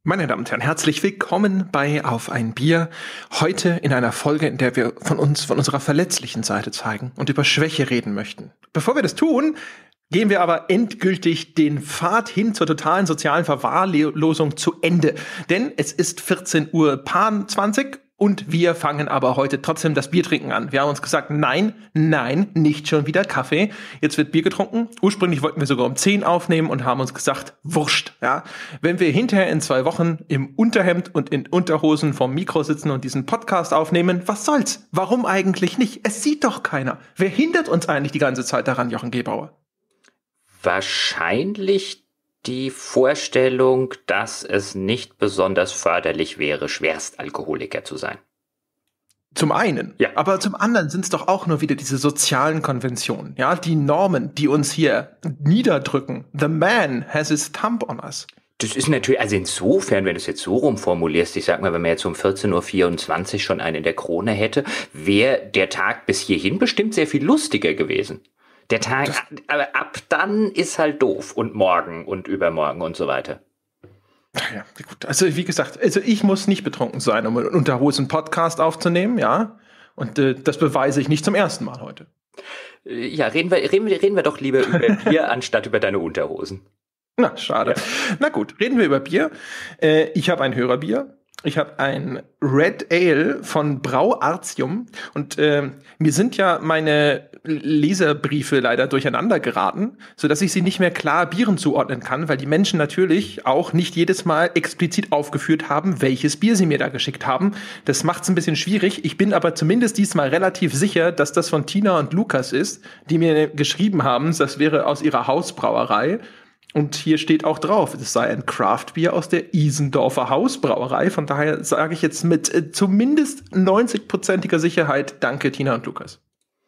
Meine Damen und Herren, herzlich willkommen bei Auf ein Bier. Heute in einer Folge, in der wir von unserer verletzlichen Seite zeigen und über Schwäche reden möchten. Bevor wir das tun, gehen wir aber endgültig den Pfad hin zur totalen sozialen Verwahrlosung zu Ende. Denn es ist 14:20 Uhr und wir fangen aber heute trotzdem das Biertrinken an. Wir haben uns gesagt, nein, nicht schon wieder Kaffee. Jetzt wird Bier getrunken. Ursprünglich wollten wir sogar um 10 aufnehmen und haben uns gesagt, wurscht. Ja, wenn wir hinterher in 2 Wochen im Unterhemd und in Unterhosen vorm Mikro sitzen und diesen Podcast aufnehmen, was soll's? Warum eigentlich nicht? Es sieht doch keiner. Wer hindert uns eigentlich die ganze Zeit daran, Jochen Gebauer? Wahrscheinlich die Vorstellung, dass es nicht besonders förderlich wäre, Schwerstalkoholiker zu sein. Zum einen, ja. Aber zum anderen sind es doch auch nur wieder diese sozialen Konventionen, ja, die Normen, die uns hier niederdrücken. The man has his thumb on us. Das ist natürlich, also insofern, wenn du es jetzt so rumformulierst, ich sag mal, wenn man jetzt um 14:24 Uhr schon einen in der Krone hätte, wäre der Tag bis hierhin bestimmt sehr viel lustiger gewesen. Der Tag, aber ab dann ist halt doof und morgen und übermorgen und so weiter. Ja, gut. Also wie gesagt, ich muss nicht betrunken sein, um einen Unterhosen-Podcast aufzunehmen, ja. Und das beweise ich nicht zum ersten Mal heute. Ja, reden wir doch lieber über Bier anstatt über deine Unterhosen. Na, schade. Ja. Na gut, reden wir über Bier. Ich habe ein Hörerbier. Ich habe ein Red Ale von Brauartium und mir sind ja meine Leserbriefe leider durcheinander geraten, sodass ich sie nicht mehr klar Bieren zuordnen kann, weil die Menschen natürlich auch nicht jedes Mal explizit aufgeführt haben, welches Bier sie mir da geschickt haben. Das macht es ein bisschen schwierig. Ich bin aber zumindest diesmal relativ sicher, dass das von Tina und Lukas ist, die mir geschrieben haben, das wäre aus ihrer Hausbrauerei. Und hier steht auch drauf, es sei ein Craftbier aus der Isendorfer Hausbrauerei. Von daher sage ich jetzt mit zumindest 90%iger Sicherheit Danke, Tina und Lukas.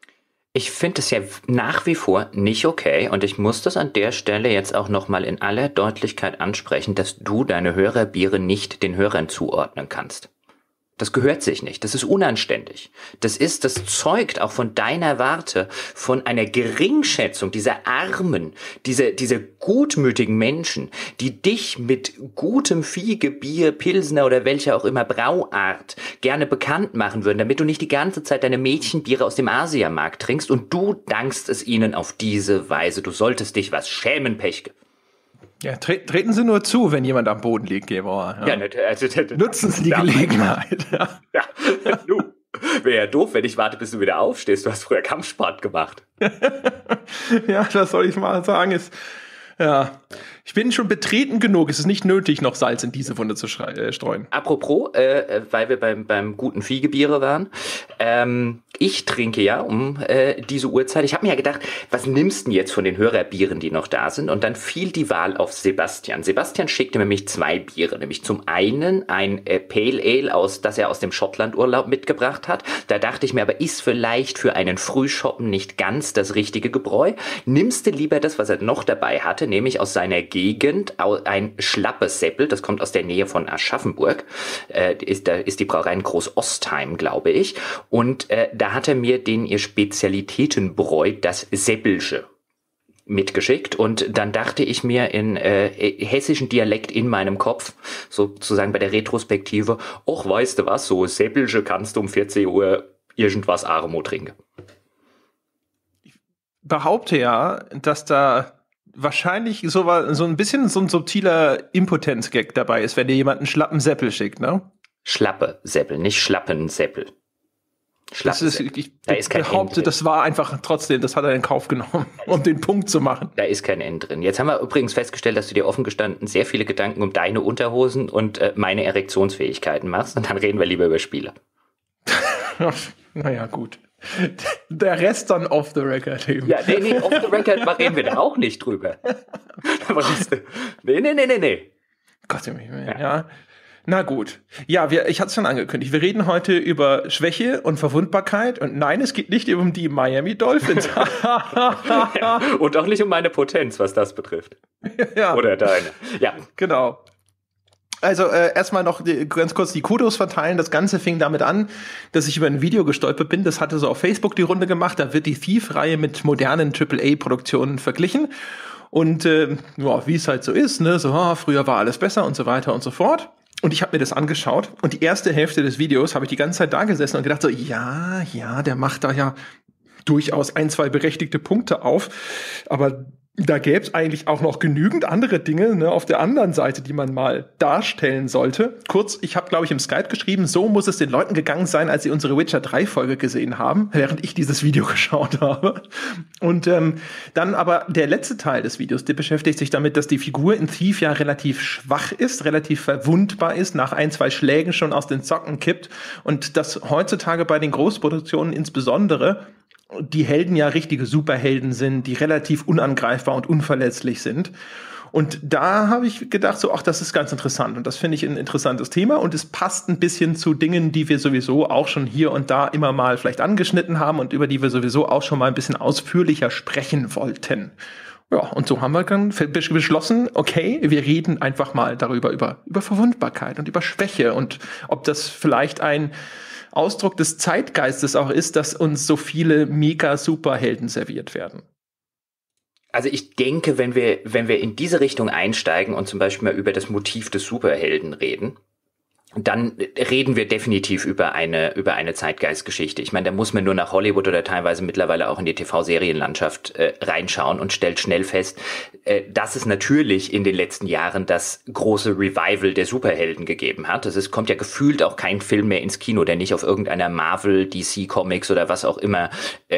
Ich finde es ja nach wie vor nicht okay und ich muss das an der Stelle jetzt auch nochmal in aller Deutlichkeit ansprechen, dass du deine Hörerbiere nicht den Hörern zuordnen kannst. Das gehört sich nicht. Das ist unanständig. Das zeugt auch von deiner Warte, von einer Geringschätzung dieser armen, dieser gutmütigen Menschen, die dich mit gutem Fiege, Bier, Pilsner oder welcher auch immer Brauart gerne bekannt machen würden, damit du nicht die ganze Zeit deine Mädchenbiere aus dem Asiamarkt trinkst und du dankst es ihnen auf diese Weise. Du solltest dich was schämen, Pechke. Ja, treten Sie nur zu, wenn jemand am Boden liegt, Gebauer. Ja, nutzen Sie die Gelegenheit. Ja, du. Wäre ja doof, wenn ich warte, bis du wieder aufstehst. Du hast früher Kampfsport gemacht. Ja, was soll ich mal sagen? Ja, ich bin schon betreten genug. Es ist nicht nötig, noch Salz in diese Wunde zu streuen. Apropos, weil wir beim guten Fiegebiere waren. Ich trinke ja um diese Uhrzeit. Ich habe mir ja gedacht, was nimmst du denn jetzt von den Hörerbieren, die noch da sind? Und dann fiel die Wahl auf Sebastian. Sebastian schickte mir nämlich 2 Biere. Nämlich zum einen ein Pale Ale, das er aus dem Schottlandurlaub mitgebracht hat. Da dachte ich mir, aber ist vielleicht für einen Frühschoppen nicht ganz das richtige Gebräu? Nimmst du lieber das, was er noch dabei hatte, nämlich aus seiner Gegend ein schlappes Seppel, das kommt aus der Nähe von Aschaffenburg, da ist die Brauerei in Groß-Ostheim, glaube ich, und da hat er mir ihr Spezialitätenbräu, das Seppelsche, mitgeschickt und dann dachte ich mir in hessischen Dialekt in meinem Kopf, sozusagen bei der Retrospektive, och, weißt du was, so Seppelsche kannst du um 14 Uhr irgendwas Armo trinken. Ich behaupte ja, dass da wahrscheinlich so ein bisschen so ein subtiler Impotenz-Gag dabei ist, wenn dir jemand einen schlappen Seppel schickt, ne? Schlappe Seppel, nicht schlappen Seppel. Ich behaupte, das war einfach trotzdem, das hat er in Kauf genommen, um den Punkt zu machen. Da ist kein N drin. Jetzt haben wir übrigens festgestellt, dass du dir offen gestanden sehr viele Gedanken um deine Unterhosen und meine Erektionsfähigkeiten machst und dann reden wir lieber über Spiele. Naja, gut. Der Rest dann off the record eben. Ja, nee, off the record reden wir da auch nicht drüber. Nee. Gott, ja. Na gut. Ja, ich hatte es schon angekündigt. Wir reden heute über Schwäche und Verwundbarkeit. Und nein, es geht nicht um die Miami Dolphins. Und auch nicht um meine Potenz, was das betrifft. Ja. Oder deine. Ja. Genau. Also erstmal noch ganz kurz die Kudos verteilen. Das Ganze fing damit an, dass ich über ein Video gestolpert bin. Das hatte so auf Facebook die Runde gemacht. Da wird die Thief-Reihe mit modernen AAA-Produktionen verglichen. Und ja, wie es halt so ist, ne, so früher war alles besser und so weiter und so fort. Und ich habe mir das angeschaut und die erste Hälfte des Videos habe ich die ganze Zeit da gesessen und gedacht so, ja, der macht da ja durchaus 1, 2 berechtigte Punkte auf, aber da gäbe es eigentlich auch noch genügend andere Dinge, ne, auf der anderen Seite, die man mal darstellen sollte. Kurz, ich habe, glaube ich, im Skype geschrieben, so muss es den Leuten gegangen sein, als sie unsere Witcher 3 Folge gesehen haben, während ich dieses Video geschaut habe. Und dann aber der letzte Teil des Videos, der beschäftigt sich damit, dass die Figur in Thief ja relativ schwach ist, relativ verwundbar ist, nach 1, 2 Schlägen schon aus den Socken kippt und dass heutzutage bei den Großproduktionen insbesondere die Helden ja richtige Superhelden sind, die relativ unangreifbar und unverletzlich sind. Und da habe ich gedacht, so, ach, das ist ganz interessant. Und das finde ich ein interessantes Thema. Und es passt ein bisschen zu Dingen, die wir sowieso auch schon hier und da immer mal vielleicht angeschnitten haben und über die wir sowieso auch schon mal ein bisschen ausführlicher sprechen wollten. Ja, und so haben wir dann beschlossen, okay, wir reden einfach mal darüber, über Verwundbarkeit und über Schwäche und ob das vielleicht ein Ausdruck des Zeitgeistes auch ist, dass uns so viele Mega-Superhelden serviert werden. Also ich denke, wenn wir in diese Richtung einsteigen und zum Beispiel mal über das Motiv des Superhelden reden, dann reden wir definitiv über eine Zeitgeistgeschichte. Ich meine, da muss man nur nach Hollywood oder teilweise mittlerweile auch in die TV-Serienlandschaft reinschauen und stellt schnell fest, dass es natürlich in den letzten Jahren das große Revival der Superhelden gegeben hat. Es kommt ja gefühlt auch kein Film mehr ins Kino, der nicht auf irgendeiner Marvel, DC Comics oder was auch immer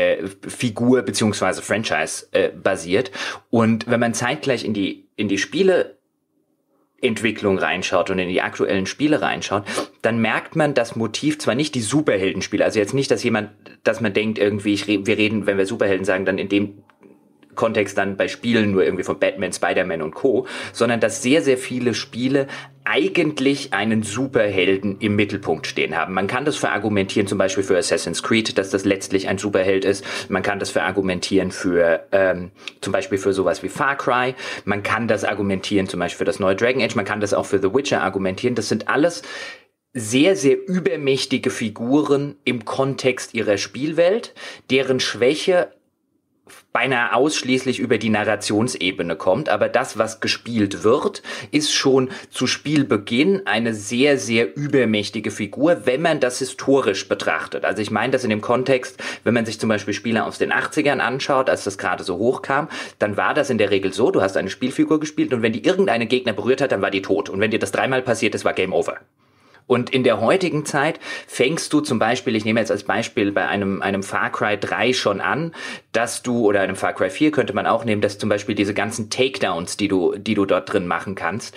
Figur beziehungsweise Franchise basiert. Und wenn man zeitgleich in die Spieleentwicklung reinschaut und in die aktuellen Spiele reinschaut, dann merkt man das Motiv zwar nicht die Superheldenspiele, also jetzt nicht, dass man denkt irgendwie, wir reden, wenn wir Superhelden sagen, dann in dem Kontext dann bei Spielen nur irgendwie von Batman, Spider-Man und Co., sondern dass sehr, sehr viele Spiele eigentlich einen Superhelden im Mittelpunkt stehen haben. Man kann das verargumentieren, zum Beispiel für Assassin's Creed, dass das letztlich ein Superheld ist. Man kann das verargumentieren für zum Beispiel für sowas wie Far Cry. Man kann das argumentieren zum Beispiel für das neue Dragon Age. Man kann das auch für The Witcher argumentieren. Das sind alles sehr, sehr übermächtige Figuren im Kontext ihrer Spielwelt, deren Schwäche beinahe ausschließlich über die Narrationsebene kommt, aber das, was gespielt wird, ist schon zu Spielbeginn eine sehr, sehr übermächtige Figur, wenn man das historisch betrachtet. Also ich meine das in dem Kontext, wenn man sich zum Beispiel Spiele aus den 80ern anschaut, als das gerade so hochkam, dann war das in der Regel so, du hast eine Spielfigur gespielt und wenn die irgendeinen Gegner berührt hat, dann war die tot. Und wenn dir das 3-mal passiert ist, war Game Over. Und in der heutigen Zeit fängst du zum Beispiel, ich nehme jetzt als Beispiel bei einem Far Cry 3 schon an, dass du, oder einem Far Cry 4 könnte man auch nehmen, dass zum Beispiel diese ganzen Takedowns, die du dort drin machen kannst,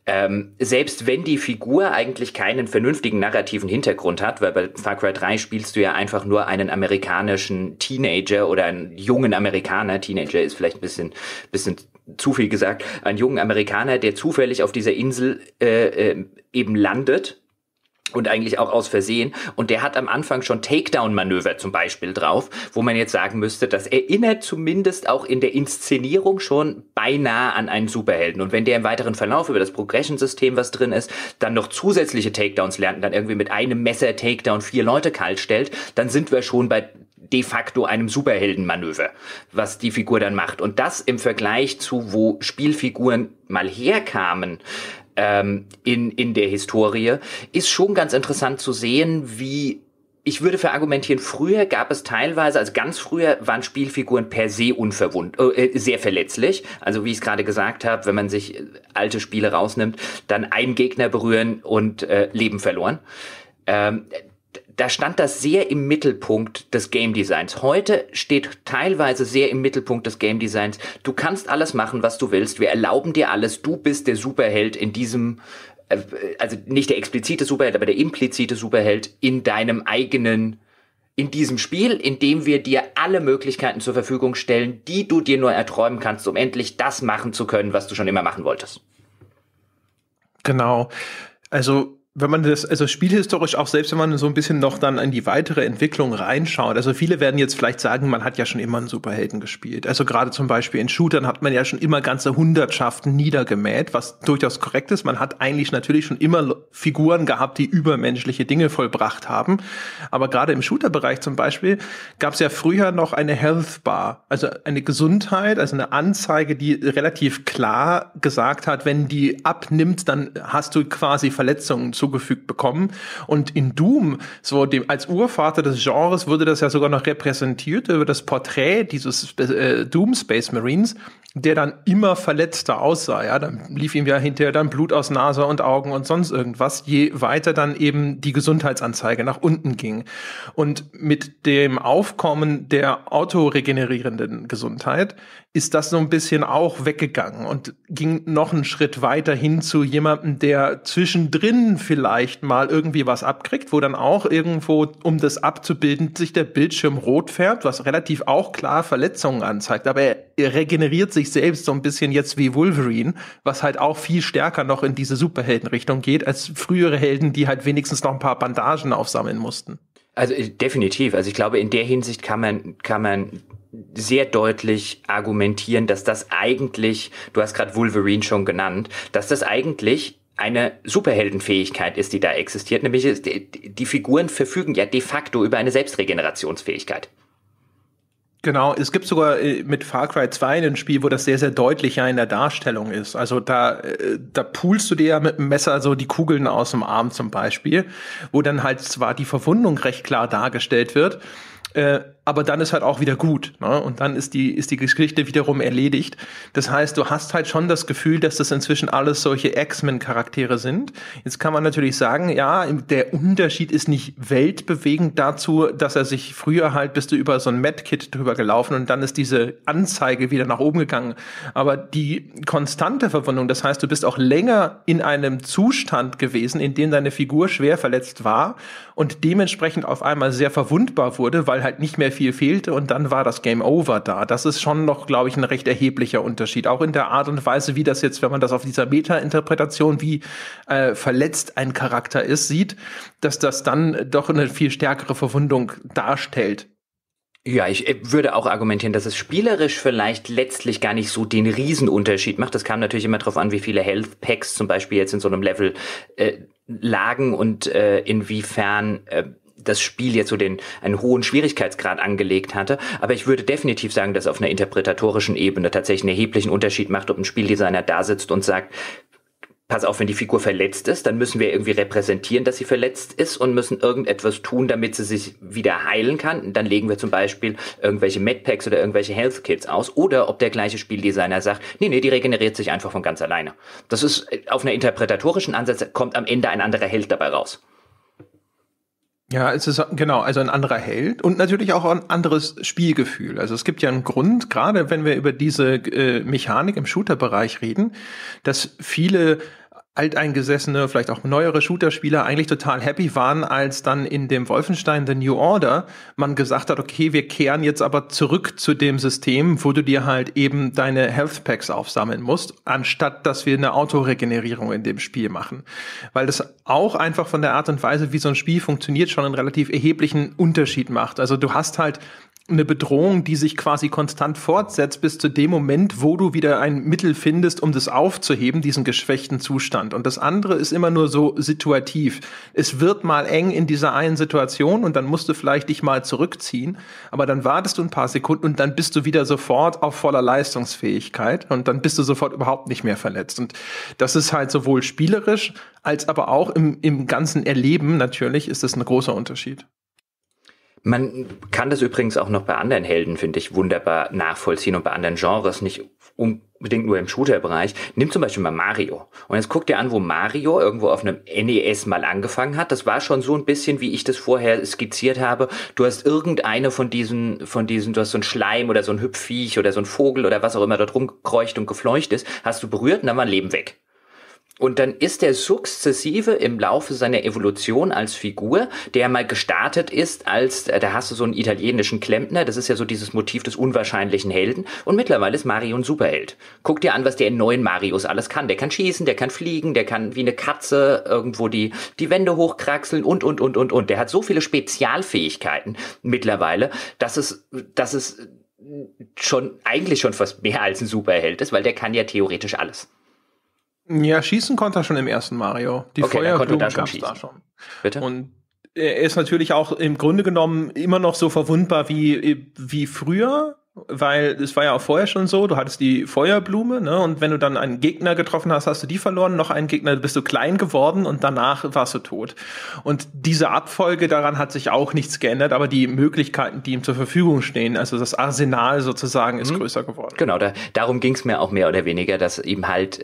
selbst wenn die Figur eigentlich keinen vernünftigen narrativen Hintergrund hat, weil bei Far Cry 3 spielst du ja einfach nur einen amerikanischen Teenager oder einen jungen Amerikaner, Teenager ist vielleicht ein bisschen zu viel gesagt, einen jungen Amerikaner, der zufällig auf dieser Insel eben landet, und eigentlich auch aus Versehen. Und der hat am Anfang schon Takedown-Manöver zum Beispiel drauf, wo man jetzt sagen müsste, das erinnert zumindest auch in der Inszenierung schon beinahe an einen Superhelden. Und wenn der im weiteren Verlauf über das Progression-System, was drin ist, dann noch zusätzliche Takedowns lernt und dann irgendwie mit einem Messer Takedown 4 Leute kalt stellt, dann sind wir schon bei de facto einem Superheldenmanöver, was die Figur dann macht. Und das im Vergleich zu, wo Spielfiguren mal herkamen, in der Historie, ist schon ganz interessant zu sehen, wie, ich würde verargumentieren, früher gab es teilweise, also ganz früher waren Spielfiguren per se sehr verletzlich. Also wie ich es gerade gesagt habe, wenn man sich alte Spiele rausnimmt, dann einen Gegner berühren und Leben verloren. Da stand das sehr im Mittelpunkt des Game Designs. Heute steht teilweise sehr im Mittelpunkt des Game Designs. Du kannst alles machen, was du willst. Wir erlauben dir alles. Du bist der Superheld in diesem, also nicht der explizite Superheld, aber der implizite Superheld in deinem eigenen, in diesem Spiel, in dem wir dir alle Möglichkeiten zur Verfügung stellen, die du dir nur erträumen kannst, um endlich das machen zu können, was du schon immer machen wolltest. Genau. Also wenn man das, also spielhistorisch auch, selbst wenn man so ein bisschen noch dann in die weitere Entwicklung reinschaut, also viele werden jetzt vielleicht sagen, man hat ja schon immer einen Superhelden gespielt. Also gerade zum Beispiel in Shootern hat man ja schon immer ganze Hundertschaften niedergemäht, was durchaus korrekt ist. Man hat eigentlich natürlich schon immer Figuren gehabt, die übermenschliche Dinge vollbracht haben. Aber gerade im Shooter-Bereich zum Beispiel gab es ja früher noch eine Health Bar, also eine Gesundheit, also eine Anzeige, die relativ klar gesagt hat, wenn die abnimmt, dann hast du quasi Verletzungen zugefügt bekommen. Und in Doom, so als Urvater des Genres, wurde das ja sogar noch repräsentiert über das Porträt dieses Doom Space Marines, der dann immer verletzter aussah. Ja, dann lief ihm ja hinterher dann Blut aus Nase und Augen und sonst irgendwas, je weiter dann eben die Gesundheitsanzeige nach unten ging. Und mit dem Aufkommen der autoregenerierenden Gesundheit ist das so ein bisschen auch weggegangen und ging noch einen Schritt weiter hin zu jemandem, der zwischendrin vielleicht mal irgendwie was abkriegt, wo dann auch irgendwo, um das abzubilden, sich der Bildschirm rot färbt, was relativ auch klar Verletzungen anzeigt. Aber er regeneriert sich selbst so ein bisschen jetzt wie Wolverine, was halt auch viel stärker noch in diese Superheldenrichtung geht, als frühere Helden, die halt wenigstens noch ein paar Bandagen aufsammeln mussten. Also definitiv. Also ich glaube, in der Hinsicht kann man sehr deutlich argumentieren, dass das eigentlich, du hast gerade Wolverine schon genannt, dass das eigentlich eine Superheldenfähigkeit ist, die da existiert. Nämlich die Figuren verfügen ja de facto über eine Selbstregenerationsfähigkeit. Genau, es gibt sogar mit Far Cry 2 ein Spiel, wo das sehr, sehr deutlich ja in der Darstellung ist. Also da pulst du dir ja mit dem Messer so die Kugeln aus dem Arm zum Beispiel, wo dann halt zwar die Verwundung recht klar dargestellt wird, aber dann ist halt auch wieder gut, ne? Und dann ist die Geschichte wiederum erledigt. Das heißt, du hast halt schon das Gefühl, dass das inzwischen alles solche X-Men-Charaktere sind. Jetzt kann man natürlich sagen, ja, der Unterschied ist nicht weltbewegend dazu, dass er sich früher halt, bist du über so ein Medkit drüber gelaufen und dann ist diese Anzeige wieder nach oben gegangen. Aber die konstante Verwundung, das heißt, du bist auch länger in einem Zustand gewesen, in dem deine Figur schwer verletzt war und dementsprechend auf einmal sehr verwundbar wurde, weil halt nicht mehr viel fehlte und dann war das Game Over da. Das ist schon noch, glaube ich, ein recht erheblicher Unterschied. Auch in der Art und Weise, wie das jetzt, wenn man das auf dieser Meta-Interpretation, wie verletzt ein Charakter ist, sieht, dass das dann doch eine viel stärkere Verwundung darstellt. Ja, ich würde auch argumentieren, dass es spielerisch vielleicht letztlich gar nicht so den Riesenunterschied macht. Das kam natürlich immer darauf an, wie viele Health Packs zum Beispiel jetzt in so einem Level lagen und inwiefern das Spiel jetzt so einen hohen Schwierigkeitsgrad angelegt hatte. Aber ich würde definitiv sagen, dass auf einer interpretatorischen Ebene tatsächlich einen erheblichen Unterschied macht, ob ein Spieldesigner da sitzt und sagt, pass auf, wenn die Figur verletzt ist, dann müssen wir irgendwie repräsentieren, dass sie verletzt ist und müssen irgendetwas tun, damit sie sich wieder heilen kann. Und dann legen wir zum Beispiel irgendwelche Medpacks oder irgendwelche Health Kits aus. Oder ob der gleiche Spieldesigner sagt, nee, die regeneriert sich einfach von ganz alleine. Das ist auf einer interpretatorischen Ansatz, kommt am Ende ein anderer Held dabei raus. Ja, es ist genau, also ein anderer Held und natürlich auch ein anderes Spielgefühl. Also es gibt ja einen Grund, gerade wenn wir über diese Mechanik im Shooter-Bereich reden, dass viele alteingesessene, vielleicht auch neuere Shooter-Spieler eigentlich total happy waren, als dann in dem Wolfenstein The New Order man gesagt hat, okay, wir kehren jetzt aber zurück zu dem System, wo du dir halt eben deine Health Packs aufsammeln musst, anstatt dass wir eine Autoregenerierung in dem Spiel machen. Weil das auch einfach von der Art und Weise, wie so ein Spiel funktioniert, schon einen relativ erheblichen Unterschied macht. Also du hast halt eine Bedrohung, die sich quasi konstant fortsetzt bis zu dem Moment, wo du wieder ein Mittel findest, um das aufzuheben, diesen geschwächten Zustand. Und das andere ist immer nur so situativ. Es wird mal eng in dieser einen Situation und dann musst du vielleicht dich mal zurückziehen, aber dann wartest du ein paar Sekunden und dann bist du wieder sofort auf voller Leistungsfähigkeit und dann bist du sofort überhaupt nicht mehr verletzt. Und das ist halt sowohl spielerisch als aber auch im ganzen Erleben natürlich ist das ein großer Unterschied. Man kann das übrigens auch noch bei anderen Helden, finde ich, wunderbar nachvollziehen und bei anderen Genres, nicht unbedingt nur im Shooter-Bereich. Nimm zum Beispiel mal Mario. Und jetzt guck dir an, wo Mario irgendwo auf einem NES mal angefangen hat. Das war schon so ein bisschen, wie ich das vorher skizziert habe. Du hast irgendeine von diesen, du hast so ein Schleim oder so ein Hüpfviech oder so ein Vogel oder was auch immer dort rumgekreucht und gefleucht ist, hast du berührt und dann war ein Leben weg. Und dann ist er sukzessive im Laufe seiner Evolution als Figur, der mal gestartet ist als, da hast du so einen italienischen Klempner, das ist ja so dieses Motiv des unwahrscheinlichen Helden. Und mittlerweile ist Mario ein Superheld. Guck dir an, was der in neuen Marios alles kann. Der kann schießen, der kann fliegen, der kann wie eine Katze irgendwo die Wände hochkraxeln und. Der hat so viele Spezialfähigkeiten mittlerweile, dass es eigentlich schon fast mehr als ein Superheld ist, weil der kann ja theoretisch alles. Ja, schießen konnte er schon im ersten Mario. Die Feuerblumen gab's da schon. Bitte? Und er ist natürlich auch im Grunde genommen immer noch so verwundbar wie früher, weil es war ja auch vorher schon so, du hattest die Feuerblume, ne, und wenn du dann einen Gegner getroffen hast, hast du die verloren, noch einen Gegner, bist du klein geworden und danach warst du tot. Und diese Abfolge, daran hat sich auch nichts geändert, aber die Möglichkeiten, die ihm zur Verfügung stehen, also das Arsenal sozusagen, ist größer geworden. Genau, darum ging es mir auch mehr oder weniger, dass ihm halt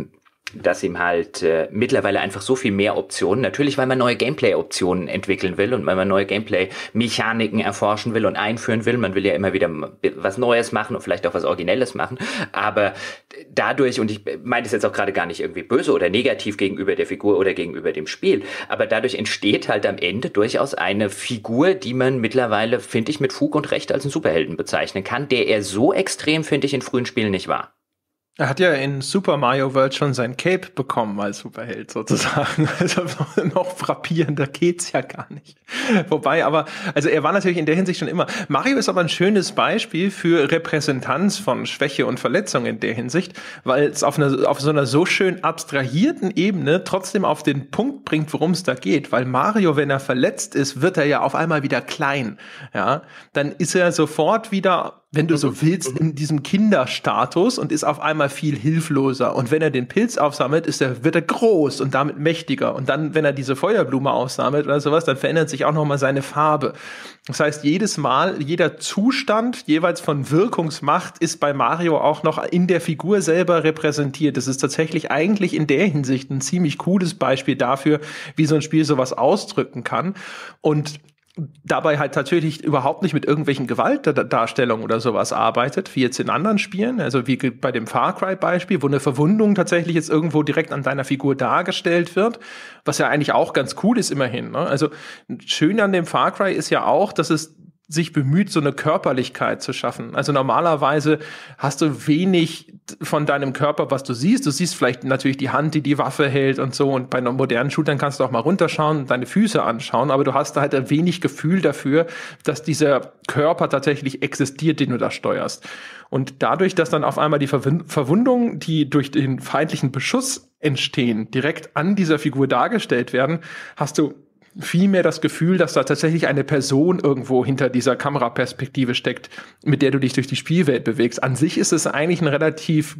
mittlerweile einfach so viel mehr Optionen, natürlich weil man neue Gameplay-Optionen entwickeln will und weil man neue Gameplay-Mechaniken erforschen will und einführen will, man will ja immer wieder was Neues machen und vielleicht auch was Originelles machen, aber dadurch, und ich meine das jetzt auch gerade gar nicht irgendwie böse oder negativ gegenüber der Figur oder gegenüber dem Spiel, aber dadurch entsteht halt am Ende durchaus eine Figur, die man mittlerweile, finde ich, mit Fug und Recht als einen Superhelden bezeichnen kann, der er so extrem, finde ich, in frühen Spielen nicht war. Er hat ja in Super Mario World schon sein Cape bekommen als Superheld sozusagen. Also noch frappierender geht's ja gar nicht. Wobei, aber, also er war natürlich in der Hinsicht schon immer. Mario ist aber ein schönes Beispiel für Repräsentanz von Schwäche und Verletzung in der Hinsicht, weil es auf so einer so schön abstrahierten Ebene trotzdem auf den Punkt bringt, worum es da geht. Weil Mario, wenn er verletzt ist, wird er ja auf einmal wieder klein. Ja, dann ist er sofort wieder, wenn du so willst, in diesem Kinderstatus und ist auf einmal viel hilfloser. Und wenn er den Pilz aufsammelt, wird er groß und damit mächtiger. Und dann, wenn er diese Feuerblume aufsammelt oder sowas, dann verändert sich auch nochmal seine Farbe. Das heißt, jedes Mal, jeder Zustand jeweils von Wirkungsmacht ist bei Mario auch noch in der Figur selber repräsentiert. Das ist tatsächlich eigentlich in der Hinsicht ein ziemlich cooles Beispiel dafür, wie so ein Spiel sowas ausdrücken kann. Und dabei halt natürlich überhaupt nicht mit irgendwelchen Gewaltdarstellungen oder sowas arbeitet, wie jetzt in anderen Spielen, also wie bei dem Far Cry Beispiel, wo eine Verwundung tatsächlich jetzt irgendwo direkt an deiner Figur dargestellt wird, was ja eigentlich auch ganz cool ist immerhin, ne? Also schön an dem Far Cry ist ja auch, dass es sich bemüht, so eine Körperlichkeit zu schaffen. Also normalerweise hast du wenig von deinem Körper, was du siehst. Du siehst vielleicht natürlich die Hand, die die Waffe hält und so. Und bei einem modernen Shootern kannst du auch mal runterschauen und deine Füße anschauen. Aber du hast halt ein wenig Gefühl dafür, dass dieser Körper tatsächlich existiert, den du da steuerst. Und dadurch, dass dann auf einmal die Verwundungen, die durch den feindlichen Beschuss entstehen, direkt an dieser Figur dargestellt werden, hast du vielmehr das Gefühl, dass da tatsächlich eine Person irgendwo hinter dieser Kameraperspektive steckt, mit der du dich durch die Spielwelt bewegst. An sich ist es eigentlich ein relativ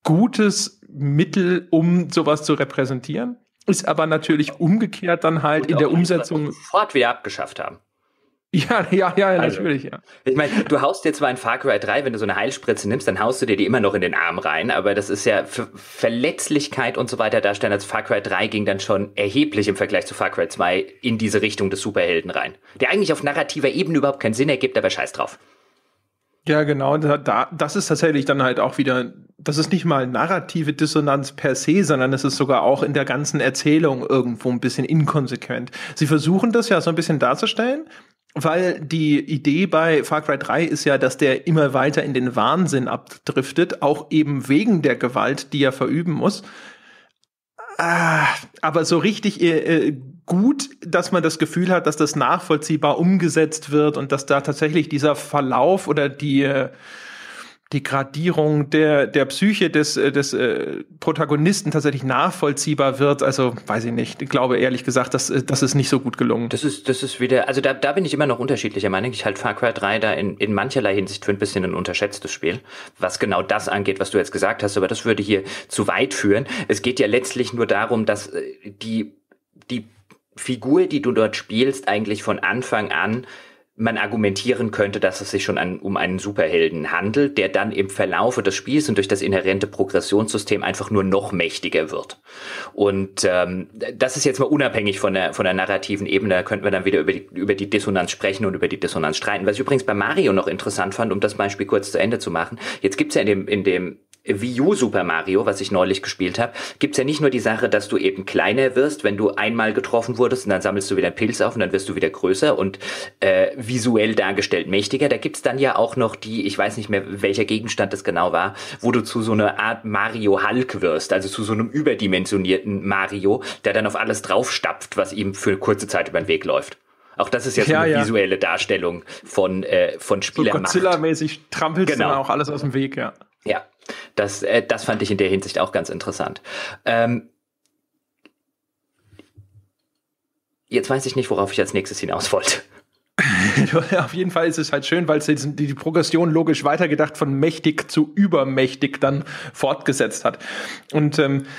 gutes Mittel, um sowas zu repräsentieren, ist aber natürlich umgekehrt dann halt in der Umsetzung sofort wieder abgeschafft haben. Ja, natürlich, ja. Ich meine, du haust dir zwar in Far Cry 3, wenn du so eine Heilspritze nimmst, dann haust du dir die immer noch in den Arm rein, aber das ist ja für Verletzlichkeit und so weiter darstellen. Also Far Cry 3 ging dann schon erheblich im Vergleich zu Far Cry 2 in diese Richtung des Superhelden rein. Der eigentlich auf narrativer Ebene überhaupt keinen Sinn ergibt, aber scheiß drauf. Ja, genau, das ist tatsächlich dann halt auch wieder, das ist nicht mal narrative Dissonanz per se, sondern es ist sogar auch in der ganzen Erzählung irgendwo ein bisschen inkonsequent. Sie versuchen das ja so ein bisschen darzustellen, weil die Idee bei Far Cry 3 ist ja, dass der immer weiter in den Wahnsinn abdriftet, auch eben wegen der Gewalt, die er verüben muss. Aber so richtig gut, dass man das Gefühl hat, dass das nachvollziehbar umgesetzt wird und dass da tatsächlich dieser Verlauf oder die Gradierung der Psyche des Protagonisten tatsächlich nachvollziehbar wird. Also, weiß ich nicht. Ich glaube ehrlich gesagt, das ist nicht so gut gelungen. Das ist wieder, also da bin ich immer noch unterschiedlicher Meinung. Ich halte Far Cry 3 da in mancherlei Hinsicht für ein bisschen ein unterschätztes Spiel, was genau das angeht, was du jetzt gesagt hast. Aber das würde hier zu weit führen. Es geht ja letztlich nur darum, dass die Figur, die du dort spielst, eigentlich von Anfang an man argumentieren könnte, dass es sich schon um einen Superhelden handelt, der dann im Verlaufe des Spiels und durch das inhärente Progressionssystem einfach nur noch mächtiger wird. Und das ist jetzt mal unabhängig von der narrativen Ebene, da könnten wir dann wieder über die Dissonanz sprechen und über die Dissonanz streiten. Was ich übrigens bei Mario noch interessant fand, um das Beispiel kurz zu Ende zu machen, jetzt gibt's ja in dem Wii U Super Mario, was ich neulich gespielt habe, gibt's ja nicht nur die Sache, dass du eben kleiner wirst, wenn du einmal getroffen wurdest und dann sammelst du wieder einen Pilz auf und dann wirst du wieder größer und visuell dargestellt mächtiger. Da gibt's dann ja auch noch die, ich weiß nicht mehr, welcher Gegenstand das genau war, wo du zu so einer Art Mario Hulk wirst, also zu so einem überdimensionierten Mario, der dann auf alles draufstapft, was ihm für eine kurze Zeit über den Weg läuft. Auch das ist ja so eine visuelle Darstellung von Spielermacht. So Godzilla-mäßig trampelst du dann auch alles aus dem Weg, ja. Ja, das fand ich in der Hinsicht auch ganz interessant. Jetzt weiß ich nicht, worauf ich als nächstes hinaus wollte. Auf jeden Fall ist es halt schön, weil es die Progression logisch weitergedacht von mächtig zu übermächtig dann fortgesetzt hat. Und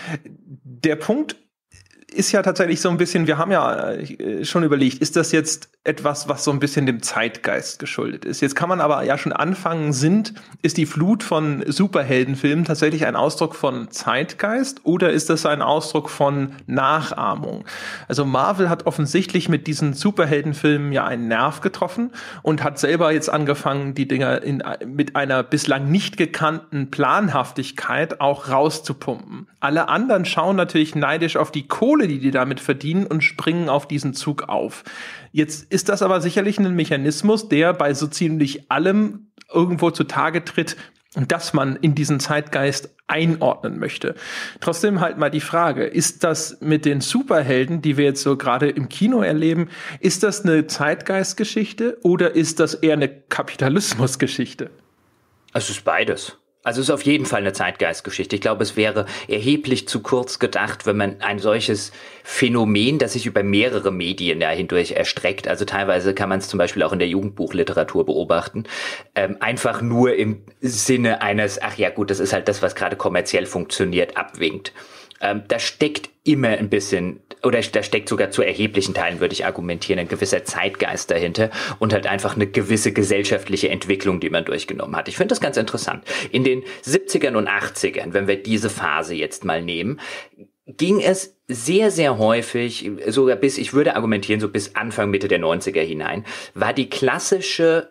der Punkt ist ja tatsächlich so ein bisschen, wir haben ja schon überlegt, ist das jetzt etwas, was so ein bisschen dem Zeitgeist geschuldet ist? Jetzt kann man aber ja schon anfangen, ist die Flut von Superheldenfilmen tatsächlich ein Ausdruck von Zeitgeist oder ist das ein Ausdruck von Nachahmung? Also Marvel hat offensichtlich mit diesen Superheldenfilmen ja einen Nerv getroffen und hat selber jetzt angefangen, die Dinger mit einer bislang nicht gekannten Planhaftigkeit auch rauszupumpen. Alle anderen schauen natürlich neidisch auf die Kohle, die damit verdienen und springen auf diesen Zug auf. Jetzt ist das aber sicherlich ein Mechanismus, der bei so ziemlich allem irgendwo zutage tritt, dass man in diesen Zeitgeist einordnen möchte. Trotzdem halt mal die Frage, ist das mit den Superhelden, die wir jetzt so gerade im Kino erleben, ist das eine Zeitgeistgeschichte oder ist das eher eine Kapitalismusgeschichte? Es ist beides. Also es ist auf jeden Fall eine Zeitgeistgeschichte. Ich glaube, es wäre erheblich zu kurz gedacht, wenn man ein solches Phänomen, das sich über mehrere Medien hindurch erstreckt, also teilweise kann man es zum Beispiel auch in der Jugendbuchliteratur beobachten, einfach nur im Sinne eines, ach ja gut, das ist halt das, was gerade kommerziell funktioniert, abwinkt. Da steckt immer ein bisschen, oder da steckt sogar zu erheblichen Teilen, würde ich argumentieren, ein gewisser Zeitgeist dahinter und halt einfach eine gewisse gesellschaftliche Entwicklung, die man durchgenommen hat. Ich finde das ganz interessant. In den 70ern und 80ern, wenn wir diese Phase jetzt mal nehmen, ging es sehr, sehr häufig, sogar bis, ich würde argumentieren, so bis Anfang, Mitte der 90er hinein, war die klassische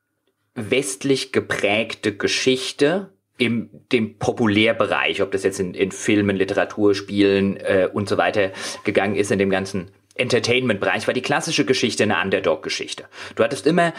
westlich geprägte Geschichte dem Populärbereich, ob das jetzt in Filmen, Literatur, Spielen und so weiter gegangen ist, in dem ganzen Entertainment-Bereich, war die klassische Geschichte eine Underdog-Geschichte. Du hattest immer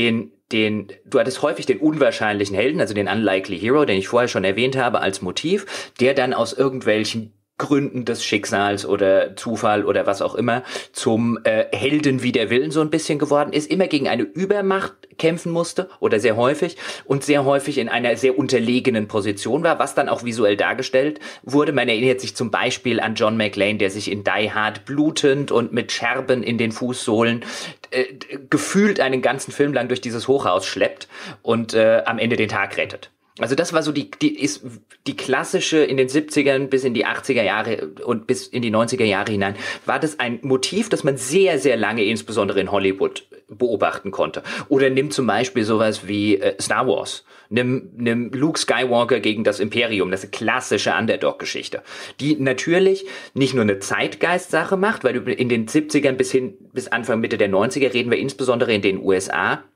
du hattest häufig den unwahrscheinlichen Helden, also den Unlikely Hero, den ich vorher schon erwähnt habe, als Motiv, der dann aus irgendwelchen Gründen des Schicksals oder Zufall oder was auch immer zum Helden wider Willen so ein bisschen geworden ist, immer gegen eine Übermacht kämpfen musste oder sehr häufig in einer sehr unterlegenen Position war, was dann auch visuell dargestellt wurde. Man erinnert sich zum Beispiel an John McClane, der sich in Die Hard blutend und mit Scherben in den Fußsohlen gefühlt einen ganzen Film lang durch dieses Hochhaus schleppt und am Ende den Tag rettet. Also das war so die klassische in den 70ern bis in die 80er Jahre und bis in die 90er Jahre hinein, war das ein Motiv, das man sehr, sehr lange insbesondere in Hollywood beobachten konnte. Oder nimm zum Beispiel sowas wie Star Wars. Nimm Luke Skywalker gegen das Imperium, das ist eine klassische Underdog-Geschichte, die natürlich nicht nur eine Zeitgeist-Sache macht, weil du in den 70ern bis Anfang, Mitte der 90er reden wir insbesondere in den USA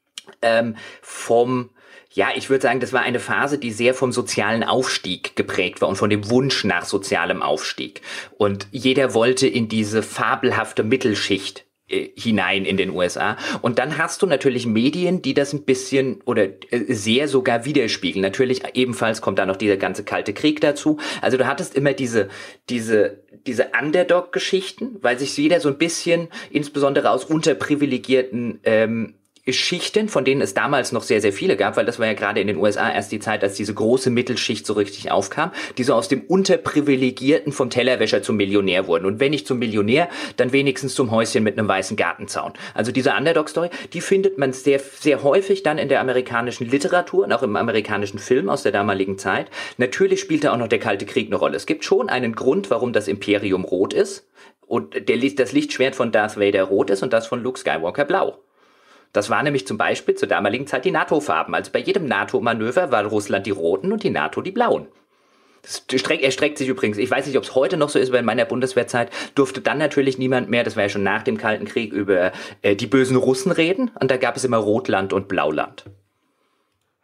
ich würde sagen, das war eine Phase, die sehr vom sozialen Aufstieg geprägt war und von dem Wunsch nach sozialem Aufstieg. Und jeder wollte in diese fabelhafte Mittelschicht hinein in den USA. Und dann hast du natürlich Medien, die das ein bisschen oder sehr sogar widerspiegeln. Natürlich ebenfalls kommt da noch dieser ganze Kalte Krieg dazu. Also du hattest immer diese Underdog-Geschichten, weil sich jeder so ein bisschen, insbesondere aus unterprivilegierten Schichten, von denen es damals noch sehr, sehr viele gab, weil das war ja gerade in den USA erst die Zeit, als diese große Mittelschicht so richtig aufkam, die so aus dem Unterprivilegierten vom Tellerwäscher zum Millionär wurden. Und wenn nicht zum Millionär, dann wenigstens zum Häuschen mit einem weißen Gartenzaun. Also diese Underdog-Story, die findet man sehr, sehr häufig dann in der amerikanischen Literatur und auch im amerikanischen Film aus der damaligen Zeit. Natürlich spielte auch noch der Kalte Krieg eine Rolle. Es gibt schon einen Grund, warum das Imperium rot ist und das Lichtschwert von Darth Vader rot ist und das von Luke Skywalker blau. Das war nämlich zum Beispiel zur damaligen Zeit die NATO-Farben. Also bei jedem NATO-Manöver war Russland die Roten und die NATO die Blauen. Das erstreckt sich übrigens, ich weiß nicht, ob es heute noch so ist, aber in meiner Bundeswehrzeit durfte dann natürlich niemand mehr, das war ja schon nach dem Kalten Krieg, über die bösen Russen reden. Und da gab es immer Rotland und Blauland.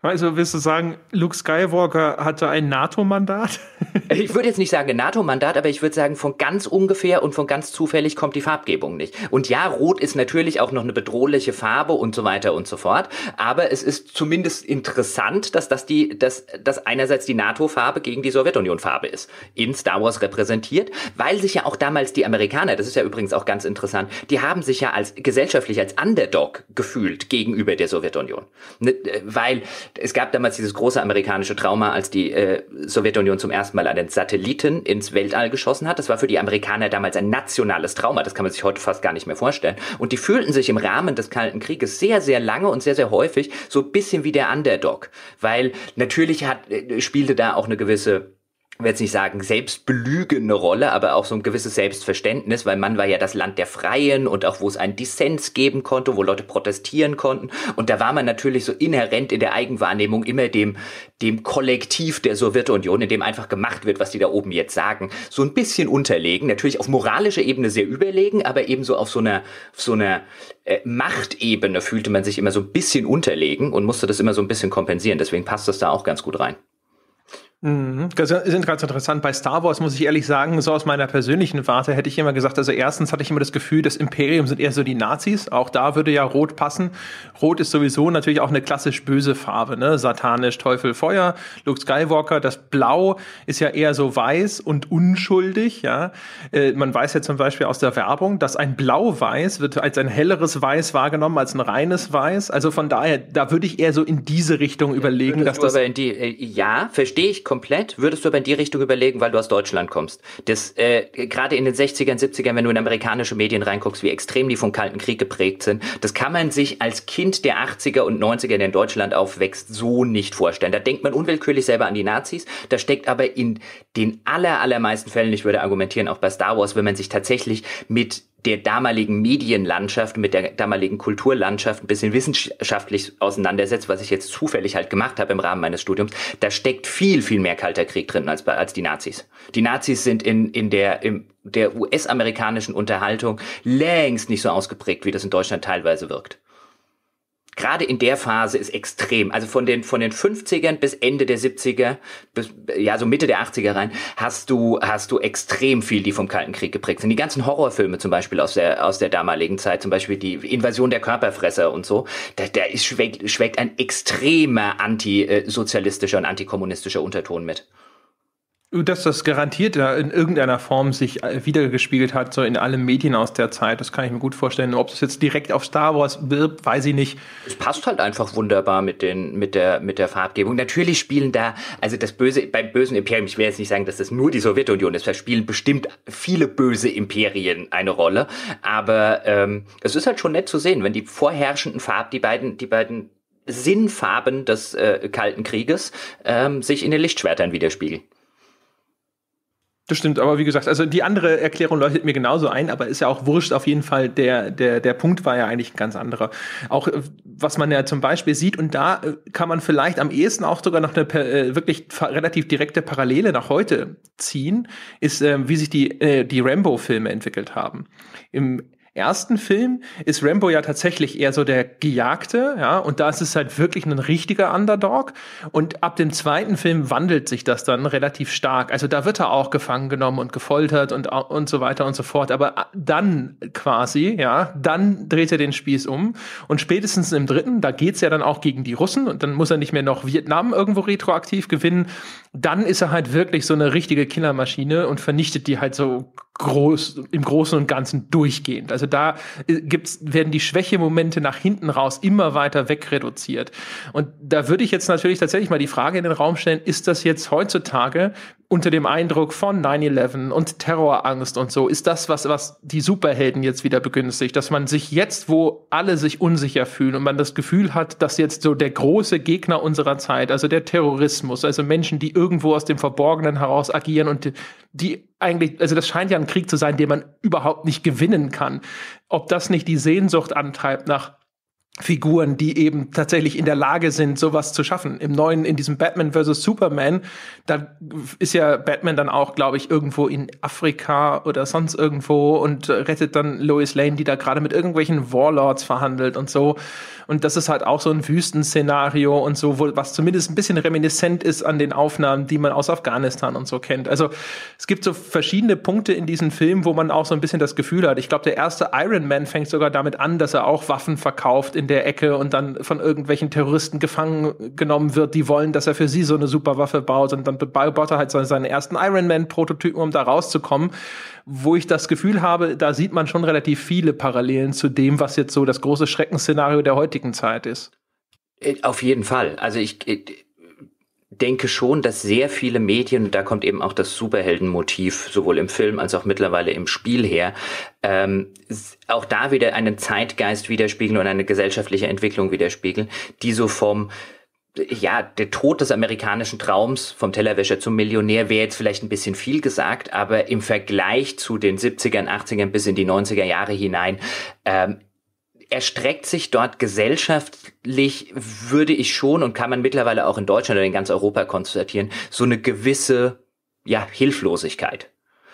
Also willst du sagen, Luke Skywalker hatte ein NATO-Mandat? Ich würde jetzt nicht sagen NATO-Mandat, aber ich würde sagen, von ganz ungefähr und von ganz zufällig kommt die Farbgebung nicht. Und ja, Rot ist natürlich auch noch eine bedrohliche Farbe und so weiter und so fort. Aber es ist zumindest interessant, dass dass einerseits die NATO-Farbe gegen die Sowjetunion-Farbe ist. In Star Wars repräsentiert, weil sich ja auch damals die Amerikaner, das ist ja übrigens auch ganz interessant, die haben sich ja gesellschaftlich als Underdog gefühlt gegenüber der Sowjetunion. Weil es gab damals dieses große amerikanische Trauma, als die Sowjetunion zum ersten Mal einen Satelliten ins Weltall geschossen hat. Das war für die Amerikaner damals ein nationales Trauma. Das kann man sich heute fast gar nicht mehr vorstellen. Und die fühlten sich im Rahmen des Kalten Krieges sehr, sehr lange und sehr, sehr häufig so ein bisschen wie der Underdog. Weil natürlich spielte da auch eine gewisse, ich will jetzt nicht sagen selbstbelügende Rolle, aber auch so ein gewisses Selbstverständnis, weil man war ja das Land der Freien und auch wo es einen Dissens geben konnte, wo Leute protestieren konnten. Und da war man natürlich so inhärent in der Eigenwahrnehmung immer dem Kollektiv der Sowjetunion, in dem einfach gemacht wird, was die da oben jetzt sagen, so ein bisschen unterlegen. Natürlich auf moralischer Ebene sehr überlegen, aber ebenso auf so einer Machtebene fühlte man sich immer so ein bisschen unterlegen und musste das immer so ein bisschen kompensieren. Deswegen passt das da auch ganz gut rein. Das ist ganz interessant. Bei Star Wars muss ich ehrlich sagen, so aus meiner persönlichen Warte hätte ich immer gesagt, also erstens hatte ich immer das Gefühl, das Imperium sind eher so die Nazis. Auch da würde ja Rot passen. Rot ist sowieso natürlich auch eine klassisch böse Farbe, ne? Satanisch, Teufel, Feuer. Luke Skywalker, das Blau ist ja eher so weiß und unschuldig, ja. Man weiß ja zum Beispiel aus der Werbung, dass ein Blau-Weiß wird als ein helleres Weiß wahrgenommen, als ein reines Weiß. Also von daher, da würde ich eher so in diese Richtung überlegen, dass das... Ja, verstehe ich komplett, würdest du aber in die Richtung überlegen, weil du aus Deutschland kommst. Das gerade in den 60ern, 70ern, wenn du in amerikanische Medien reinguckst, wie extrem die vom Kalten Krieg geprägt sind, das kann man sich als Kind der 80er und 90er, der in Deutschland aufwächst, so nicht vorstellen. Da denkt man unwillkürlich selber an die Nazis, da steckt aber in den allermeisten Fällen, ich würde argumentieren, auch bei Star Wars, wenn man sich tatsächlich mit der damaligen Medienlandschaft, mit der damaligen Kulturlandschaft ein bisschen wissenschaftlich auseinandersetzt, was ich jetzt zufällig halt gemacht habe im Rahmen meines Studiums, da steckt viel, viel mehr Kalter Krieg drin als die Nazis. Die Nazis sind in der US-amerikanischen Unterhaltung längst nicht so ausgeprägt, wie das in Deutschland teilweise wirkt. Gerade in der Phase ist extrem, also von den 50ern bis Ende der 70er, bis, ja, so Mitte der 80er rein, hast du extrem viel, die vom Kalten Krieg geprägt sind. Die ganzen Horrorfilme zum Beispiel aus der damaligen Zeit, zum Beispiel die Invasion der Körperfresser und so, da schwelgt ein extremer antisozialistischer und antikommunistischer Unterton mit. Dass das garantiert ja in irgendeiner Form sich wiedergespiegelt hat, so in allen Medien aus der Zeit, das kann ich mir gut vorstellen. Ob das jetzt direkt auf Star Wars wirbt, weiß ich nicht. Es passt halt einfach wunderbar mit der Farbgebung. Natürlich spielen da, also beim bösen Imperium, ich will jetzt nicht sagen, dass das nur die Sowjetunion ist, da spielen bestimmt viele böse Imperien eine Rolle, aber es ist halt schon nett zu sehen, wenn die vorherrschenden Farben, die beiden Sinnfarben des Kalten Krieges sich in den Lichtschwertern widerspiegeln. Das stimmt, aber wie gesagt, also die andere Erklärung leuchtet mir genauso ein, aber ist ja auch wurscht, auf jeden Fall, der Punkt war ja eigentlich ein ganz anderer. Auch was man ja zum Beispiel sieht, und da kann man vielleicht am ehesten auch sogar noch eine wirklich relativ direkte Parallele nach heute ziehen, ist, wie sich die Rambo-Filme entwickelt haben. Im ersten Film ist Rambo ja tatsächlich eher so der Gejagte, ja, und da ist es halt wirklich ein richtiger Underdog. Und ab dem zweiten Film wandelt sich das dann relativ stark. Also da wird er auch gefangen genommen und gefoltert und so weiter und so fort. Aber dann quasi, ja, dann dreht er den Spieß um. Und spätestens im dritten, da geht's ja dann auch gegen die Russen und dann muss er nicht mehr noch Vietnam irgendwo retroaktiv gewinnen. Dann ist er halt wirklich so eine richtige Killermaschine und vernichtet die halt so im Großen und Ganzen durchgehend. Also da werden die Schwächemomente nach hinten raus immer weiter wegreduziert. Und da würde ich jetzt natürlich tatsächlich mal die Frage in den Raum stellen, ist das jetzt heutzutage unter dem Eindruck von 9/11 und Terrorangst und so, ist das, was die Superhelden jetzt wieder begünstigt, dass man sich jetzt, wo alle sich unsicher fühlen und man das Gefühl hat, dass jetzt so der große Gegner unserer Zeit, also der Terrorismus, also Menschen, die irgendwo aus dem Verborgenen heraus agieren und die eigentlich, also das scheint ja ein Krieg zu sein, den man überhaupt nicht gewinnen kann. Ob das nicht die Sehnsucht antreibt nach Figuren, die eben tatsächlich in der Lage sind, sowas zu schaffen. In diesem Batman vs. Superman, da ist ja Batman dann auch, glaube ich, irgendwo in Afrika oder sonst irgendwo und rettet dann Lois Lane, die da gerade mit irgendwelchen Warlords verhandelt und so. Und das ist halt auch so ein Wüstenszenario und so, was zumindest ein bisschen reminiscent ist an den Aufnahmen, die man aus Afghanistan und so kennt. Also es gibt so verschiedene Punkte in diesem Film, wo man auch so ein bisschen das Gefühl hat. Ich glaube, der erste Iron Man fängt sogar damit an, dass er auch Waffen verkauft in der Ecke und dann von irgendwelchen Terroristen gefangen genommen wird, die wollen, dass er für sie so eine Superwaffe baut. Und dann baut er halt seinen ersten Iron Man-Prototypen, um da rauszukommen, wo ich das Gefühl habe, da sieht man schon relativ viele Parallelen zu dem, was jetzt so das große Schreckensszenario der heutigen Zeit ist. Auf jeden Fall. Also ich denke schon, dass sehr viele Medien, und da kommt eben auch das Superheldenmotiv sowohl im Film als auch mittlerweile im Spiel her, auch da wieder einen Zeitgeist widerspiegeln und eine gesellschaftliche Entwicklung widerspiegeln, die so der Tod des amerikanischen Traums, vom Tellerwäscher zum Millionär, wäre jetzt vielleicht ein bisschen viel gesagt, aber im Vergleich zu den 70ern, 80ern bis in die 90er Jahre hinein, erstreckt sich dort gesellschaftlich, würde ich schon, und kann man mittlerweile auch in Deutschland oder in ganz Europa konstatieren, so eine gewisse, Hilflosigkeit.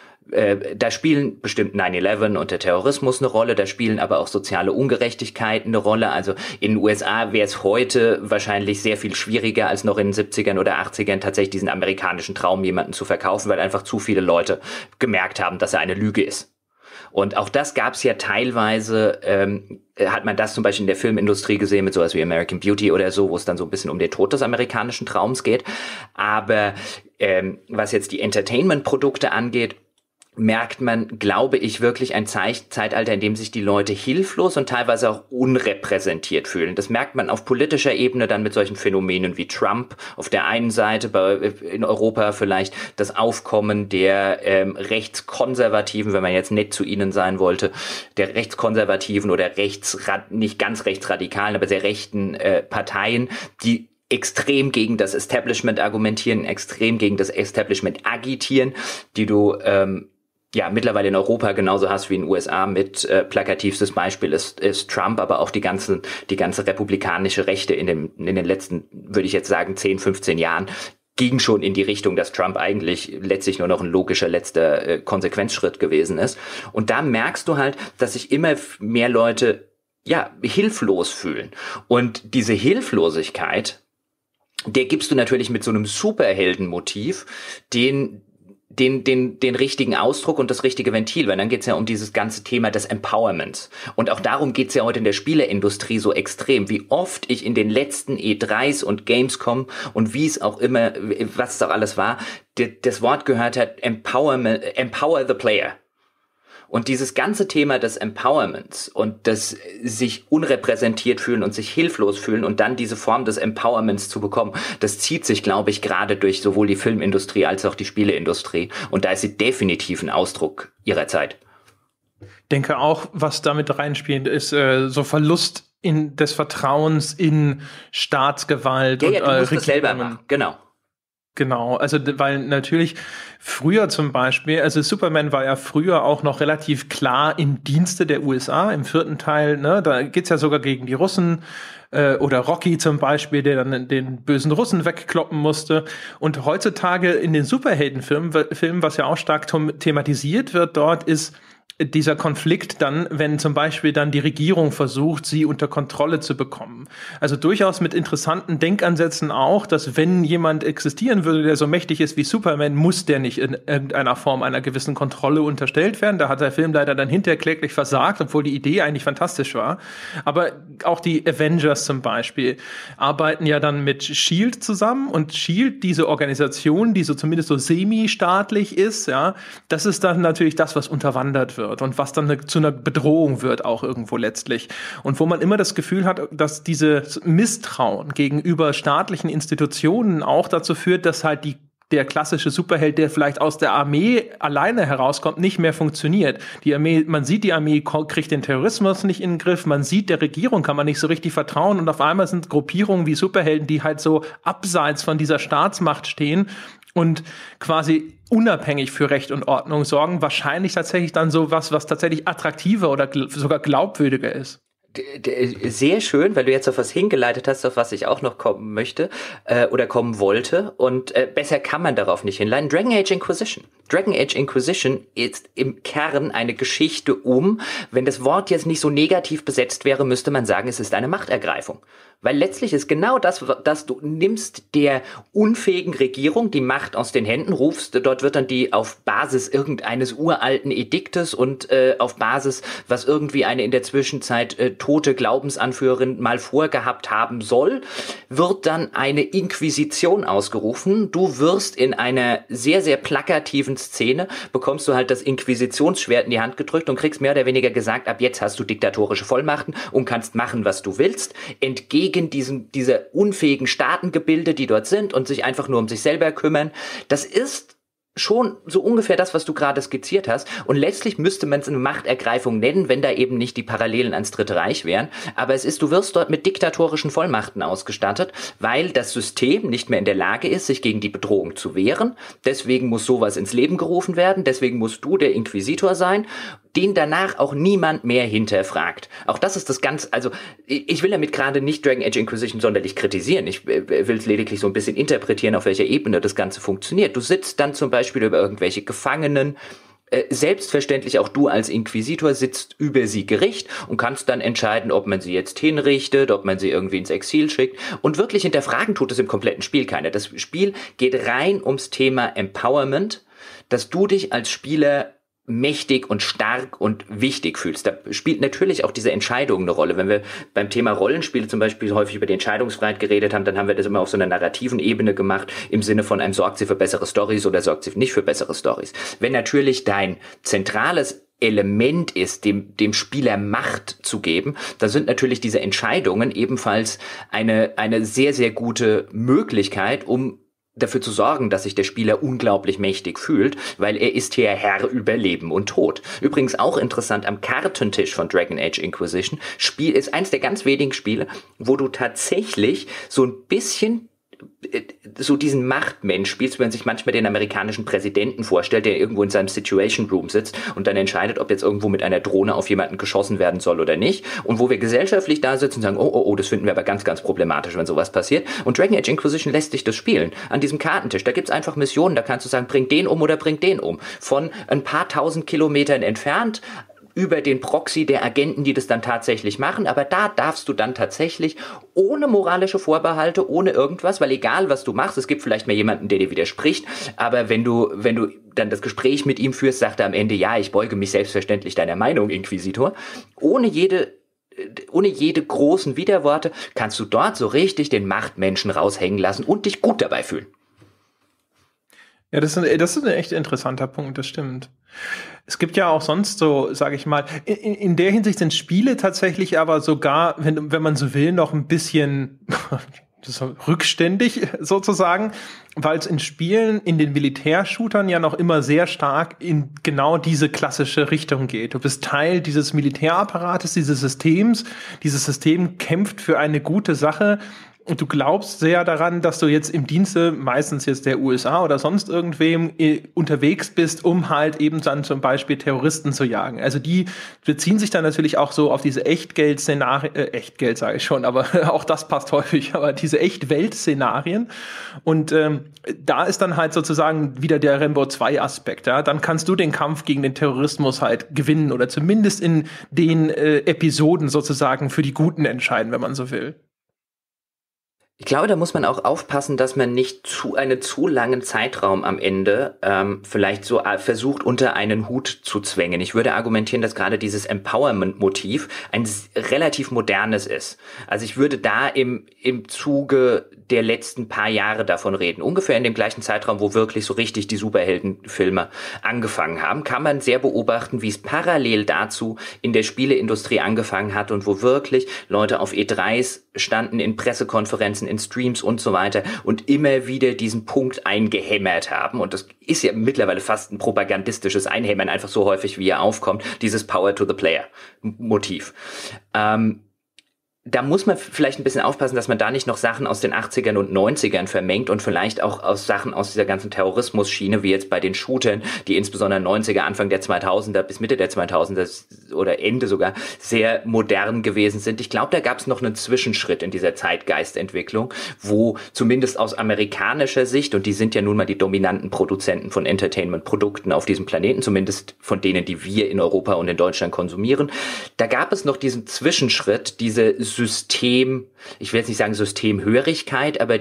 Da spielen bestimmt 9/11 und der Terrorismus eine Rolle, da spielen aber auch soziale Ungerechtigkeiten eine Rolle. Also in den USA wäre es heute wahrscheinlich sehr viel schwieriger als noch in den 70ern oder 80ern tatsächlich diesen amerikanischen Traum jemanden zu verkaufen, weil einfach zu viele Leute gemerkt haben, dass er eine Lüge ist. Und auch das gab es ja teilweise, hat man das zum Beispiel in der Filmindustrie gesehen mit sowas wie American Beauty oder so, wo es dann so ein bisschen um den Tod des amerikanischen Traums geht. Aber was jetzt die Entertainment-Produkte angeht, merkt man, glaube ich, wirklich ein Zeitalter, in dem sich die Leute hilflos und teilweise auch unrepräsentiert fühlen. Das merkt man auf politischer Ebene dann mit solchen Phänomenen wie Trump auf der einen Seite, in Europa vielleicht das Aufkommen der rechtskonservativen, wenn man jetzt nett zu ihnen sein wollte, der rechtskonservativen oder nicht ganz rechtsradikalen, aber sehr rechten Parteien, die extrem gegen das Establishment argumentieren, extrem gegen das Establishment agitieren, die du mittlerweile in Europa genauso hast wie in den USA mit plakativstes Beispiel ist Trump, aber auch die ganze republikanische Rechte in den letzten, würde ich jetzt sagen, 10, 15 Jahren ging schon in die Richtung, dass Trump eigentlich letztlich nur noch ein logischer letzter Konsequenzschritt gewesen ist. Und da merkst du halt, dass sich immer mehr Leute hilflos fühlen. Und diese Hilflosigkeit, der gibst du natürlich mit so einem Superheldenmotiv den richtigen Ausdruck und das richtige Ventil, weil dann geht's ja um dieses ganze Thema des Empowerments. Und auch darum geht's ja heute in der Spieleindustrie so extrem, wie oft ich in den letzten E3s und Gamescom und wie es auch immer, was es auch alles war, das Wort gehört hat, Empowerment, empower the player. Und dieses ganze Thema des Empowerments und des sich unrepräsentiert fühlen und sich hilflos fühlen und dann diese Form des Empowerments zu bekommen, das zieht sich, glaube ich, gerade durch sowohl die Filmindustrie als auch die Spieleindustrie. Und da ist sie definitiv ein Ausdruck ihrer Zeit. Denke auch, was damit reinspielt, ist so Verlust des Vertrauens in Staatsgewalt und du musst es selber machen, genau. Genau, also weil natürlich früher zum Beispiel, also Superman war ja früher auch noch relativ klar im Dienste der USA, im 4. Teil, ne, da geht's ja sogar gegen die Russen, oder Rocky zum Beispiel, der dann den bösen Russen wegkloppen musste. Und heutzutage in den Superheldenfilmen, was ja auch stark thematisiert wird dort, ist dieser Konflikt dann, wenn zum Beispiel dann die Regierung versucht, sie unter Kontrolle zu bekommen. Also durchaus mit interessanten Denkansätzen auch, dass wenn jemand existieren würde, der so mächtig ist wie Superman, muss der nicht in irgendeiner Form einer gewissen Kontrolle unterstellt werden. Da hat der Film leider dann hinterher kläglich versagt, obwohl die Idee eigentlich fantastisch war. Aber auch die Avengers zum Beispiel arbeiten ja dann mit S.H.I.E.L.D. zusammen und S.H.I.E.L.D., diese Organisation, die so zumindest so semi-staatlich ist, ja, das ist dann natürlich das, was unterwandert wird und was dann zu einer Bedrohung wird auch irgendwo letztlich. Und wo man immer das Gefühl hat, dass dieses Misstrauen gegenüber staatlichen Institutionen auch dazu führt, dass halt der klassische Superheld, der vielleicht aus der Armee alleine herauskommt, nicht mehr funktioniert. Man sieht, die Armee kriegt den Terrorismus nicht in den Griff, man sieht, der Regierung kann man nicht so richtig vertrauen und auf einmal sind Gruppierungen wie Superhelden, die halt so abseits von dieser Staatsmacht stehen und quasi unabhängig für Recht und Ordnung sorgen, wahrscheinlich tatsächlich dann so was tatsächlich attraktiver oder sogar glaubwürdiger ist. Sehr schön, weil du jetzt auf was hingeleitet hast, auf was ich auch noch kommen möchte oder kommen wollte. Und besser kann man darauf nicht hinleiten. Dragon Age Inquisition. Dragon Age Inquisition ist im Kern eine Geschichte wenn das Wort jetzt nicht so negativ besetzt wäre, müsste man sagen, es ist eine Machtergreifung. Weil letztlich ist genau das, dass du nimmst der unfähigen Regierung die Macht aus den Händen, rufst, dort wird dann die auf Basis irgendeines uralten Ediktes und auf Basis, was irgendwie eine in der Zwischenzeit tote Glaubensanführerin mal vorgehabt haben soll, wird dann eine Inquisition ausgerufen. Du wirst in einer sehr, sehr plakativen Szene, bekommst du halt das Inquisitionsschwert in die Hand gedrückt und kriegst mehr oder weniger gesagt, ab jetzt hast du diktatorische Vollmachten und kannst machen, was du willst, entgegen dieser unfähigen Staatengebilde, die dort sind und sich einfach nur um sich selber kümmern. Das ist schon so ungefähr das, was du gerade skizziert hast. Und letztlich müsste man es eine Machtergreifung nennen, wenn da eben nicht die Parallelen ans Dritte Reich wären. Aber du wirst dort mit diktatorischen Vollmachten ausgestattet, weil das System nicht mehr in der Lage ist, sich gegen die Bedrohung zu wehren. Deswegen muss sowas ins Leben gerufen werden. Deswegen musst du der Inquisitor sein, den danach auch niemand mehr hinterfragt. Auch das ist ich will damit gerade nicht Dragon Age Inquisition sonderlich kritisieren. Ich will es lediglich so ein bisschen interpretieren, auf welcher Ebene das Ganze funktioniert. Du sitzt dann zum Beispiel über irgendwelche Gefangenen, selbstverständlich auch du als Inquisitor sitzt über sie Gericht und kannst dann entscheiden, ob man sie jetzt hinrichtet, ob man sie irgendwie ins Exil schickt. Und wirklich hinterfragen tut es im kompletten Spiel keiner. Das Spiel geht rein ums Thema Empowerment, dass du dich als Spieler mächtig und stark und wichtig fühlst. Da spielt natürlich auch diese Entscheidung eine Rolle. Wenn wir beim Thema Rollenspiele zum Beispiel häufig über die Entscheidungsfreiheit geredet haben, dann haben wir das immer auf so einer narrativen Ebene gemacht, im Sinne von einem sorgt sie für bessere Storys oder sorgt sie nicht für bessere Storys. Wenn natürlich dein zentrales Element ist, dem Spieler Macht zu geben, da sind natürlich diese Entscheidungen ebenfalls eine sehr, sehr gute Möglichkeit, um dafür zu sorgen, dass sich der Spieler unglaublich mächtig fühlt, weil er ist hier Herr über Leben und Tod. Übrigens auch interessant, am Kartentisch von Dragon Age Inquisition ist eins der ganz wenigen Spiele, wo du tatsächlich so ein bisschen so diesen Machtmensch spielst, wenn man sich manchmal den amerikanischen Präsidenten vorstellt, der irgendwo in seinem Situation Room sitzt und dann entscheidet, ob jetzt irgendwo mit einer Drohne auf jemanden geschossen werden soll oder nicht. Und wo wir gesellschaftlich da sitzen und sagen, oh, das finden wir aber ganz, ganz problematisch, wenn sowas passiert. Und Dragon Age Inquisition lässt sich das spielen. An diesem Kartentisch, da gibt's einfach Missionen, da kannst du sagen, bring den um oder bring den um. Von ein paar tausend Kilometern entfernt, über den Proxy der Agenten, die das dann tatsächlich machen. Aber da darfst du dann tatsächlich ohne moralische Vorbehalte, ohne irgendwas, weil egal was du machst, es gibt vielleicht mal jemanden, der dir widerspricht, aber wenn du dann das Gespräch mit ihm führst, sagt er am Ende, ja, ich beuge mich selbstverständlich deiner Meinung, Inquisitor. Ohne jede großen Widerworte kannst du dort so richtig den Machtmenschen raushängen lassen und dich gut dabei fühlen. Ja, das ist ein echt interessanter Punkt, das stimmt. Es gibt ja auch sonst so, sage ich mal, in der Hinsicht sind Spiele tatsächlich aber sogar, wenn man so will, noch ein bisschen rückständig sozusagen, weil es in Spielen, in den Militärshootern ja noch immer sehr stark in genau diese klassische Richtung geht. Du bist Teil dieses Militärapparates, dieses Systems. Dieses System kämpft für eine gute Sache. Und du glaubst sehr daran, dass du jetzt im Dienste, meistens jetzt der USA oder sonst irgendwem, unterwegs bist, um halt eben dann zum Beispiel Terroristen zu jagen. Also die beziehen sich dann natürlich auch so auf diese Echtgeld-Szenarien, Echtgeld sage ich schon, aber auch das passt häufig, aber diese Echtwelt-Szenarien. Und da ist dann halt sozusagen wieder der Rambo 2 Aspekt. Ja? Dann kannst du den Kampf gegen den Terrorismus halt gewinnen oder zumindest in den Episoden sozusagen für die Guten entscheiden, wenn man so will. Ich glaube, da muss man auch aufpassen, dass man nicht einen zu langen Zeitraum am Ende vielleicht so versucht, unter einen Hut zu zwängen. Ich würde argumentieren, dass gerade dieses Empowerment-Motiv ein relativ modernes ist. Also ich würde da im Zuge der letzten paar Jahre davon reden. Ungefähr in dem gleichen Zeitraum, wo wirklich so richtig die Superheldenfilme angefangen haben, kann man sehr beobachten, wie es parallel dazu in der Spieleindustrie angefangen hat und wo wirklich Leute auf E3s standen, in Pressekonferenzen, in Streams und so weiter und immer wieder diesen Punkt eingehämmert haben. Und das ist ja mittlerweile fast ein propagandistisches Einhämmern, einfach so häufig, wie er aufkommt, dieses Power to the Player Motiv. da muss man vielleicht ein bisschen aufpassen, dass man da nicht noch Sachen aus den 80ern und 90ern vermengt und vielleicht auch aus Sachen aus dieser ganzen Terrorismus-Schiene, wie jetzt bei den Shootern, die insbesondere 90er, Anfang der 2000er bis Mitte der 2000er oder Ende sogar sehr modern gewesen sind. Ich glaube, da gab es noch einen Zwischenschritt in dieser Zeitgeistentwicklung, wo zumindest aus amerikanischer Sicht, und die sind ja nun mal die dominanten Produzenten von Entertainment-Produkten auf diesem Planeten, zumindest von denen, die wir in Europa und in Deutschland konsumieren, da gab es noch diesen Zwischenschritt, diese ich will jetzt nicht sagen Systemhörigkeit, aber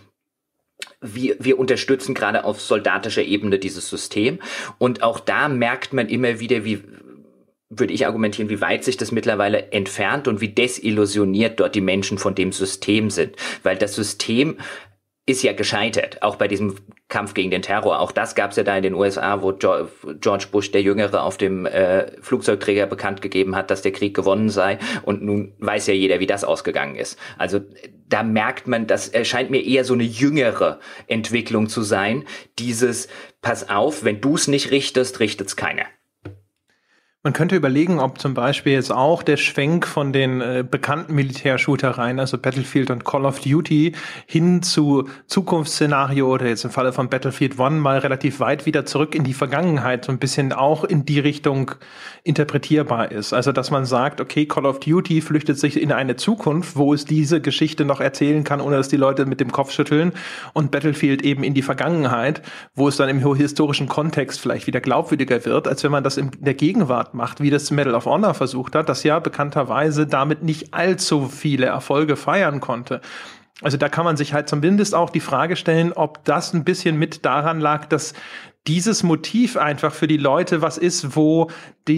wir unterstützen gerade auf soldatischer Ebene dieses System. Und auch da merkt man immer wieder, würde ich argumentieren, wie weit sich das mittlerweile entfernt und wie desillusioniert dort die Menschen von dem System sind. Weil das System ist ja gescheitert, auch bei diesem Kampf gegen den Terror. Auch das gab es ja da in den USA, wo George Bush der Jüngere auf dem Flugzeugträger bekannt gegeben hat, dass der Krieg gewonnen sei. Und nun weiß ja jeder, wie das ausgegangen ist. Also da merkt man, das erscheint mir eher so eine jüngere Entwicklung zu sein. Dieses, pass auf, wenn du es nicht richtest, richtet's keiner. Man könnte überlegen, ob zum Beispiel jetzt auch der Schwenk von den bekannten Militärshootereien, also Battlefield und Call of Duty, hin zu Zukunftsszenario oder jetzt im Falle von Battlefield 1 mal relativ weit wieder zurück in die Vergangenheit so ein bisschen auch in die Richtung interpretierbar ist. Also dass man sagt, okay, Call of Duty flüchtet sich in eine Zukunft, wo es diese Geschichte noch erzählen kann, ohne dass die Leute mit dem Kopf schütteln, und Battlefield eben in die Vergangenheit, wo es dann im historischen Kontext vielleicht wieder glaubwürdiger wird, als wenn man das in der Gegenwart macht, wie das Medal of Honor versucht hat, das ja bekannterweise damit nicht allzu viele Erfolge feiern konnte. Also da kann man sich halt zumindest auch die Frage stellen, ob das ein bisschen mit daran lag, dass dieses Motiv einfach für die Leute was ist, wo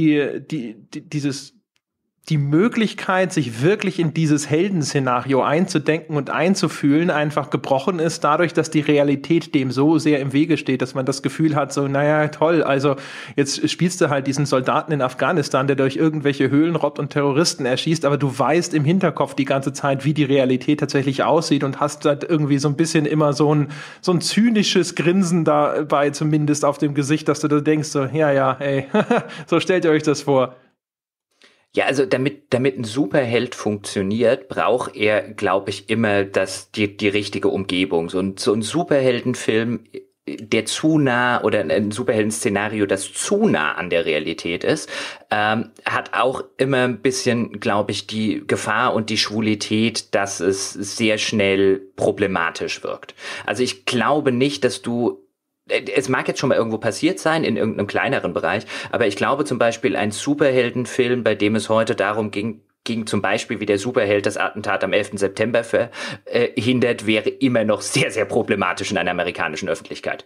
die Möglichkeit, sich wirklich in dieses Heldenszenario einzudenken und einzufühlen, einfach gebrochen ist, dadurch, dass die Realität dem so sehr im Wege steht, dass man das Gefühl hat, so, naja, toll, also jetzt spielst du halt diesen Soldaten in Afghanistan, der durch irgendwelche Höhlen robbt und Terroristen erschießt, aber du weißt im Hinterkopf die ganze Zeit, wie die Realität tatsächlich aussieht und hast halt irgendwie so ein bisschen immer so ein zynisches Grinsen dabei, zumindest auf dem Gesicht, dass du da denkst, so, ja, ey, so stellt ihr euch das vor. Ja, also damit ein Superheld funktioniert, braucht er, glaube ich, immer die richtige Umgebung. So ein Superheldenfilm, der zu nah, oder ein Superhelden-Szenario, das zu nah an der Realität ist, hat auch immer ein bisschen, glaube ich, die Gefahr und die Schwulität, dass es sehr schnell problematisch wirkt. Also ich glaube nicht, dass es mag jetzt schon mal irgendwo passiert sein, in irgendeinem kleineren Bereich, aber ich glaube zum Beispiel ein Superheldenfilm, bei dem es heute darum ging zum Beispiel, wie der Superheld das Attentat am 11. September verhindert, wäre immer noch sehr, sehr problematisch in einer amerikanischen Öffentlichkeit.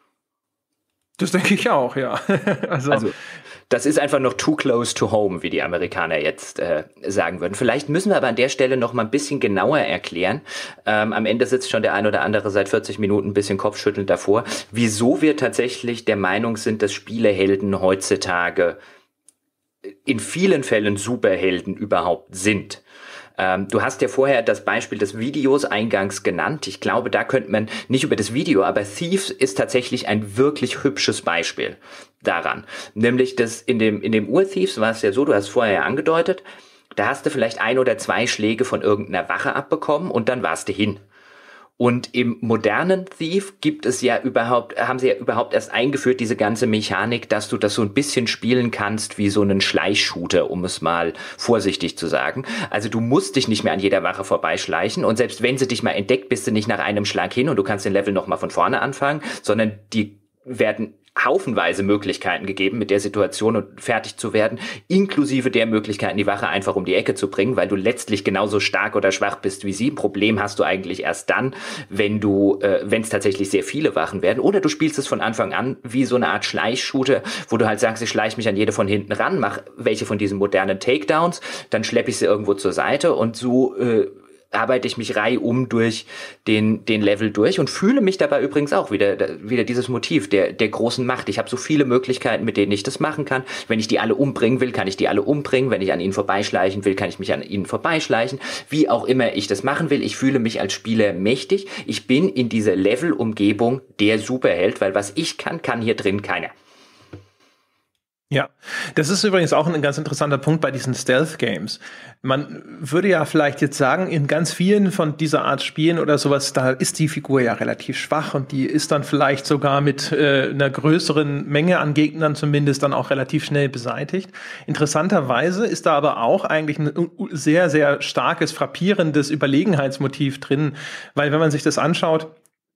Das denke ich auch, ja. Also das ist einfach noch too close to home, wie die Amerikaner jetzt sagen würden. Vielleicht müssen wir aber an der Stelle noch mal ein bisschen genauer erklären. Am Ende sitzt schon der ein oder andere seit 40 Minuten ein bisschen kopfschüttelnd davor, wieso wir tatsächlich der Meinung sind, dass Spielehelden heutzutage in vielen Fällen Superhelden überhaupt sind. Du hast ja vorher das Beispiel des Videos eingangs genannt. Ich glaube, da könnte man nicht über das Video, aber Thieves ist tatsächlich ein wirklich hübsches Beispiel daran. Nämlich, dass in dem Ur-Thieves war es ja so, du hast vorher ja angedeutet, da hast du vielleicht 1 oder 2 Schläge von irgendeiner Wache abbekommen und dann warst du hin. Und im modernen Thief haben sie ja überhaupt erst eingeführt, diese ganze Mechanik, dass du das so ein bisschen spielen kannst wie so einen Schleichshooter, um es mal vorsichtig zu sagen. Also du musst dich nicht mehr an jeder Wache vorbeischleichen, und selbst wenn sie dich mal entdeckt, bist du nicht nach einem Schlag hin und du kannst den Level nochmal von vorne anfangen, sondern die werden haufenweise Möglichkeiten gegeben, mit der Situation und fertig zu werden, inklusive der Möglichkeiten, die Wache einfach um die Ecke zu bringen, weil du letztlich genauso stark oder schwach bist wie sie. Problem hast du eigentlich erst dann, wenn es tatsächlich sehr viele Wachen werden, oder du spielst es von Anfang an wie so eine Art Schleichshooter, wo du halt sagst, ich schleiche mich an jede von hinten ran, mach welche von diesen modernen Takedowns, dann schleppe ich sie irgendwo zur Seite und so arbeite ich mich reihum durch den Level durch und fühle mich dabei übrigens auch wieder dieses Motiv der großen Macht. Ich habe so viele Möglichkeiten, mit denen ich das machen kann. Wenn ich die alle umbringen will, kann ich die alle umbringen. Wenn ich an ihnen vorbeischleichen will, kann ich mich an ihnen vorbeischleichen. Wie auch immer ich das machen will, ich fühle mich als Spieler mächtig. Ich bin in dieser Level-Umgebung der Superheld, weil was ich kann hier drin keiner. Ja, das ist übrigens auch ein ganz interessanter Punkt bei diesen Stealth-Games. Man würde ja vielleicht jetzt sagen, in ganz vielen von dieser Art Spielen oder sowas, da ist die Figur ja relativ schwach und die ist dann vielleicht sogar mit einer größeren Menge an Gegnern zumindest dann auch relativ schnell beseitigt. Interessanterweise ist da aber auch eigentlich ein sehr, sehr starkes, frappierendes Überlegenheitsmotiv drin, weil wenn man sich das anschaut,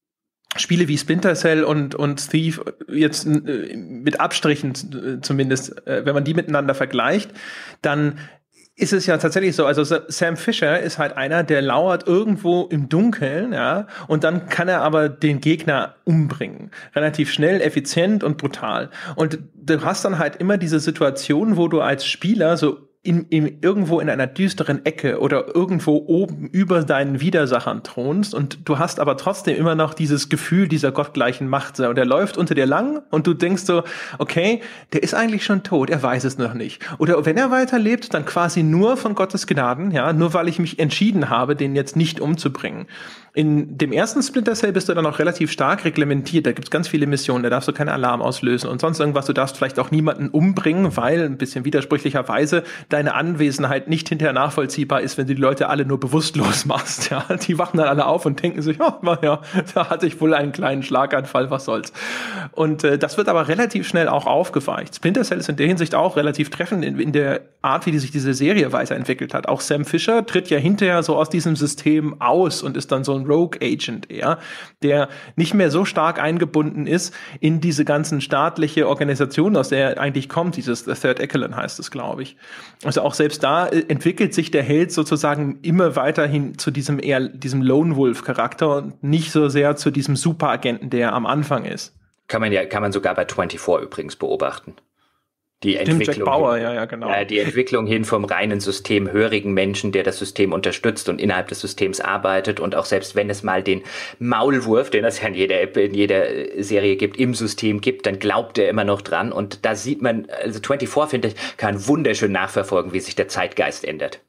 Spiele wie Splinter Cell und Thief jetzt mit Abstrichen zumindest, wenn man die miteinander vergleicht, dann ist es ja tatsächlich so, also Sam Fisher ist halt einer, der lauert irgendwo im Dunkeln, ja, und dann kann er aber den Gegner umbringen. Relativ schnell, effizient und brutal. Und du hast dann halt immer diese Situation, wo du als Spieler so irgendwo in einer düsteren Ecke oder irgendwo oben über deinen Widersachern thronst und du hast aber trotzdem immer noch dieses Gefühl dieser gottgleichen Macht und der läuft unter dir lang und du denkst so, okay, der ist eigentlich schon tot, er weiß es noch nicht. Oder wenn er weiterlebt, dann quasi nur von Gottes Gnaden, ja, nur weil ich mich entschieden habe, den jetzt nicht umzubringen. In dem ersten Splinter Cell bist du dann auch relativ stark reglementiert. Da gibt's ganz viele Missionen, da darfst du keinen Alarm auslösen und sonst irgendwas. Du darfst vielleicht auch niemanden umbringen, weil ein bisschen widersprüchlicherweise deine Anwesenheit nicht hinterher nachvollziehbar ist, wenn du die Leute alle nur bewusstlos machst. Ja, die wachen dann alle auf und denken sich, oh, ja, da hatte ich wohl einen kleinen Schlaganfall, was soll's. Und das wird aber relativ schnell auch aufgeweicht. Splinter Cell ist in der Hinsicht auch relativ treffend in der Art, wie sich diese Serie weiterentwickelt hat. Auch Sam Fisher tritt ja hinterher so aus diesem System aus und ist dann so ein Rogue Agent eher, der nicht mehr so stark eingebunden ist in diese ganzen staatliche Organisation, aus der er eigentlich kommt. Dieses The Third Echelon heißt es, glaube ich. Also auch selbst da entwickelt sich der Held sozusagen immer weiterhin zu diesem Lone Wolf Charakter und nicht so sehr zu diesem Superagenten, der er am Anfang ist. Kann man sogar bei 24 übrigens beobachten. Die Stimmt, Entwicklung Jack Bauer, ja, genau. Die Entwicklung hin vom reinen systemhörigen Menschen, der das System unterstützt und innerhalb des Systems arbeitet und auch selbst wenn es mal den Maulwurf, den es ja in jeder Serie gibt, im System gibt, dann glaubt er immer noch dran und da sieht man, also 24, finde ich, kann wunderschön nachverfolgen, wie sich der Zeitgeist ändert.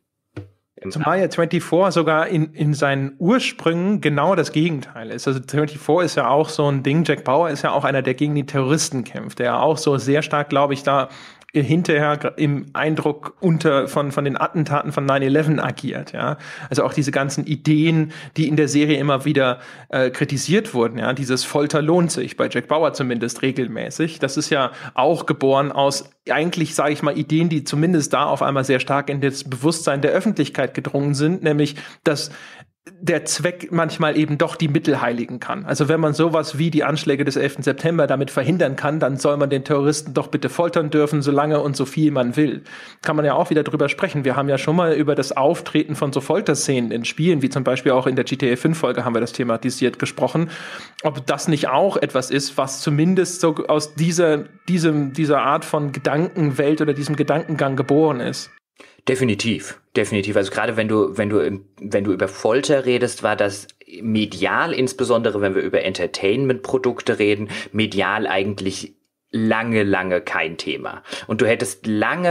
Zumal ja 24 sogar in seinen Ursprüngen genau das Gegenteil ist. Also 24 ist ja auch so ein Ding. Jack Bauer ist ja auch einer, der gegen die Terroristen kämpft, der auch so sehr stark, glaube ich, da hinterher im Eindruck von den Attentaten von 9/11 agiert, ja. Also auch diese ganzen Ideen, die in der Serie immer wieder kritisiert wurden, ja. Dieses Folter lohnt sich, bei Jack Bauer zumindest regelmäßig. Das ist ja auch geboren aus eigentlich, sage ich mal, Ideen, die zumindest da auf einmal sehr stark in das Bewusstsein der Öffentlichkeit gedrungen sind, nämlich, dass der Zweck manchmal eben doch die Mittel heiligen kann. Also wenn man sowas wie die Anschläge des 11. September damit verhindern kann, dann soll man den Terroristen doch bitte foltern dürfen, solange und so viel man will. Kann man ja auch wieder drüber sprechen. Wir haben ja schon mal über das Auftreten von so Folterszenen in Spielen, wie zum Beispiel auch in der GTA 5 Folge haben wir das thematisiert gesprochen. Ob das nicht auch etwas ist, was zumindest so aus dieser Art von Gedankenwelt oder diesem Gedankengang geboren ist. Definitiv. Also gerade wenn du über Folter redest, war das medial, insbesondere wenn wir über Entertainment-Produkte reden, medial eigentlich lange kein Thema. Und hättest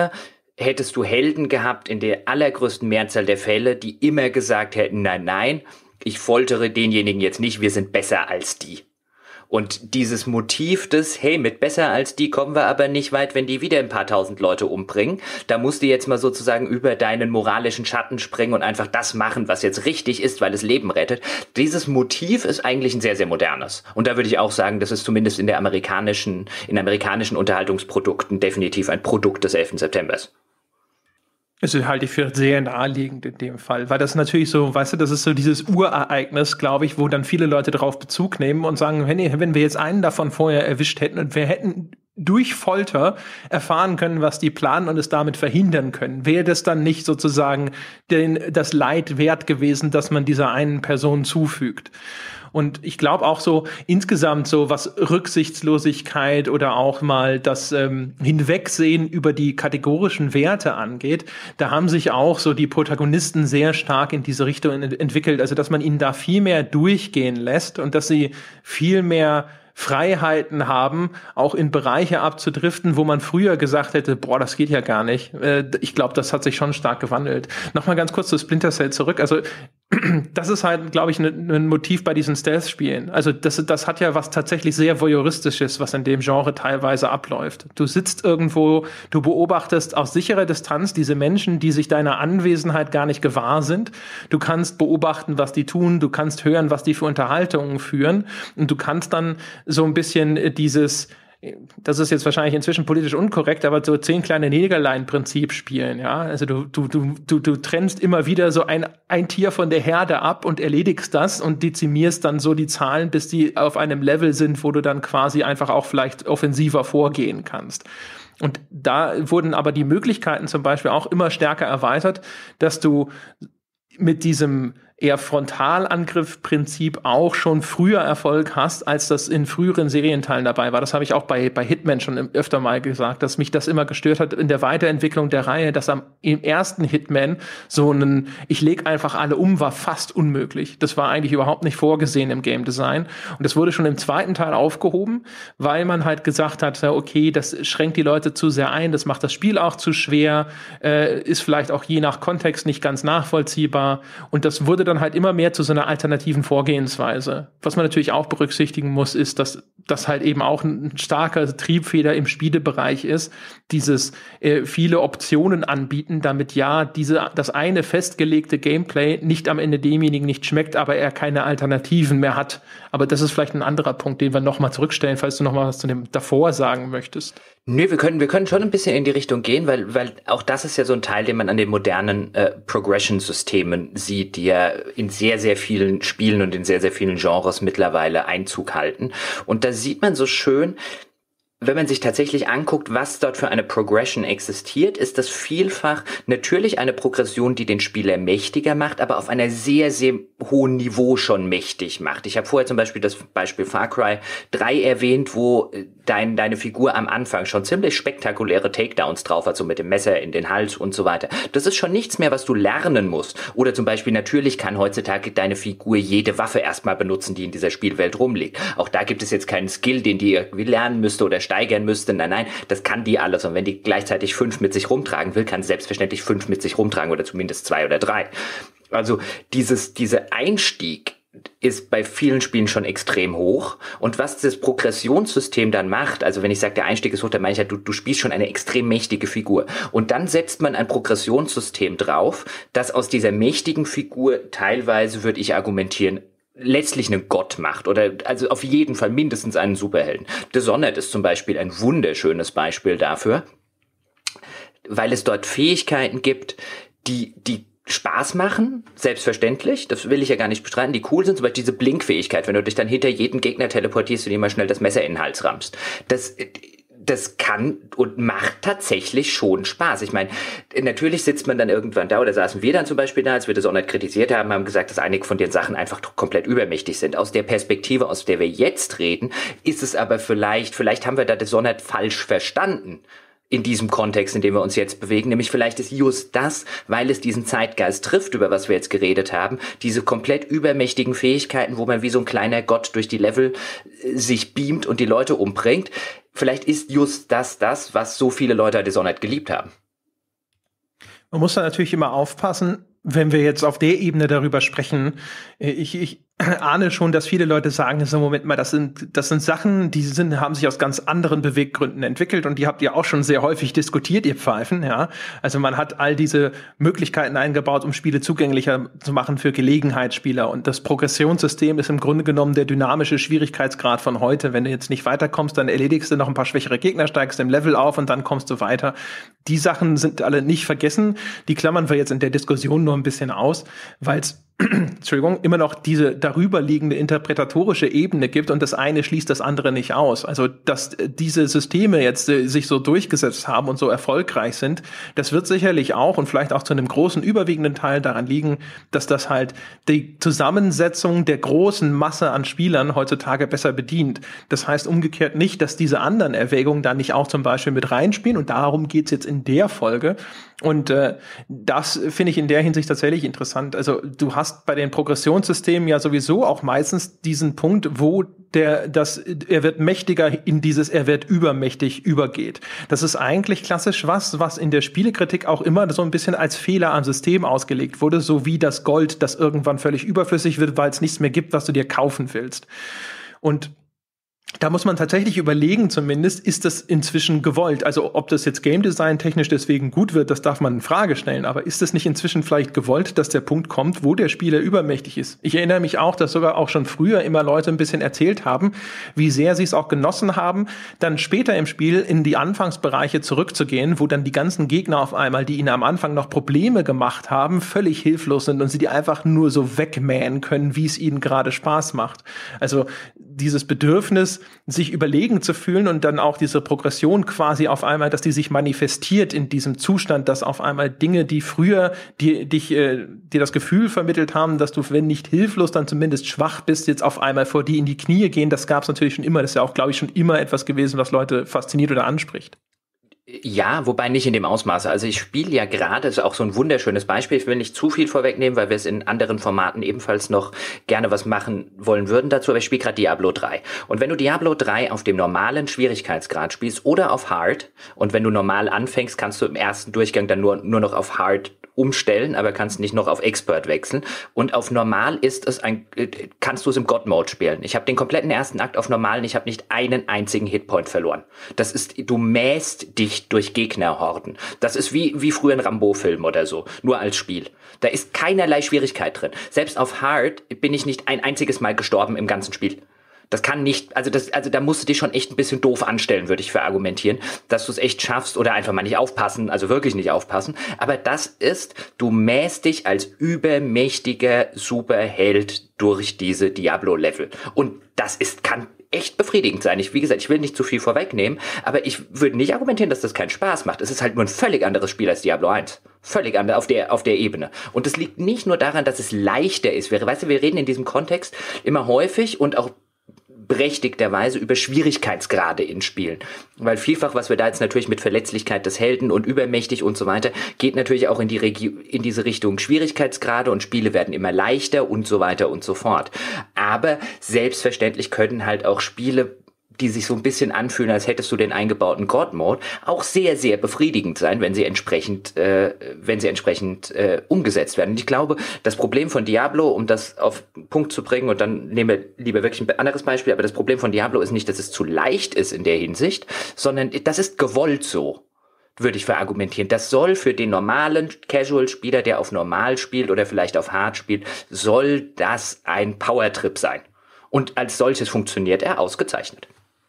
du Helden gehabt in der allergrößten Mehrzahl der Fälle, die immer gesagt hätten, nein, ich foltere denjenigen jetzt nicht, wir sind besser als die. Und dieses Motiv des, hey, mit besser als die kommen wir aber nicht weit, wenn die wieder ein paar tausend Leute umbringen. Da musst du jetzt mal sozusagen über deinen moralischen Schatten springen und einfach das machen, was jetzt richtig ist, weil es Leben rettet. Dieses Motiv ist eigentlich ein sehr, sehr modernes. Und da würde ich auch sagen, das ist zumindest in amerikanischen Unterhaltungsprodukten definitiv ein Produkt des 11. Septembers. Also halte ich für sehr naheliegend in dem Fall, weil das natürlich so, weißt du, das ist so dieses Urereignis, glaube ich, wo dann viele Leute darauf Bezug nehmen und sagen, wenn wir jetzt einen davon vorher erwischt hätten und wir hätten durch Folter erfahren können, was die planen und es damit verhindern können, wäre das dann nicht sozusagen das Leid wert gewesen, dass man dieser einen Person zufügt. Und ich glaube auch so insgesamt so, was Rücksichtslosigkeit oder auch mal das Hinwegsehen über die kategorischen Werte angeht, da haben sich auch so die Protagonisten sehr stark in diese Richtung entwickelt. Also, dass man ihnen da viel mehr durchgehen lässt und dass sie viel mehr Freiheiten haben, auch in Bereiche abzudriften, wo man früher gesagt hätte, boah, das geht ja gar nicht. Ich glaube, das hat sich schon stark gewandelt. Nochmal ganz kurz zu Splinter Cell zurück. Also das ist halt, glaube ich, ein Motiv bei diesen Stealth-Spielen. Also das hat ja was tatsächlich sehr Voyeuristisches, was in dem Genre teilweise abläuft. Du sitzt irgendwo, du beobachtest aus sicherer Distanz diese Menschen, die sich deiner Anwesenheit gar nicht gewahr sind. Du kannst beobachten, was die tun, du kannst hören, was die für Unterhaltungen führen und du kannst dann so ein bisschen das ist jetzt wahrscheinlich inzwischen politisch unkorrekt, aber so 10 kleine Negerlein-Prinzip spielen, ja. Also du trennst immer wieder so ein Tier von der Herde ab und erledigst das und dezimierst dann so die Zahlen, bis die auf einem Level sind, wo du dann quasi einfach auch vielleicht offensiver vorgehen kannst. Und da wurden aber die Möglichkeiten zum Beispiel auch immer stärker erweitert, dass du mit diesem eher Frontalangriff-Prinzip auch schon früher Erfolg hast, als das in früheren Serienteilen dabei war. Das habe ich auch bei Hitman schon öfter mal gesagt, dass mich das immer gestört hat in der Weiterentwicklung der Reihe, dass im ersten Hitman ich leg einfach alle um, war fast unmöglich. Das war eigentlich überhaupt nicht vorgesehen im Game Design. Und das wurde schon im zweiten Teil aufgehoben, weil man halt gesagt hat, okay, das schränkt die Leute zu sehr ein, das macht das Spiel auch zu schwer, ist vielleicht auch je nach Kontext nicht ganz nachvollziehbar. Und das wurde dann halt immer mehr zu so einer alternativen Vorgehensweise. Was man natürlich auch berücksichtigen muss, ist, dass das halt eben auch ein starker Triebfeder im Spielebereich ist, dieses viele Optionen anbieten, damit das eine festgelegte Gameplay nicht am Ende demjenigen nicht schmeckt, aber er keine Alternativen mehr hat. Aber das ist vielleicht ein anderer Punkt, den wir nochmal zurückstellen, falls du nochmal was zu dem davor sagen möchtest. Nö, wir können schon ein bisschen in die Richtung gehen, weil auch das ist ja so ein Teil, den man an den modernen Progression-Systemen sieht, die ja in sehr, sehr vielen Spielen und in sehr, sehr vielen Genres mittlerweile Einzug halten. Und da sieht man so schön, wenn man sich tatsächlich anguckt, was dort für eine Progression existiert, ist das vielfach natürlich eine Progression, die den Spieler mächtiger macht, aber auf einer sehr, sehr hohen Niveau schon mächtig macht. Ich habe vorher zum Beispiel das Beispiel Far Cry 3 erwähnt, wo deine Figur am Anfang schon ziemlich spektakuläre Takedowns drauf hat, so mit dem Messer in den Hals und so weiter. Das ist schon nichts mehr, was du lernen musst. Oder zum Beispiel, natürlich kann heutzutage deine Figur jede Waffe erstmal benutzen, die in dieser Spielwelt rumliegt. Auch da gibt es jetzt keinen Skill, den die irgendwie lernen müsste oder steigern müsste. Nein, das kann die alles. Und wenn die gleichzeitig 5 mit sich rumtragen will, kann sie selbstverständlich 5 mit sich rumtragen oder zumindest 2 oder 3. Also dieser Einstieg ist bei vielen Spielen schon extrem hoch. Und was das Progressionssystem dann macht, also wenn ich sage, der Einstieg ist hoch, dann meine ich ja, du spielst schon eine extrem mächtige Figur. Und dann setzt man ein Progressionssystem drauf, das aus dieser mächtigen Figur teilweise, würde ich argumentieren, letztlich einen Gott macht oder also auf jeden Fall mindestens einen Superhelden. Dishonored ist zum Beispiel ein wunderschönes Beispiel dafür, weil es dort Fähigkeiten gibt, die Spaß machen, selbstverständlich, das will ich ja gar nicht bestreiten, die cool sind, zum Beispiel diese Blinkfähigkeit, wenn du dich dann hinter jeden Gegner teleportierst und ihm mal schnell das Messer in den Hals rammst. Das kann und macht tatsächlich schon Spaß. Ich meine, natürlich sitzt man dann irgendwann da, oder saßen wir dann zum Beispiel da, als wir das auch nicht kritisiert haben gesagt, dass einige von den Sachen einfach komplett übermächtig sind. Aus der Perspektive, aus der wir jetzt reden, ist es aber vielleicht haben wir da das auch nicht falsch verstanden. In diesem Kontext, in dem wir uns jetzt bewegen, nämlich vielleicht ist just das, weil es diesen Zeitgeist trifft, über was wir jetzt geredet haben, diese komplett übermächtigen Fähigkeiten, wo man wie so ein kleiner Gott durch die Level sich beamt und die Leute umbringt. Vielleicht ist just das, was so viele Leute Dishonored geliebt haben. Man muss da natürlich immer aufpassen, wenn wir jetzt auf der Ebene darüber sprechen. Ich ahne schon, dass viele Leute sagen, so Moment mal, das sind Sachen, haben sich aus ganz anderen Beweggründen entwickelt und die habt ihr auch schon sehr häufig diskutiert, ihr Pfeifen, ja. Also man hat all diese Möglichkeiten eingebaut, um Spiele zugänglicher zu machen für Gelegenheitsspieler und das Progressionssystem ist im Grunde genommen der dynamische Schwierigkeitsgrad von heute. Wenn du jetzt nicht weiterkommst, dann erledigst du noch ein paar schwächere Gegner, steigst im Level auf und dann kommst du weiter. Die Sachen sind alle nicht vergessen, die klammern wir jetzt in der Diskussion nur ein bisschen aus, weil es immer noch diese darüber liegende interpretatorische Ebene gibt und das eine schließt das andere nicht aus. Also, dass diese Systeme jetzt sich so durchgesetzt haben und so erfolgreich sind, das wird sicherlich auch und vielleicht auch zu einem großen überwiegenden Teil daran liegen, dass das halt die Zusammensetzung der großen Masse an Spielern heutzutage besser bedient. Das heißt umgekehrt nicht, dass diese anderen Erwägungen da nicht auch zum Beispiel mit reinspielen und darum geht's jetzt in der Folge. Und das finde ich in der Hinsicht tatsächlich interessant. Also du hast bei den Progressionssystemen ja sowieso sowieso auch meistens diesen Punkt, wo er wird mächtiger in dieses er wird übermächtig übergeht. Das ist eigentlich klassisch was in der Spielekritik auch immer so ein bisschen als Fehler am System ausgelegt wurde, so wie das Gold, das irgendwann völlig überflüssig wird, weil es nichts mehr gibt, was du dir kaufen willst. Und da muss man tatsächlich überlegen, zumindest, ist das inzwischen gewollt? Also ob das jetzt Game Design technisch deswegen gut wird, das darf man in Frage stellen. Aber ist es nicht inzwischen vielleicht gewollt, dass der Punkt kommt, wo der Spieler übermächtig ist? Ich erinnere mich auch, dass sogar auch schon früher immer Leute ein bisschen erzählt haben, wie sehr sie es auch genossen haben, dann später im Spiel in die Anfangsbereiche zurückzugehen, wo dann die ganzen Gegner auf einmal, die ihnen am Anfang noch Probleme gemacht haben, völlig hilflos sind und sie die einfach nur so wegmähen können, wie es ihnen gerade Spaß macht. Also dieses Bedürfnis, sich überlegen zu fühlen und dann auch diese Progression quasi auf einmal, dass die sich manifestiert in diesem Zustand, dass auf einmal Dinge, die früher dir das Gefühl vermittelt haben, dass du, wenn nicht hilflos, dann zumindest schwach bist, jetzt auf einmal vor die in die Knie gehen, das gab es natürlich schon immer. Das ist ja auch, glaube ich, schon immer etwas gewesen, was Leute fasziniert oder anspricht. Ja, wobei nicht in dem Ausmaße. Also ich spiele ja gerade, ist auch so ein wunderschönes Beispiel, ich will nicht zu viel vorwegnehmen, weil wir es in anderen Formaten ebenfalls noch gerne was machen wollen würden dazu, aber ich spiele gerade Diablo 3. Und wenn du Diablo 3 auf dem normalen Schwierigkeitsgrad spielst oder auf Hard, und wenn du normal anfängst, kannst du im ersten Durchgang dann nur noch auf Hard umstellen, aber kannst nicht noch auf Expert wechseln. Und auf Normal kannst du es im God-Mode spielen. Ich habe den kompletten ersten Akt auf Normal und ich habe nicht einen einzigen Hitpoint verloren. Das ist, du mähst dich durch Gegnerhorden. Das ist wie früher ein Rambo-Film oder so, nur als Spiel. Da ist keinerlei Schwierigkeit drin. Selbst auf Hard bin ich nicht ein einziges Mal gestorben im ganzen Spiel. Das kann nicht, also da musst du dich schon echt ein bisschen doof anstellen, würde ich verargumentieren, dass du es echt schaffst oder einfach mal nicht aufpassen, also wirklich nicht aufpassen. Aber das ist, du mähst dich als übermächtiger Superheld durch diese Diablo-Level. Und das kann echt befriedigend sein. Wie gesagt, ich will nicht zu viel vorwegnehmen, aber ich würde nicht argumentieren, dass das keinen Spaß macht. Es ist halt nur ein völlig anderes Spiel als Diablo 1. Völlig anders auf der Ebene. Und es liegt nicht nur daran, dass es leichter ist. Weißt du, wir reden in diesem Kontext immer häufig und auch berechtigterweise über Schwierigkeitsgrade in Spielen. Weil vielfach, was wir da jetzt natürlich mit Verletzlichkeit des Helden und übermächtig und so weiter, geht natürlich auch in diese Richtung Schwierigkeitsgrade und Spiele werden immer leichter und so weiter und so fort. Aber selbstverständlich können halt auch Spiele, die sich so ein bisschen anfühlen, als hättest du den eingebauten God-Mode, auch sehr, sehr befriedigend sein, wenn sie entsprechend umgesetzt werden. Und ich glaube, das Problem von Diablo, um das auf den Punkt zu bringen, und dann nehmen wir lieber wirklich ein anderes Beispiel, aber das Problem von Diablo ist nicht, dass es zu leicht ist in der Hinsicht, sondern das ist gewollt so, würde ich verargumentieren. Das soll für den normalen Casual-Spieler, der auf Normal spielt oder vielleicht auf Hard spielt, soll das ein Powertrip sein. Und als solches funktioniert er ausgezeichnet.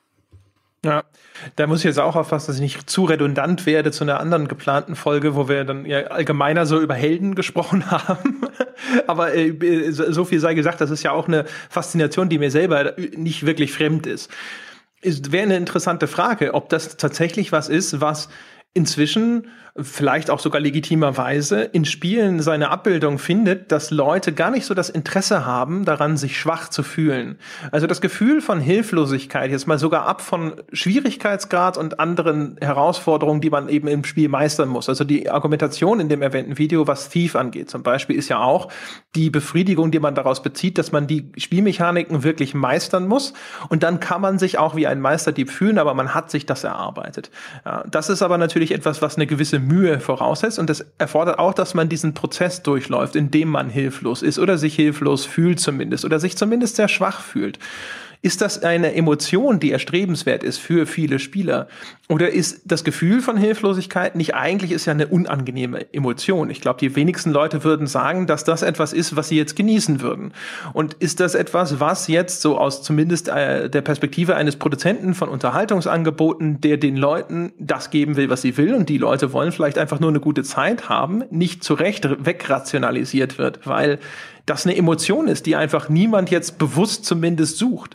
Ja, da muss ich jetzt auch aufpassen, dass ich nicht zu redundant werde zu einer anderen geplanten Folge, wo wir dann ja allgemeiner so über Helden gesprochen haben. Aber so viel sei gesagt, das ist ja auch eine Faszination, die mir selber nicht wirklich fremd ist. Es wäre eine interessante Frage, ob das tatsächlich was ist, was inzwischen vielleicht auch sogar legitimerweise in Spielen seine Abbildung findet, dass Leute gar nicht so das Interesse haben, daran sich schwach zu fühlen. Also das Gefühl von Hilflosigkeit, jetzt mal sogar ab von Schwierigkeitsgrad und anderen Herausforderungen, die man eben im Spiel meistern muss. Also die Argumentation in dem erwähnten Video, was Thief angeht zum Beispiel, ist ja auch die Befriedigung, die man daraus bezieht, dass man die Spielmechaniken wirklich meistern muss und dann kann man sich auch wie ein Meisterdieb fühlen, aber man hat sich das erarbeitet. Ja, das ist aber natürlich etwas, was eine gewisse Mühe voraussetzt und das erfordert auch, dass man diesen Prozess durchläuft, in dem man hilflos ist oder sich hilflos fühlt zumindest oder sich zumindest sehr schwach fühlt. Ist das eine Emotion, die erstrebenswert ist für viele Spieler? Oder ist das Gefühl von Hilflosigkeit nicht eigentlich ist ja eine unangenehme Emotion? Ich glaube, die wenigsten Leute würden sagen, dass das etwas ist, was sie jetzt genießen würden. Und ist das etwas, was jetzt so aus zumindest der Perspektive eines Produzenten von Unterhaltungsangeboten, der den Leuten das geben will, was sie will, und die Leute wollen vielleicht einfach nur eine gute Zeit haben, nicht zu Recht wegrationalisiert wird, weil das eine Emotion ist, die einfach niemand jetzt bewusst zumindest sucht?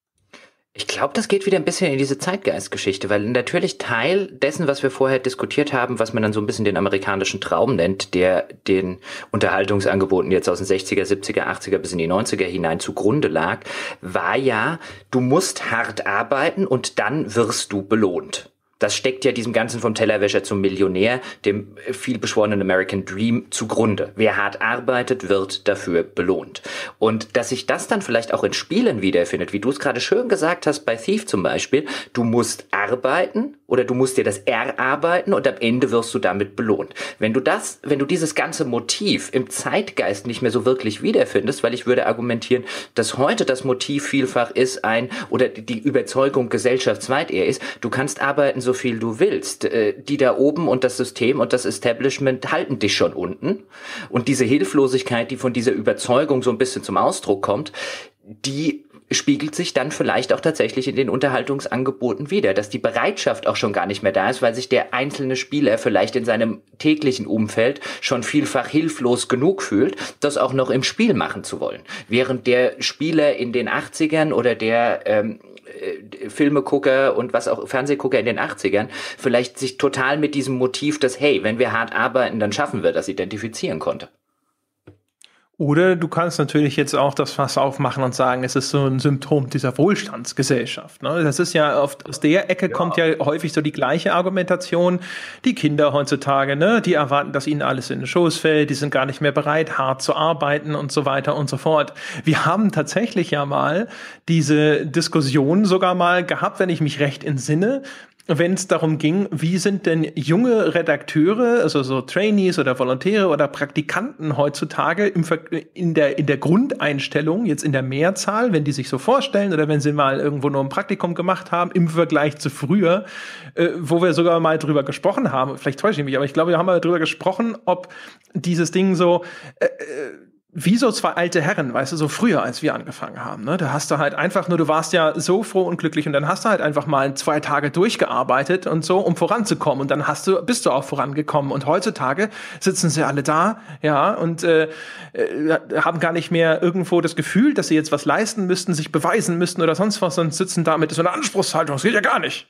Ich glaube, das geht wieder ein bisschen in diese Zeitgeistgeschichte, weil natürlich Teil dessen, was wir vorher diskutiert haben, was man dann so ein bisschen den amerikanischen Traum nennt, der den Unterhaltungsangeboten jetzt aus den 60er, 70er, 80er bis in die 90er hinein zugrunde lag, war ja, du musst hart arbeiten und dann wirst du belohnt. Das steckt ja diesem Ganzen vom Tellerwäscher zum Millionär, dem vielbeschworenen American Dream zugrunde. Wer hart arbeitet, wird dafür belohnt. Und dass sich das dann vielleicht auch in Spielen wiederfindet, wie du es gerade schön gesagt hast, bei Thief zum Beispiel, du musst arbeiten oder du musst dir das erarbeiten und am Ende wirst du damit belohnt. Wenn du dieses ganze Motiv im Zeitgeist nicht mehr so wirklich wiederfindest, weil ich würde argumentieren, dass heute das Motiv vielfach ist oder die Überzeugung gesellschaftsweit eher ist, du kannst arbeiten, so viel du willst. Die da oben und das System und das Establishment halten dich schon unten. Und diese Hilflosigkeit, die von dieser Überzeugung so ein bisschen zum Ausdruck kommt, die spiegelt sich dann vielleicht auch tatsächlich in den Unterhaltungsangeboten wider, dass die Bereitschaft auch schon gar nicht mehr da ist, weil sich der einzelne Spieler vielleicht in seinem täglichen Umfeld schon vielfach hilflos genug fühlt, das auch noch im Spiel machen zu wollen. Während der Spieler in den 80ern oder der Filmegucker und was auch Fernsehgucker in den 80ern vielleicht sich total mit diesem Motiv, dass hey, wenn wir hart arbeiten, dann schaffen wir das, identifizieren konnte. Oder du kannst natürlich jetzt auch das Fass aufmachen und sagen, es ist so ein Symptom dieser Wohlstandsgesellschaft. Ne? Das ist ja oft, aus der Ecke kommt ja häufig so die gleiche Argumentation. Die Kinder heutzutage, ne, die erwarten, dass ihnen alles in den Schoß fällt, die sind gar nicht mehr bereit, hart zu arbeiten und so weiter und so fort. Wir haben tatsächlich ja mal diese Diskussion sogar mal gehabt, wenn ich mich recht entsinne, wenn es darum ging, wie sind denn junge Redakteure, also so Trainees oder Volontäre oder Praktikanten heutzutage in der Grundeinstellung, jetzt in der Mehrzahl, wenn die sich so vorstellen oder wenn sie mal irgendwo nur ein Praktikum gemacht haben, im Vergleich zu früher, wo wir sogar mal drüber gesprochen haben, vielleicht täusche ich mich, aber ich glaube, wir haben mal drüber gesprochen, ob dieses Ding so wie so zwei alte Herren, weißt du, so früher, als wir angefangen haben, ne? Da hast du halt einfach nur, du warst ja so froh und glücklich und dann hast du halt einfach mal 2 Tage durchgearbeitet und so, um voranzukommen und dann bist du auch vorangekommen und heutzutage sitzen sie alle da, ja, und haben gar nicht mehr irgendwo das Gefühl, dass sie jetzt was leisten müssten, sich beweisen müssten oder sonst was und sitzen da mit so einer Anspruchshaltung, das geht ja gar nicht.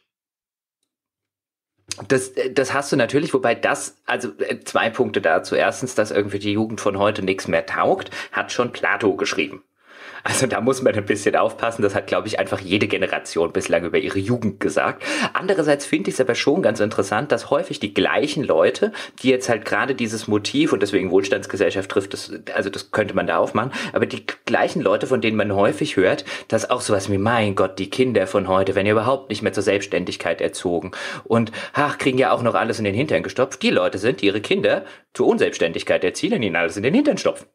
Das hast du natürlich, wobei also 2 Punkte dazu. Erstens, dass irgendwie die Jugend von heute nichts mehr taugt, hat schon Plato geschrieben. Also da muss man ein bisschen aufpassen. Das hat, glaube ich, einfach jede Generation bislang über ihre Jugend gesagt. Andererseits finde ich es aber schon ganz interessant, dass häufig die gleichen Leute, die jetzt halt gerade dieses Motiv und deswegen Wohlstandsgesellschaft trifft, das könnte man da aufmachen, aber die gleichen Leute, von denen man häufig hört, dass auch sowas wie, mein Gott, die Kinder von heute werden ja überhaupt nicht mehr zur Selbstständigkeit erzogen und kriegen ja auch noch alles in den Hintern gestopft. Die Leute sind, die ihre Kinder zur Unselbstständigkeit erzielen, ihnen alles in den Hintern stopfen.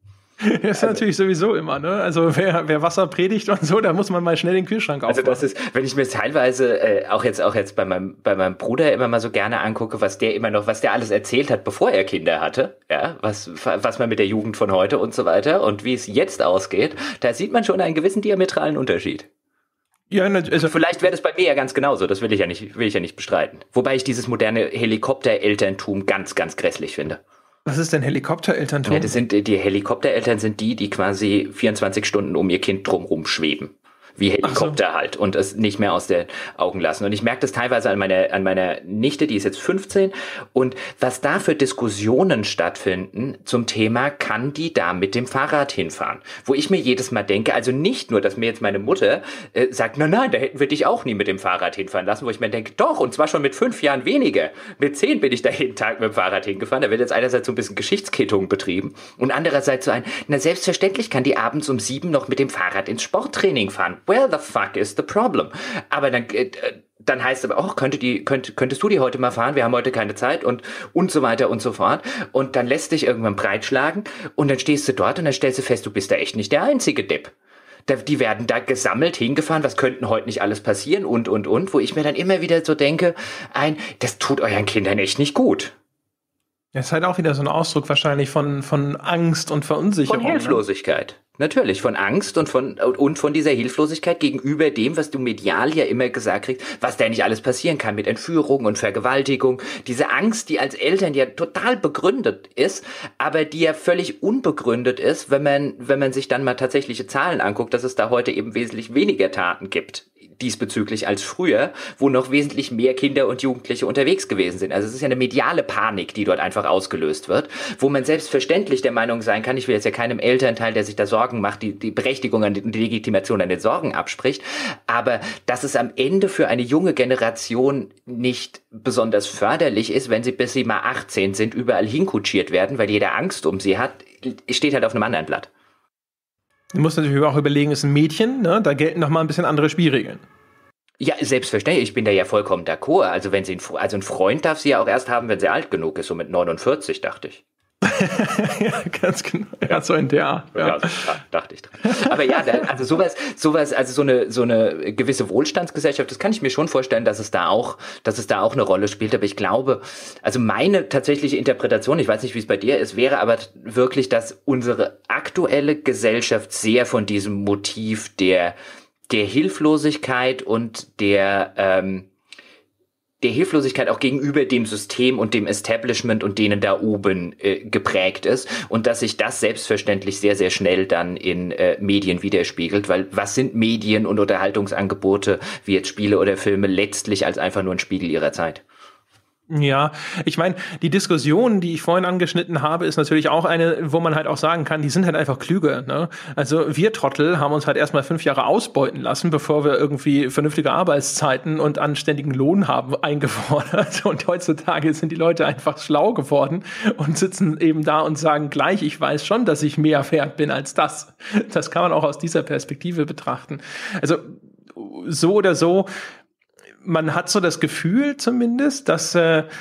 Das ist natürlich sowieso immer, ne? Also wer Wasser predigt und so, da muss man mal schnell den Kühlschrank aufmachen. Also das ist, wenn ich mir teilweise auch jetzt bei meinem Bruder immer mal so gerne angucke, was der alles erzählt hat, bevor er Kinder hatte, ja, was man mit der Jugend von heute und so weiter und wie es jetzt ausgeht, da sieht man schon einen gewissen diametralen Unterschied. Ja, also vielleicht wäre das bei mir ja ganz genauso, das will ich ja nicht bestreiten. Wobei ich dieses moderne Helikopterelterntum ganz, ganz grässlich finde. Was ist denn Helikopterelterntum? Ja, die Helikoptereltern sind die quasi 24 Stunden um ihr Kind drumherum schweben. Wie Helikopter halt und es nicht mehr aus den Augen lassen. Und ich merke das teilweise an meiner Nichte, die ist jetzt 15 und was da für Diskussionen stattfinden zum Thema, kann die da mit dem Fahrrad hinfahren? Wo ich mir jedes Mal denke, also nicht nur, dass mir jetzt meine Mutter sagt, nein, da hätten wir dich auch nie mit dem Fahrrad hinfahren lassen, wo ich mir denke, doch, und zwar schon mit 5 Jahren weniger. Mit 10 bin ich da jeden Tag mit dem Fahrrad hingefahren. Da wird jetzt einerseits so ein bisschen Geschichtskittung betrieben und andererseits so selbstverständlich kann die abends um 7 noch mit dem Fahrrad ins Sporttraining fahren. Where the fuck is the problem? Aber dann heißt es aber, könntest du die heute mal fahren? Wir haben heute keine Zeit und so weiter und so fort. Und dann lässt dich irgendwann breitschlagen und dann stehst du dort und dann stellst du fest, du bist da echt nicht der einzige Depp. Die werden da gesammelt, hingefahren, was könnten heute nicht alles passieren und, wo ich mir dann immer wieder so denke, das tut euren Kindern echt nicht gut. Das ist halt auch wieder so ein Ausdruck wahrscheinlich von Angst und Verunsicherung. Von Hilflosigkeit. Ne? Natürlich, von Angst und von dieser Hilflosigkeit gegenüber dem, was du medial ja immer gesagt kriegst, was da nicht alles passieren kann mit Entführung und Vergewaltigung. Diese Angst, die als Eltern ja total begründet ist, aber die ja völlig unbegründet ist, wenn man sich dann mal tatsächliche Zahlen anguckt, dass es da heute eben wesentlich weniger Taten gibt, diesbezüglich als früher, wo noch wesentlich mehr Kinder und Jugendliche unterwegs gewesen sind. Also es ist ja eine mediale Panik, die dort einfach ausgelöst wird, wo man selbstverständlich der Meinung sein kann, ich will jetzt ja keinem Elternteil, der sich da Sorgen macht, die Berechtigung und die Legitimation an den Sorgen abspricht, aber dass es am Ende für eine junge Generation nicht besonders förderlich ist, wenn sie bis sie mal 18 sind, überall hinkutschiert werden, weil jeder Angst um sie hat, steht halt auf einem anderen Blatt. Du musst natürlich auch überlegen, ist ein Mädchen, ne? Da gelten noch mal ein bisschen andere Spielregeln. Ja, selbstverständlich. Ich bin da ja vollkommen d'accord. Also wenn sie ein Freund darf sie ja auch erst haben, wenn sie alt genug ist, so mit 49, dachte ich. Ja, ganz genau. Ja, so in der Art. Ja, dachte ich dran. Aber ja, also sowas, also so eine gewisse Wohlstandsgesellschaft, das kann ich mir schon vorstellen, dass es da auch eine Rolle spielt. Aber ich glaube, also meine tatsächliche Interpretation, ich weiß nicht, wie es bei dir ist, wäre aber wirklich, dass unsere aktuelle Gesellschaft sehr von diesem Motiv der Hilflosigkeit und der Hilflosigkeit auch gegenüber dem System und dem Establishment und denen da oben geprägt ist und dass sich das selbstverständlich sehr, sehr schnell dann in Medien widerspiegelt, weil was sind Medien und Unterhaltungsangebote wie jetzt Spiele oder Filme letztlich als einfach nur ein Spiegel ihrer Zeit? Ja, ich meine, die Diskussion, die ich vorhin angeschnitten habe, ist natürlich auch eine, wo man halt auch sagen kann, die sind halt einfach klüger, ne? Also wir Trottel haben uns halt erstmal 5 Jahre ausbeuten lassen, bevor wir irgendwie vernünftige Arbeitszeiten und anständigen Lohn haben eingefordert. Und heutzutage sind die Leute einfach schlau geworden und sitzen eben da und sagen gleich, ich weiß schon, dass ich mehr wert bin als das. Das kann man auch aus dieser Perspektive betrachten. Also so oder so, man hat so das Gefühl zumindest, dass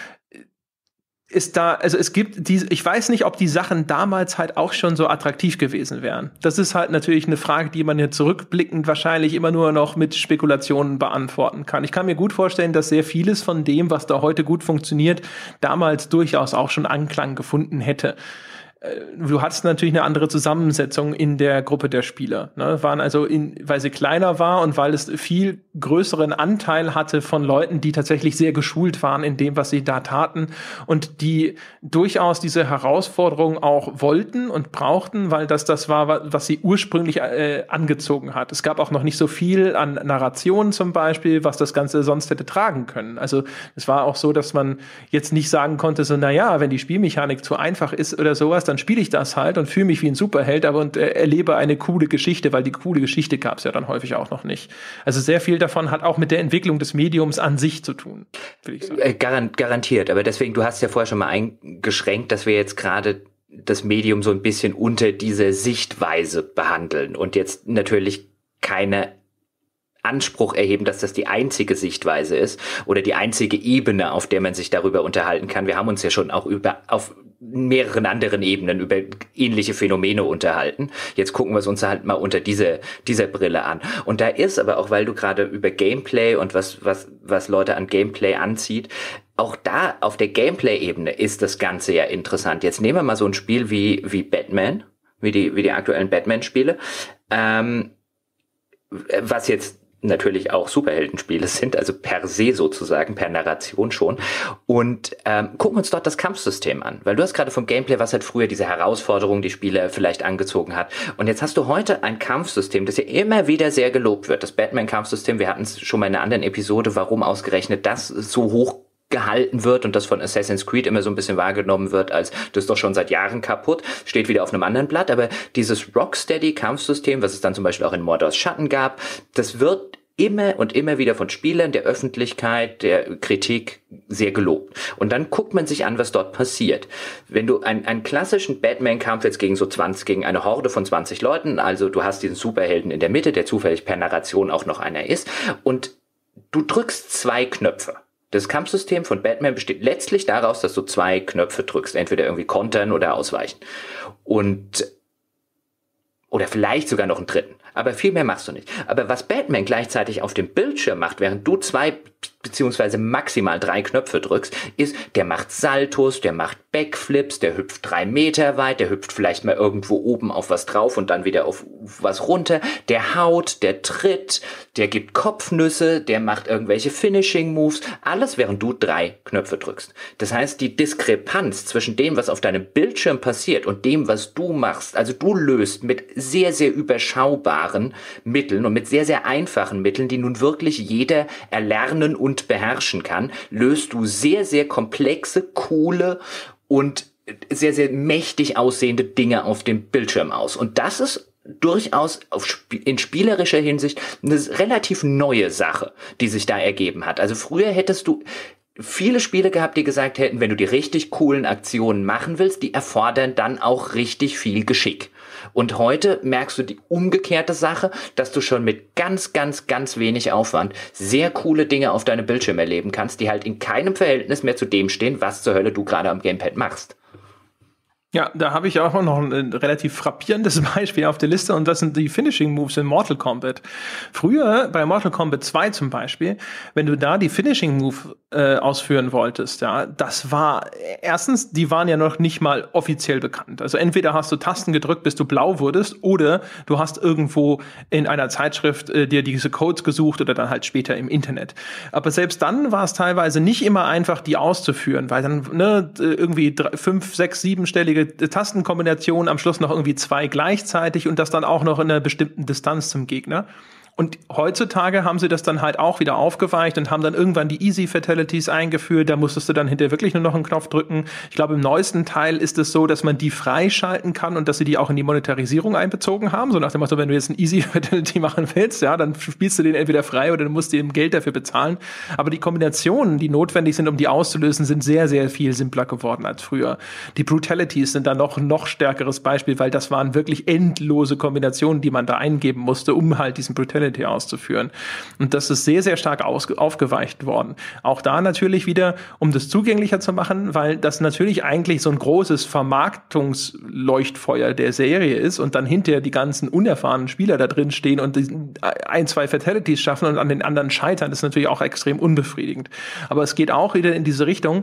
es gibt ich weiß nicht, ob die Sachen damals halt auch schon so attraktiv gewesen wären. Das ist halt natürlich eine Frage, die man jetzt zurückblickend wahrscheinlich immer nur noch mit Spekulationen beantworten kann. Ich kann mir gut vorstellen, dass sehr vieles von dem, was da heute gut funktioniert, damals durchaus auch schon Anklang gefunden hätte. Du hattest natürlich eine andere Zusammensetzung in der Gruppe der Spieler. Ne? Waren also, weil sie kleiner war und weil es viel größeren Anteil hatte von Leuten, die tatsächlich sehr geschult waren in dem, was sie da taten und die durchaus diese Herausforderung auch wollten und brauchten, weil das war, was sie ursprünglich angezogen hat. Es gab auch noch nicht so viel an Narration zum Beispiel, was das Ganze sonst hätte tragen können. Also es war auch so, dass man jetzt nicht sagen konnte, so, naja, wenn die Spielmechanik zu einfach ist oder sowas, dann spiele ich das halt und fühle mich wie ein Superheld, aber erlebe eine coole Geschichte, weil die coole Geschichte gab es ja dann häufig auch noch nicht. Also sehr viel davon hat auch mit der Entwicklung des Mediums an sich zu tun, würde ich sagen. Garantiert, aber deswegen, du hast ja vorher schon mal eingeschränkt, dass wir jetzt gerade das Medium so ein bisschen unter dieser Sichtweise behandeln und jetzt natürlich keine Anspruch erheben, dass das die einzige Sichtweise ist oder die einzige Ebene, auf der man sich darüber unterhalten kann. Wir haben uns ja schon auch auf mehreren anderen Ebenen über ähnliche Phänomene unterhalten. Jetzt gucken wir es uns halt mal unter dieser Brille an. Und da ist aber auch, weil du gerade über Gameplay und was Leute an Gameplay anzieht, auch da auf der Gameplay-Ebene ist das Ganze ja interessant. Jetzt nehmen wir mal so ein Spiel wie Batman, wie die aktuellen Batman-Spiele, was jetzt natürlich auch Superheldenspiele sind, also per se sozusagen, per Narration schon. Und gucken uns dort das Kampfsystem an, weil du hast gerade vom Gameplay, was halt früher diese Herausforderung die Spieler vielleicht angezogen hat. Und jetzt hast du heute ein Kampfsystem, das ja immer wieder sehr gelobt wird. Das Batman-Kampfsystem, wir hatten es schon mal in einer anderen Episode, warum ausgerechnet das so hoch gehalten wird und das von Assassin's Creed immer so ein bisschen wahrgenommen wird, als das ist doch schon seit Jahren kaputt, steht wieder auf einem anderen Blatt, aber dieses Rocksteady-Kampfsystem, was es dann zum Beispiel auch in Mordors Schatten gab, das wird immer und immer wieder von Spielern, der Öffentlichkeit, der Kritik sehr gelobt. Und dann guckt man sich an, was dort passiert. Wenn du einen klassischen Batman-Kampf jetzt gegen eine Horde von 20 Leuten, also du hast diesen Superhelden in der Mitte, der zufällig per Narration auch noch einer ist, und du drückst 2 Knöpfe. Das Kampfsystem von Batman besteht letztlich daraus, dass du 2 Knöpfe drückst, entweder irgendwie kontern oder ausweichen. Oder vielleicht sogar noch einen dritten. Aber viel mehr machst du nicht. Aber was Batman gleichzeitig auf dem Bildschirm macht, während du 2 beziehungsweise maximal 3 Knöpfe drückst, ist, der macht Saltos, der macht Backflips, der hüpft 3 Meter weit, der hüpft vielleicht mal irgendwo oben auf was drauf und dann wieder auf was runter, der haut, der tritt, der gibt Kopfnüsse, der macht irgendwelche Finishing-Moves, alles während du 3 Knöpfe drückst. Das heißt, die Diskrepanz zwischen dem, was auf deinem Bildschirm passiert und dem, was du machst, also du löst mit sehr, sehr überschaubaren Mitteln und mit sehr, sehr einfachen Mitteln, die nun wirklich jeder erlernen und beherrschen kann, löst du sehr, sehr komplexe, coole und sehr, sehr mächtig aussehende Dinge auf dem Bildschirm aus. Und das ist durchaus in spielerischer Hinsicht eine relativ neue Sache, die sich da ergeben hat. Also früher hättest du viele Spiele gehabt, die gesagt hätten, wenn du die richtig coolen Aktionen machen willst, die erfordern dann auch richtig viel Geschick. Und heute merkst du die umgekehrte Sache, dass du schon mit ganz, ganz, ganz wenig Aufwand sehr coole Dinge auf deinem Bildschirm erleben kannst, die halt in keinem Verhältnis mehr zu dem stehen, was zur Hölle du gerade am Gamepad machst. Ja, da habe ich auch noch ein relativ frappierendes Beispiel auf der Liste und das sind die Finishing Moves in Mortal Kombat. Früher, bei Mortal Kombat 2 zum Beispiel, wenn du da die Finishing Move ausführen wolltest, ja, das war, erstens, die waren ja noch nicht mal offiziell bekannt. Also entweder hast du Tasten gedrückt, bis du blau wurdest, oder du hast irgendwo in einer Zeitschrift dir diese Codes gesucht oder dann halt später im Internet. Aber selbst dann war es teilweise nicht immer einfach, die auszuführen, weil dann irgendwie 5, 6, 7-stellige Tastenkombinationen, am Schluss noch irgendwie 2 gleichzeitig und das dann auch noch in einer bestimmten Distanz zum Gegner. Und heutzutage haben sie das dann halt auch wieder aufgeweicht und haben dann irgendwann die Easy Fatalities eingeführt. Da musstest du dann hinterher wirklich nur noch einen Knopf drücken. Ich glaube, im neuesten Teil ist es so, dass man die freischalten kann und dass sie die auch in die Monetarisierung einbezogen haben. So nach dem Motto, wenn du jetzt ein Easy Fatality machen willst, ja, dann spielst du den entweder frei oder du musst dir eben Geld dafür bezahlen. Aber die Kombinationen, die notwendig sind, um die auszulösen, sind sehr, sehr viel simpler geworden als früher. Die Brutalities sind da noch stärkeres Beispiel, weil das waren wirklich endlose Kombinationen, die man da eingeben musste, um halt diesen Brutality auszuführen. Und das ist sehr, sehr stark aufgeweicht worden. Auch da natürlich wieder, um das zugänglicher zu machen, weil das natürlich eigentlich so ein großes Vermarktungsleuchtfeuer der Serie ist und dann hinterher die ganzen unerfahrenen Spieler da drin stehen und 1, 2 Fatalities schaffen und an den anderen scheitern, ist natürlich auch extrem unbefriedigend. Aber es geht auch wieder in diese Richtung,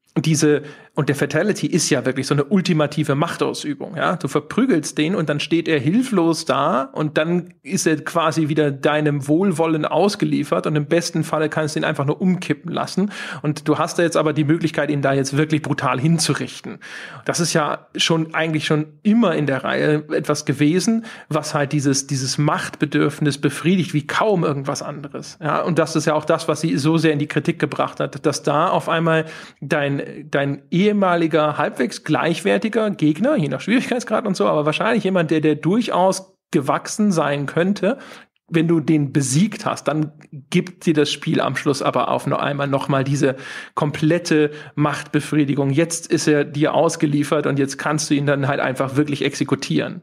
und der Fatality ist ja wirklich so eine ultimative Machtausübung, ja. Du verprügelst den und dann steht er hilflos da und dann ist er quasi wieder deinem Wohlwollen ausgeliefert und im besten Falle kannst du ihn einfach nur umkippen lassen und du hast da jetzt aber die Möglichkeit, ihn da jetzt wirklich brutal hinzurichten. Das ist ja eigentlich schon immer in der Reihe etwas gewesen, was halt dieses Machtbedürfnis befriedigt wie kaum irgendwas anderes, ja. Und das ist ja auch das, was sie so sehr in die Kritik gebracht hat, dass da auf einmal dein ehemaliger, halbwegs gleichwertiger Gegner, je nach Schwierigkeitsgrad und so, aber wahrscheinlich jemand, der durchaus gewachsen sein könnte, wenn du den besiegt hast, dann gibt dir das Spiel am Schluss aber auf noch einmal nochmal diese komplette Machtbefriedigung. Jetzt ist er dir ausgeliefert und jetzt kannst du ihn dann halt einfach wirklich exekutieren.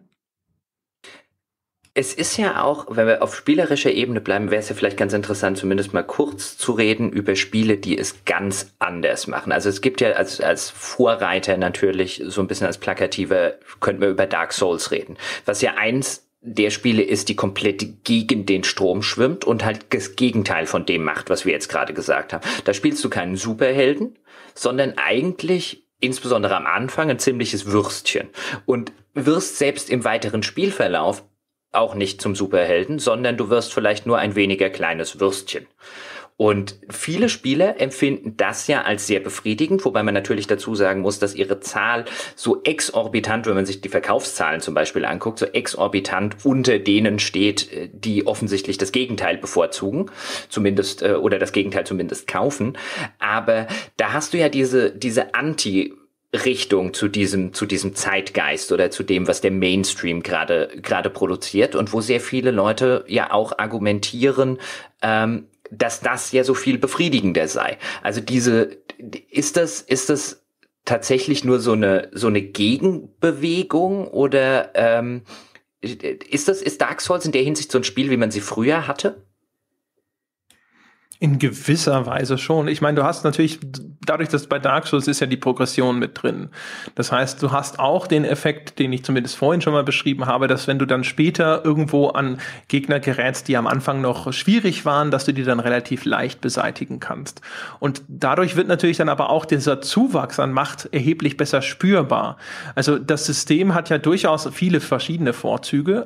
Es ist ja auch, wenn wir auf spielerischer Ebene bleiben, wäre es ja vielleicht ganz interessant, zumindest mal kurz zu reden über Spiele, die es ganz anders machen. Also es gibt ja als Vorreiter natürlich, so ein bisschen als plakativer, könnten wir über Dark Souls reden. Was ja eins der Spiele ist, die komplett gegen den Strom schwimmt und halt das Gegenteil von dem macht, was wir jetzt gerade gesagt haben. Da spielst du keinen Superhelden, sondern eigentlich insbesondere am Anfang ein ziemliches Würstchen. Und wirst selbst im weiteren Spielverlauf auch nicht zum Superhelden, sondern du wirst vielleicht nur ein weniger kleines Würstchen. Und viele Spieler empfinden das ja als sehr befriedigend, wobei man natürlich dazu sagen muss, dass ihre Zahl so exorbitant, wenn man sich die Verkaufszahlen zum Beispiel anguckt, so exorbitant unter denen steht, die offensichtlich das Gegenteil bevorzugen, zumindest, oder das Gegenteil zumindest kaufen. Aber da hast du ja diese Richtung zu diesem Zeitgeist oder zu dem, was der Mainstream gerade produziert und wo sehr viele Leute ja auch argumentieren, dass das ja so viel befriedigender sei. Also ist das tatsächlich nur so eine Gegenbewegung oder ist Dark Souls in der Hinsicht so ein Spiel, wie man sie früher hatte? In gewisser Weise schon. Ich meine, du hast natürlich, dadurch, dass bei Dark Souls ist ja die Progression mit drin. Das heißt, du hast auch den Effekt, den ich zumindest vorhin schon mal beschrieben habe, dass wenn du dann später irgendwo an Gegner gerätst, die am Anfang noch schwierig waren, dass du die dann relativ leicht beseitigen kannst. Und dadurch wird natürlich dann aber auch dieser Zuwachs an Macht erheblich besser spürbar. Also das System hat ja durchaus viele verschiedene Vorzüge.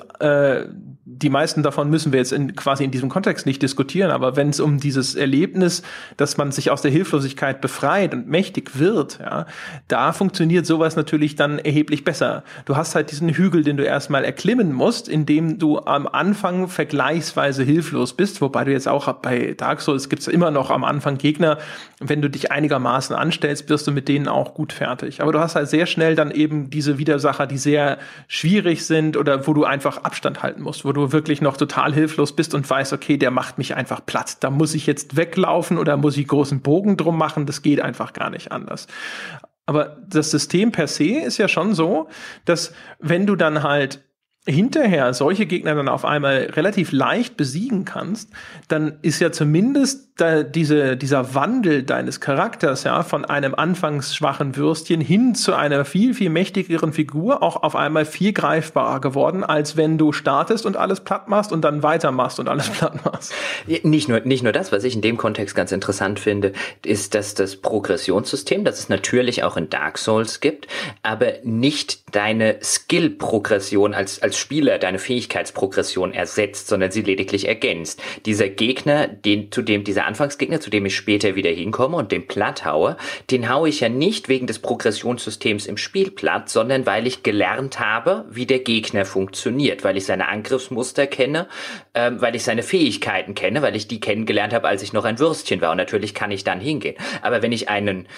Die meisten davon müssen wir jetzt quasi in diesem Kontext nicht diskutieren, aber wenn es um dieses Erlebnis, dass man sich aus der Hilflosigkeit befreit und mächtig wird, ja, da funktioniert sowas natürlich dann erheblich besser. Du hast halt diesen Hügel, den du erstmal erklimmen musst, indem du am Anfang vergleichsweise hilflos bist, wobei du jetzt auch bei Dark Souls gibt's immer noch am Anfang Gegner, wenn du dich einigermaßen anstellst, wirst du mit denen auch gut fertig. Aber du hast halt sehr schnell dann eben diese Widersacher, die sehr schwierig sind oder wo du einfach Abstand halten musst, wo du wirklich noch total hilflos bist und weißt, okay, der macht mich einfach platt. Da muss ich jetzt weglaufen oder muss ich großen Bogen drum machen. Das geht einfach gar nicht anders. Aber das System per se ist ja schon so, dass wenn du dann halt hinterher solche Gegner dann auf einmal relativ leicht besiegen kannst, dann ist ja zumindest dieser Wandel deines Charakters ja von einem anfangs schwachen Würstchen hin zu einer viel, viel mächtigeren Figur auch auf einmal viel greifbarer geworden, als wenn du startest und alles platt machst und dann weitermachst und alles platt machst. Nicht nur das, was ich in dem Kontext ganz interessant finde, ist, dass das Progressionssystem, das es natürlich auch in Dark Souls gibt, aber nicht deine Skill-Progression als Spieler, deine Fähigkeitsprogression ersetzt, sondern sie lediglich ergänzt. Dieser Gegner, dieser Anfangsgegner, zu dem ich später wieder hinkomme und den platt haue, den haue ich ja nicht wegen des Progressionssystems im Spiel platt, sondern weil ich gelernt habe, wie der Gegner funktioniert, weil ich seine Angriffsmuster kenne, weil ich seine Fähigkeiten kenne, weil ich die kennengelernt habe, als ich noch ein Würstchen war. Und natürlich kann ich dann hingehen. Aber wenn ich einen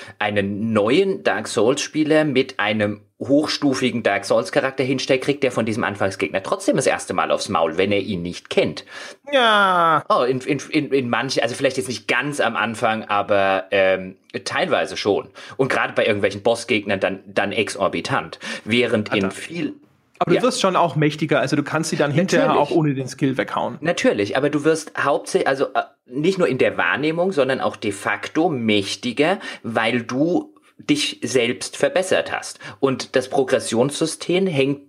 neuen Dark Souls-Spieler mit einem hochstufigen Dark Souls Charakter hinstellt, kriegt der von diesem Anfangsgegner trotzdem das erste Mal aufs Maul, wenn er ihn nicht kennt. Ja. Oh, in manchen, also vielleicht jetzt nicht ganz am Anfang, aber teilweise schon. Und gerade bei irgendwelchen Bossgegnern dann exorbitant. Während in viel... Aber du wirst schon auch mächtiger, also du kannst sie dann hinterher auch ohne den Skill weghauen. Natürlich, aber du wirst hauptsächlich, also nicht nur in der Wahrnehmung, sondern auch de facto mächtiger, weil du dich selbst verbessert hast. Und das Progressionssystem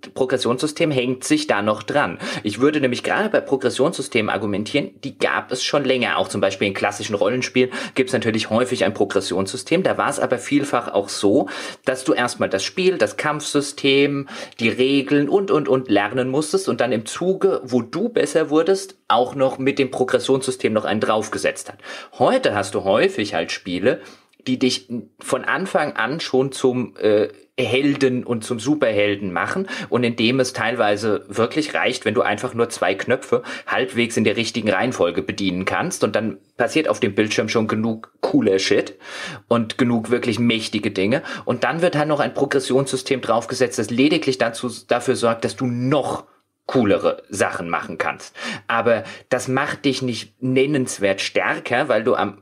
hängt sich da noch dran. Ich würde nämlich gerade bei Progressionssystemen argumentieren, die gab es schon länger. Auch zum Beispiel in klassischen Rollenspielen gibt es natürlich häufig ein Progressionssystem. Da war es aber vielfach auch so, dass du erstmal das Spiel, das Kampfsystem, die Regeln und lernen musstest und dann im Zuge, wo du besser wurdest, auch noch mit dem Progressionssystem noch einen draufgesetzt hat. Heute hast du häufig halt Spiele, die dich von Anfang an schon zum Helden und zum Superhelden machen und indem es teilweise wirklich reicht, wenn du einfach nur 2 Knöpfe halbwegs in der richtigen Reihenfolge bedienen kannst und dann passiert auf dem Bildschirm schon genug cooler Shit und genug wirklich mächtige Dinge und dann wird halt noch ein Progressionssystem draufgesetzt, das lediglich dafür sorgt, dass du noch coolere Sachen machen kannst. Aber das macht dich nicht nennenswert stärker, weil du am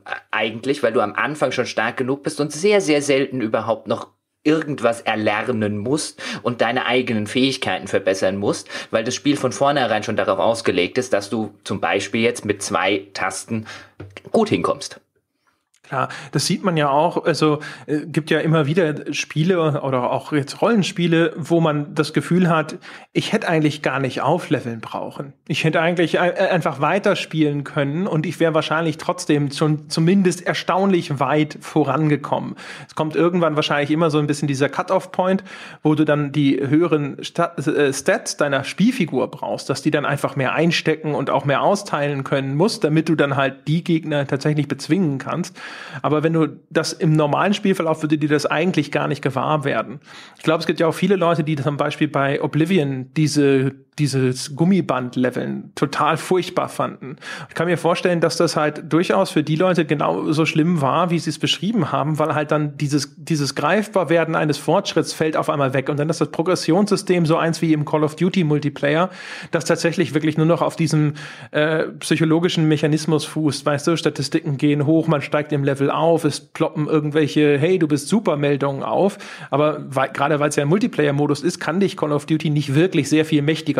Anfang schon stark genug bist und sehr, sehr selten überhaupt noch irgendwas erlernen musst und deine eigenen Fähigkeiten verbessern musst, weil das Spiel von vornherein schon darauf ausgelegt ist, dass du zum Beispiel jetzt mit 2 Tasten gut hinkommst. Klar, das sieht man ja auch, also gibt ja immer wieder Spiele oder auch jetzt Rollenspiele, wo man das Gefühl hat, ich hätte eigentlich gar nicht aufleveln brauchen. Ich hätte eigentlich einfach weiterspielen können und ich wäre wahrscheinlich trotzdem schon zumindest erstaunlich weit vorangekommen. Es kommt irgendwann wahrscheinlich immer so ein bisschen dieser Cut-off-Point, wo du dann die höheren Stats deiner Spielfigur brauchst, dass die dann einfach mehr einstecken und auch mehr austeilen können musst, damit du dann halt die Gegner tatsächlich bezwingen kannst. Aber wenn du das im normalen Spielverlauf, würde dir das eigentlich gar nicht gewahr werden. Ich glaube, es gibt ja auch viele Leute, die zum Beispiel bei Oblivion dieses Gummiband-Leveln total furchtbar fanden. Ich kann mir vorstellen, dass das halt durchaus für die Leute genauso schlimm war, wie sie es beschrieben haben, weil halt dann dieses Greifbarwerden eines Fortschritts fällt auf einmal weg. Und dann ist das Progressionssystem so eins wie im Call of Duty Multiplayer, das tatsächlich wirklich nur noch auf diesem psychologischen Mechanismus fußt. Weißt du, Statistiken gehen hoch, man steigt im Level auf, es ploppen irgendwelche Hey, du bist super Meldungen auf. Aber gerade weil es ja ein Multiplayer-Modus ist, kann dich Call of Duty nicht wirklich sehr viel mächtiger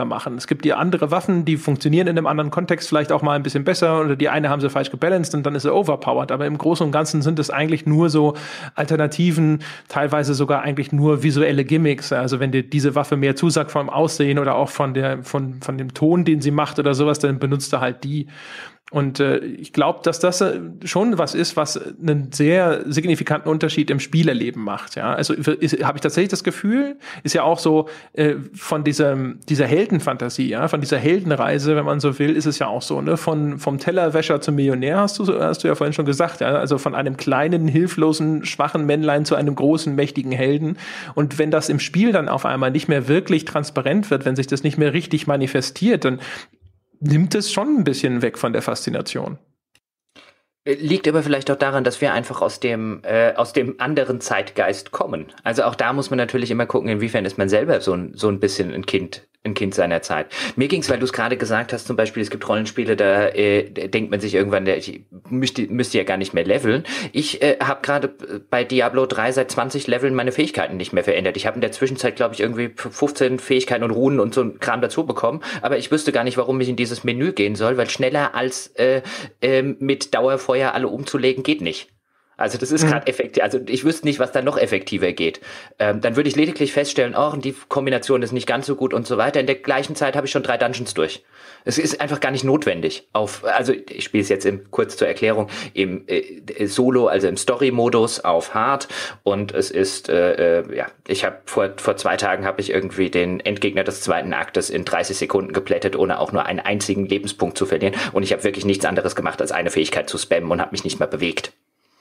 machen. Es gibt die andere Waffen, die funktionieren in einem anderen Kontext vielleicht auch mal ein bisschen besser oder die eine haben sie falsch gebalanced und dann ist sie overpowered. Aber im Großen und Ganzen sind es eigentlich nur so Alternativen, teilweise sogar eigentlich nur visuelle Gimmicks. Also wenn dir diese Waffe mehr zusagt vom Aussehen oder auch von dem Ton, den sie macht oder sowas, dann benutzt du halt die. Und ich glaube, dass das schon was ist, was einen sehr signifikanten Unterschied im Spielerleben macht. Ja, also habe ich tatsächlich das Gefühl, ist ja auch so von dieser Heldenfantasie, ja, von dieser Heldenreise, wenn man so will, ist es ja auch so, ne, vom Tellerwäscher zum Millionär hast du ja vorhin schon gesagt, ja, also von einem kleinen, hilflosen, schwachen Männlein zu einem großen, mächtigen Helden. Und wenn das im Spiel dann auf einmal nicht mehr wirklich transparent wird, wenn sich das nicht mehr richtig manifestiert, dann nimmt es schon ein bisschen weg von der Faszination. Liegt aber vielleicht auch daran, dass wir einfach aus dem anderen Zeitgeist kommen. Also auch da muss man natürlich immer gucken, inwiefern ist man selber so ein bisschen ein Kind seiner Zeit. Mir ging's, weil du es gerade gesagt hast, zum Beispiel, es gibt Rollenspiele, da denkt man sich irgendwann, ich müsste ja gar nicht mehr leveln. Ich habe gerade bei Diablo 3 seit 20 Leveln meine Fähigkeiten nicht mehr verändert. Ich habe in der Zwischenzeit, glaube ich, irgendwie 15 Fähigkeiten und Runen und so ein Kram dazu bekommen, aber ich wüsste gar nicht, warum ich in dieses Menü gehen soll, weil schneller als mit Dauerfeuer alle umzulegen geht nicht. Also das ist gerade effektiv. Also ich wüsste nicht, was da noch effektiver geht. Dann würde ich lediglich feststellen, die Kombination ist nicht ganz so gut und so weiter. In der gleichen Zeit habe ich schon 3 Dungeons durch. Es ist einfach gar nicht notwendig. Also ich spiele es jetzt kurz zur Erklärung, im Solo, also im Story-Modus auf Hard. Und es ist, ich habe vor 2 Tagen habe ich irgendwie den Endgegner des 2. Aktes in 30 Sekunden geplättet, ohne auch nur einen einzigen Lebenspunkt zu verlieren. Und ich habe wirklich nichts anderes gemacht, als eine Fähigkeit zu spammen und habe mich nicht mehr bewegt.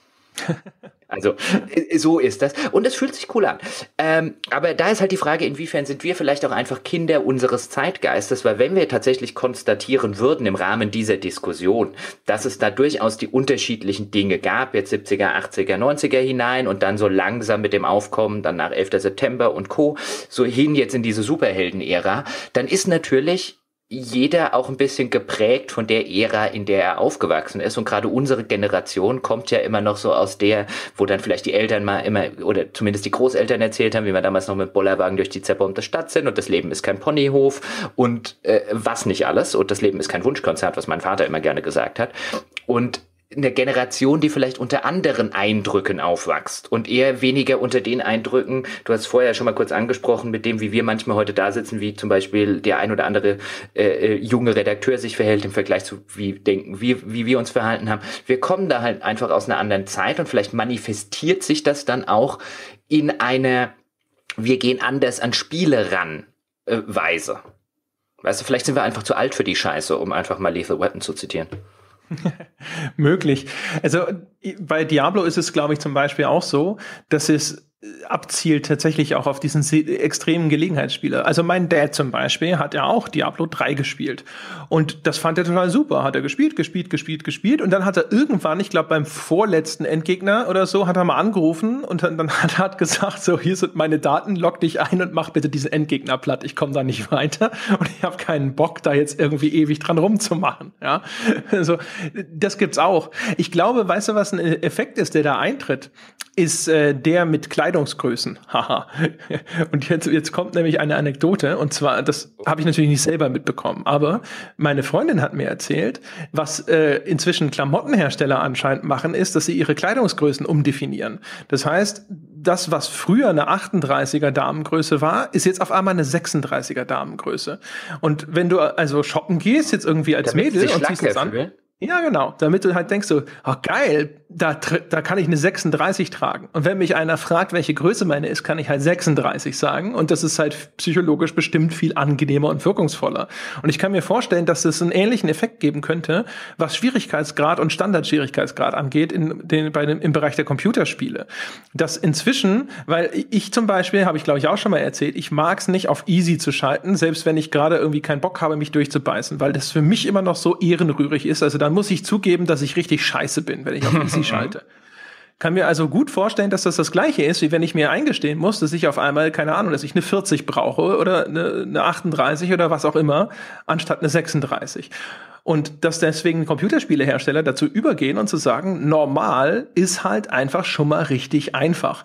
Also, so ist das. Und es fühlt sich cool an. Aber da ist halt die Frage, inwiefern sind wir vielleicht auch einfach Kinder unseres Zeitgeistes, weil wenn wir tatsächlich konstatieren würden im Rahmen dieser Diskussion, dass es da durchaus die unterschiedlichen Dinge gab, jetzt 70er, 80er, 90er hinein und dann so langsam mit dem Aufkommen, dann nach 11. September und Co., so hin jetzt in diese Superhelden-Ära, dann ist natürlich jeder auch ein bisschen geprägt von der Ära, in der er aufgewachsen ist. Und gerade unsere Generation kommt ja immer noch so aus der, wo dann vielleicht die Eltern mal immer, oder zumindest die Großeltern erzählt haben, wie wir damals noch mit Bollerwagen durch die zerbombte Stadt sind und das Leben ist kein Ponyhof und was nicht alles. Und das Leben ist kein Wunschkonzert, was mein Vater immer gerne gesagt hat. Und eine Generation, die vielleicht unter anderen Eindrücken aufwächst und eher weniger unter den Eindrücken, du hast vorher schon mal kurz angesprochen, mit dem, wie wir manchmal heute da sitzen, wie zum Beispiel der ein oder andere junge Redakteur sich verhält im Vergleich zu wie wir uns verhalten haben. Wir kommen da halt einfach aus einer anderen Zeit und vielleicht manifestiert sich das dann auch in einer wir gehen anders an Spiele ran Weise. Weißt du, vielleicht sind wir einfach zu alt für die Scheiße, um einfach mal Lethal Weapon zu zitieren. Möglich. Also bei Diablo ist es, glaube ich, zum Beispiel auch so, dass es abzielt tatsächlich auch auf diesen extremen Gelegenheitsspieler. Also mein Dad zum Beispiel hat ja auch Diablo 3 gespielt. Und das fand er total super. Hat er gespielt. Und dann hat er irgendwann, ich glaube beim vorletzten Endgegner oder so, hat er mal angerufen und dann hat er gesagt, so, hier sind meine Daten, log dich ein und mach bitte diesen Endgegner platt. Ich komme da nicht weiter und ich habe keinen Bock, da jetzt irgendwie ewig dran rumzumachen. Ja, also das gibt's auch. Ich glaube, weißt du, was ein Effekt ist, der da eintritt, ist der mit Kleidungsgrößen. Haha. Und jetzt kommt nämlich eine Anekdote, und zwar, das habe ich natürlich nicht selber mitbekommen, aber meine Freundin hat mir erzählt, was inzwischen Klamottenhersteller anscheinend machen, ist, dass sie ihre Kleidungsgrößen umdefinieren. Das heißt, das, was früher eine 38er Damengröße war, ist jetzt auf einmal eine 36er Damengröße. Und wenn du also shoppen gehst, jetzt irgendwie als Mädel und ziehst es an, ja, genau. Damit du halt denkst so, geil, da kann ich eine 36 tragen. Und wenn mich einer fragt, welche Größe meine ist, kann ich halt 36 sagen. Und das ist halt psychologisch bestimmt viel angenehmer und wirkungsvoller. Und ich kann mir vorstellen, dass es einen ähnlichen Effekt geben könnte, was Schwierigkeitsgrad und Standardschwierigkeitsgrad angeht im Bereich der Computerspiele. Dass inzwischen, weil ich zum Beispiel, habe ich glaube ich auch schon mal erzählt, ich mag es nicht auf easy zu schalten, selbst wenn ich gerade irgendwie keinen Bock habe, mich durchzubeißen, weil das für mich immer noch so ehrenrührig ist. Also dann muss ich zugeben, dass ich richtig scheiße bin, wenn ich auf easy schalte. Kann mir also gut vorstellen, dass das Gleiche ist, wie wenn ich mir eingestehen muss, dass ich auf einmal, keine Ahnung, dass ich eine 40 brauche oder eine 38 oder was auch immer, anstatt eine 36. Und dass deswegen Computerspielehersteller dazu übergehen und zu sagen, normal ist halt einfach schon mal richtig einfach.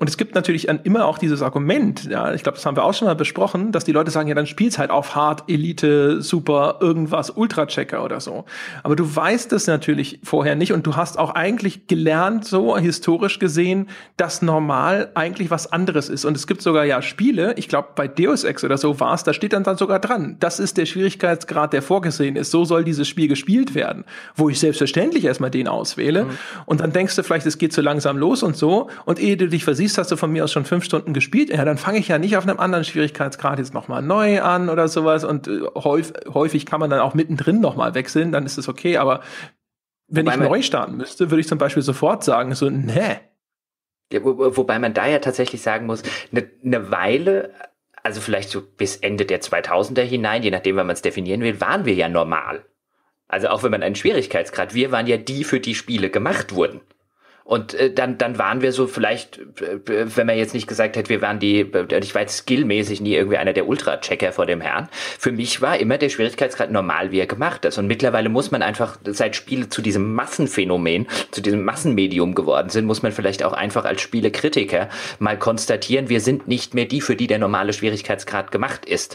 Und es gibt natürlich immer auch dieses Argument, ja, ich glaube, das haben wir auch schon mal besprochen, dass die Leute sagen, ja, dann spiel's halt auf Hard, Elite, Super, irgendwas, Ultra-Checker oder so. Aber du weißt es natürlich vorher nicht und du hast auch eigentlich gelernt, so historisch gesehen, dass normal eigentlich was anderes ist. Und es gibt sogar ja Spiele, ich glaube, bei Deus Ex oder so war's, da steht dann sogar dran, das ist der Schwierigkeitsgrad, der vorgesehen ist. So soll dieses Spiel gespielt werden. Wo ich selbstverständlich erstmal den auswähle. Und dann denkst du vielleicht, es geht zu langsam los und so. Und ehe du dich versiehst, hast du von mir aus schon 5 Stunden gespielt. Ja, dann fange ich ja nicht auf einem anderen Schwierigkeitsgrad jetzt nochmal neu an oder sowas. Und häufig kann man dann auch mittendrin nochmal wechseln, dann ist es okay. Aber wenn ich neu starten müsste, würde ich zum Beispiel sofort sagen, so, ne. Ja, wobei man da ja tatsächlich sagen muss, eine Weile, also vielleicht so bis Ende der 2000er hinein, je nachdem, wann man es definieren will, waren wir ja normal. Also auch wenn man einen Schwierigkeitsgrad, wir waren ja die, für die Spiele gemacht wurden. Und dann waren wir so vielleicht, wenn man jetzt nicht gesagt hätte, wir waren ich war jetzt skillmäßig nie irgendwie einer der Ultra-Checker vor dem Herrn. Für mich war immer der Schwierigkeitsgrad normal, wie er gemacht ist. Und mittlerweile muss man einfach, seit Spiele zu diesem Massenphänomen, zu diesem Massenmedium geworden sind, muss man vielleicht auch einfach als Spielekritiker mal konstatieren, wir sind nicht mehr die, für die der normale Schwierigkeitsgrad gemacht ist.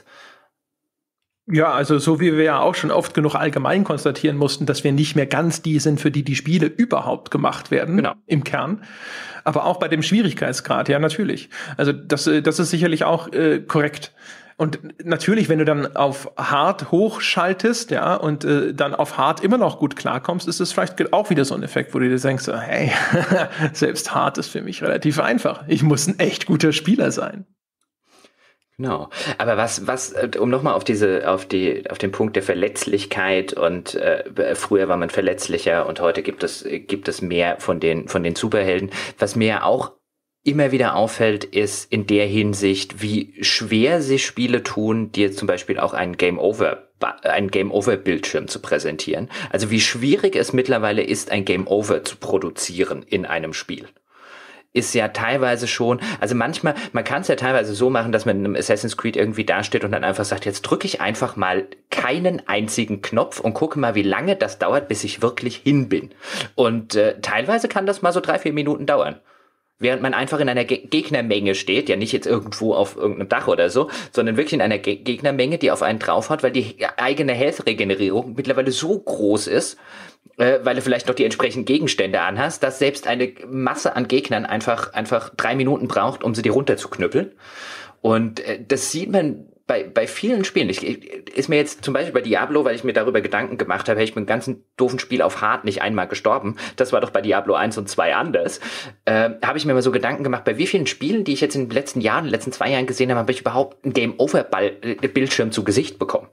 Ja, also so wie wir ja auch schon oft genug allgemein konstatieren mussten, dass wir nicht mehr ganz die sind, für die die Spiele überhaupt gemacht werden, genau, im Kern. Aber auch bei dem Schwierigkeitsgrad, ja, natürlich. Also das ist sicherlich auch korrekt. Und natürlich, wenn du dann auf Hard hochschaltest, ja, und dann auf Hard immer noch gut klarkommst, ist es vielleicht auch wieder so ein Effekt, wo du dir denkst, hey, selbst Hard ist für mich relativ einfach. Ich muss ein echt guter Spieler sein. Genau. Aber was, um nochmal auf den Punkt der Verletzlichkeit und früher war man verletzlicher und heute gibt es mehr von den Superhelden. Was mir auch immer wieder auffällt, ist in der Hinsicht, wie schwer sich Spiele tun, dir zum Beispiel auch einen Game-Over-Bildschirm zu präsentieren. Also wie schwierig es mittlerweile ist, ein Game-Over zu produzieren in einem Spiel. Ist ja teilweise schon, also manchmal, man kann es ja teilweise so machen, dass man in einem Assassin's Creed irgendwie dasteht und dann einfach sagt, jetzt drücke ich einfach mal keinen einzigen Knopf und gucke mal, wie lange das dauert, bis ich wirklich hin bin. Und teilweise kann das mal so 3-4 Minuten dauern. Während man einfach in einer Gegnermenge steht, ja nicht jetzt irgendwo auf irgendeinem Dach oder so, sondern wirklich in einer Gegnermenge, die auf einen draufhaut, weil die eigene Health-Regenerierung mittlerweile so groß ist, weil du vielleicht noch die entsprechenden Gegenstände anhast, dass selbst eine Masse an Gegnern einfach 3 Minuten braucht, um sie dir runterzuknüppeln. Und das sieht man bei vielen Spielen. Ist mir jetzt zum Beispiel bei Diablo, weil ich mir darüber Gedanken gemacht habe, ich mit dem ganzen doofen Spiel auf Hard nicht einmal gestorben. Das war doch bei Diablo 1 und 2 anders. Habe ich mir mal so Gedanken gemacht, bei wie vielen Spielen, die ich jetzt in den letzten 2 Jahren gesehen habe, habe ich überhaupt einen Game-Over-Bildschirm zu Gesicht bekommen.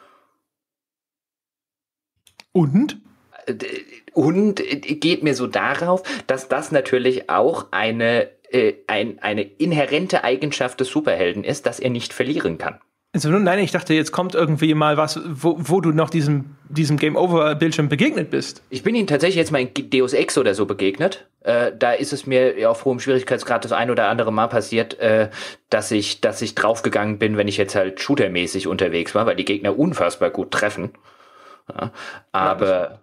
Und geht mir so darauf, dass das natürlich auch eine inhärente Eigenschaft des Superhelden ist, dass er nicht verlieren kann. Also nein, ich dachte, jetzt kommt irgendwie mal was, wo du noch diesem Game-Over-Bildschirm begegnet bist. Ich bin ihm tatsächlich jetzt mal in Deus Ex oder so begegnet. Da ist es mir auf hohem Schwierigkeitsgrad das ein oder andere Mal passiert, dass ich draufgegangen bin, wenn ich jetzt halt shootermäßig unterwegs war, weil die Gegner unfassbar gut treffen. Ja, aber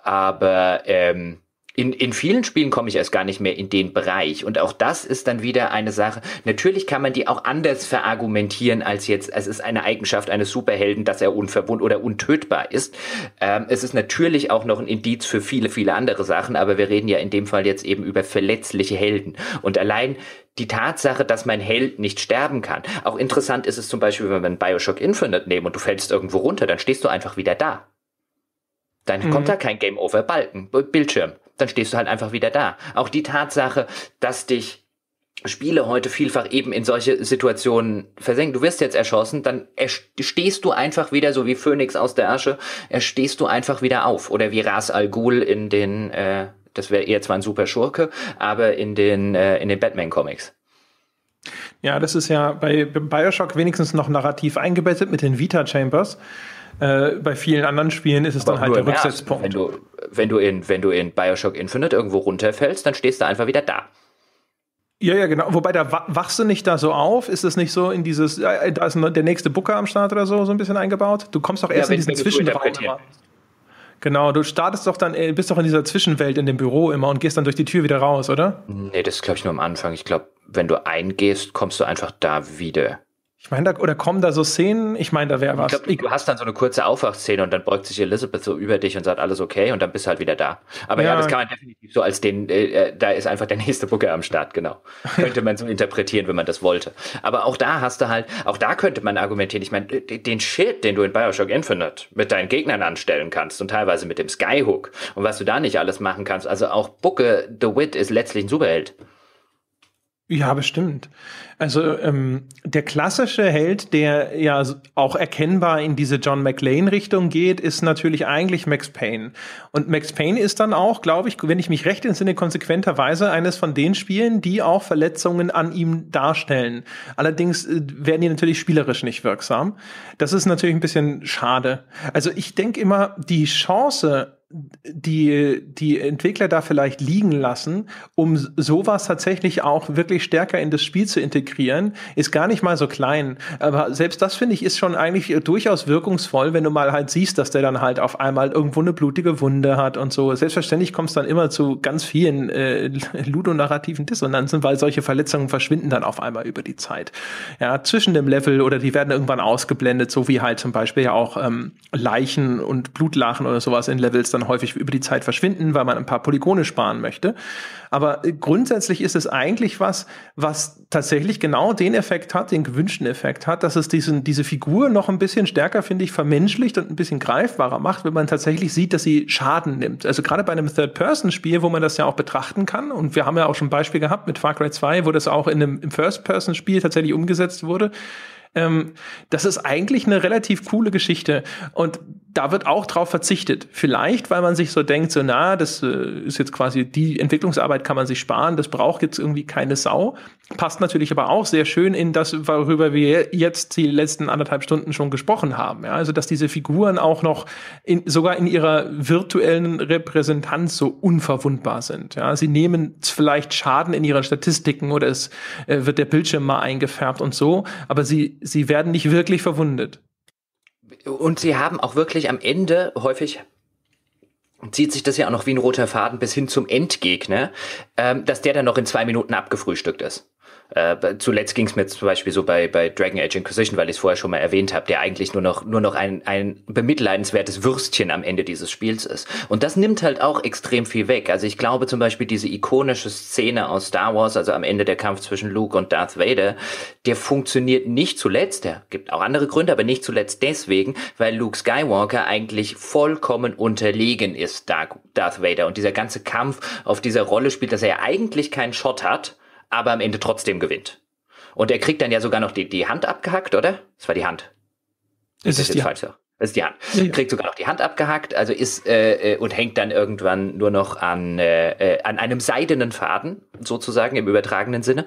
in vielen Spielen komme ich erst gar nicht mehr in den Bereich. Und auch das ist dann wieder eine Sache. Natürlich kann man die auch anders verargumentieren als jetzt, es ist eine Eigenschaft eines Superhelden, dass er unverwundbar oder untötbar ist. Es ist natürlich auch noch ein Indiz für viele, viele andere Sachen, aber wir reden ja in dem Fall jetzt eben über verletzliche Helden. Und allein die Tatsache, dass mein Held nicht sterben kann. Auch interessant ist es zum Beispiel, wenn wir einen Bioshock Infinite nehmen und du fällst irgendwo runter, dann stehst du einfach wieder da. Dann kommt da kein Game-Over-Bildschirm. Dann stehst du halt einfach wieder da. Auch die Tatsache, dass dich Spiele heute vielfach eben in solche Situationen versenken. Du wirst jetzt erschossen, dann stehst du einfach wieder, so wie Phönix aus der Asche, stehst du einfach wieder auf. Oder wie Ra's al Ghul in den, das wäre eher zwar ein super Schurke, aber in den Batman-Comics. Ja, das ist ja bei Bioshock wenigstens noch narrativ eingebettet mit den Vita-Chambers. Bei vielen anderen Spielen ist es aber dann halt der Rücksetzpunkt. Wenn du in Bioshock Infinite irgendwo runterfällst, dann stehst du einfach wieder da. Ja, genau. Wobei, da wachst du nicht da so auf. Ist es nicht so in dieses, da ist der nächste Booker am Start oder so ein bisschen eingebaut? Du kommst doch erst in diesen Zwischenraum. Genau, du startest doch dann, bist doch in dieser Zwischenwelt in dem Büro immer und gehst dann durch die Tür wieder raus, oder? Nee, das ist, glaube ich, nur am Anfang. Ich glaube, wenn du eingehst, kommst du einfach da wieder. Ich meine, oder kommen da so Szenen? Ich meine, da wäre was. Ich glaub, du hast dann so eine kurze Aufwachszene und dann beugt sich Elizabeth so über dich und sagt, alles okay, und dann bist du halt wieder da. Aber ja, das kann man definitiv so als da ist einfach der nächste Booker am Start, genau. Könnte man so interpretieren, wenn man das wollte. Aber auch da hast du halt, auch da könnte man argumentieren, ich meine, den Shit, den du in Bioshock Infinite mit deinen Gegnern anstellen kannst und teilweise mit dem Skyhook und was du da nicht alles machen kannst, also auch Booker DeWitt ist letztlich ein Superheld. Ja, bestimmt. Also der klassische Held, der ja auch erkennbar in diese John McClane-Richtung geht, ist natürlich eigentlich Max Payne. Und Max Payne ist dann auch, glaube ich, wenn ich mich recht entsinne, konsequenterweise eines von den Spielen, die auch Verletzungen an ihm darstellen. Allerdings werden die natürlich spielerisch nicht wirksam. Das ist natürlich ein bisschen schade. Also ich denke immer, die Chance, die Entwickler da vielleicht liegen lassen, um sowas tatsächlich auch wirklich stärker in das Spiel zu integrieren, ist gar nicht mal so klein. Aber selbst das, finde ich, ist schon eigentlich durchaus wirkungsvoll, wenn du mal halt siehst, dass der dann halt auf einmal irgendwo eine blutige Wunde hat und so. Selbstverständlich kommt es dann immer zu ganz vielen ludonarrativen Dissonanzen, weil solche Verletzungen verschwinden dann auf einmal über die Zeit. Ja, zwischen dem Level oder die werden irgendwann ausgeblendet, so wie halt zum Beispiel ja auch Leichen und Blutlachen oder sowas in Levels dann häufig über die Zeit verschwinden, weil man ein paar Polygone sparen möchte. Aber grundsätzlich ist es eigentlich was tatsächlich genau den Effekt hat, den gewünschten Effekt hat, dass es diese Figur noch ein bisschen stärker, finde ich, vermenschlicht und ein bisschen greifbarer macht, wenn man tatsächlich sieht, dass sie Schaden nimmt. Also gerade bei einem Third-Person-Spiel, wo man das ja auch betrachten kann, und wir haben ja auch schon ein Beispiel gehabt mit Far Cry 2, wo das auch im First-Person-Spiel tatsächlich umgesetzt wurde. Das ist eigentlich eine relativ coole Geschichte und da wird auch drauf verzichtet. Vielleicht, weil man sich so denkt, so das ist jetzt quasi die Entwicklungsarbeit kann man sich sparen, das braucht jetzt irgendwie keine Sau. Passt natürlich aber auch sehr schön in das, worüber wir jetzt die letzten 1,5 Stunden schon gesprochen haben. Ja? Also, dass diese Figuren auch noch sogar in ihrer virtuellen Repräsentanz so unverwundbar sind. Ja? Sie nehmen vielleicht Schaden in ihren Statistiken oder es wird der Bildschirm mal eingefärbt und so, aber sie werden nicht wirklich verwundet. Und sie haben auch wirklich am Ende häufig, zieht sich das ja auch noch wie ein roter Faden bis hin zum Endgegner, dass der dann noch in 2 Minuten abgefrühstückt ist. Zuletzt ging es mir zum Beispiel so bei Dragon Age Inquisition, weil ich es vorher schon mal erwähnt habe, der eigentlich nur noch ein bemitleidenswertes Würstchen am Ende dieses Spiels ist. Und das nimmt halt auch extrem viel weg. Also ich glaube zum Beispiel diese ikonische Szene aus Star Wars, also am Ende der Kampf zwischen Luke und Darth Vader, der funktioniert nicht zuletzt, der gibt auch andere Gründe, aber nicht zuletzt deswegen, weil Luke Skywalker eigentlich vollkommen unterlegen ist, Darth Vader. Und dieser ganze Kampf auf dieser Rolle spielt, dass er ja eigentlich keinen Shot hat, aber am Ende trotzdem gewinnt. Und er kriegt dann ja sogar noch die Hand abgehackt, oder? Das war die Hand. Das ist die Hand. Das ist die Hand. Ja. Kriegt sogar noch die Hand abgehackt, also ist und hängt dann irgendwann nur noch an einem seidenen Faden, sozusagen im übertragenen Sinne.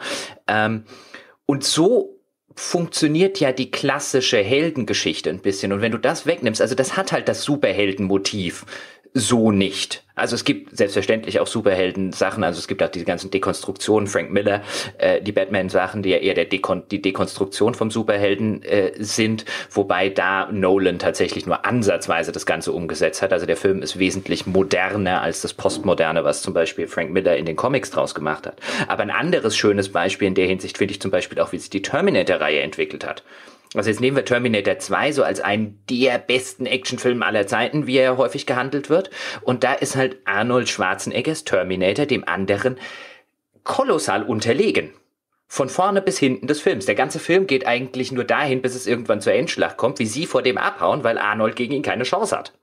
Und so funktioniert ja die klassische Heldengeschichte ein bisschen. Und wenn du das wegnimmst, also das hat halt das Superheldenmotiv so nicht. Also es gibt selbstverständlich auch Superhelden-Sachen, also es gibt auch diese ganzen Dekonstruktionen, Frank Miller, die Batman-Sachen, die ja eher die Dekonstruktion vom Superhelden sind, wobei da Nolan tatsächlich nur ansatzweise das Ganze umgesetzt hat. Also der Film ist wesentlich moderner als das Postmoderne, was zum Beispiel Frank Miller in den Comics draus gemacht hat. Aber ein anderes schönes Beispiel in der Hinsicht finde ich zum Beispiel auch, wie sich die Terminator-Reihe entwickelt hat. Also jetzt nehmen wir Terminator 2 so als einen der besten Actionfilme aller Zeiten, wie er häufig gehandelt wird. Und da ist halt Arnold Schwarzeneggers Terminator dem anderen kolossal unterlegen. Von vorne bis hinten des Films. Der ganze Film geht eigentlich nur dahin, bis es irgendwann zur Endschlacht kommt, wie sie vor dem abhauen, weil Arnold gegen ihn keine Chance hat.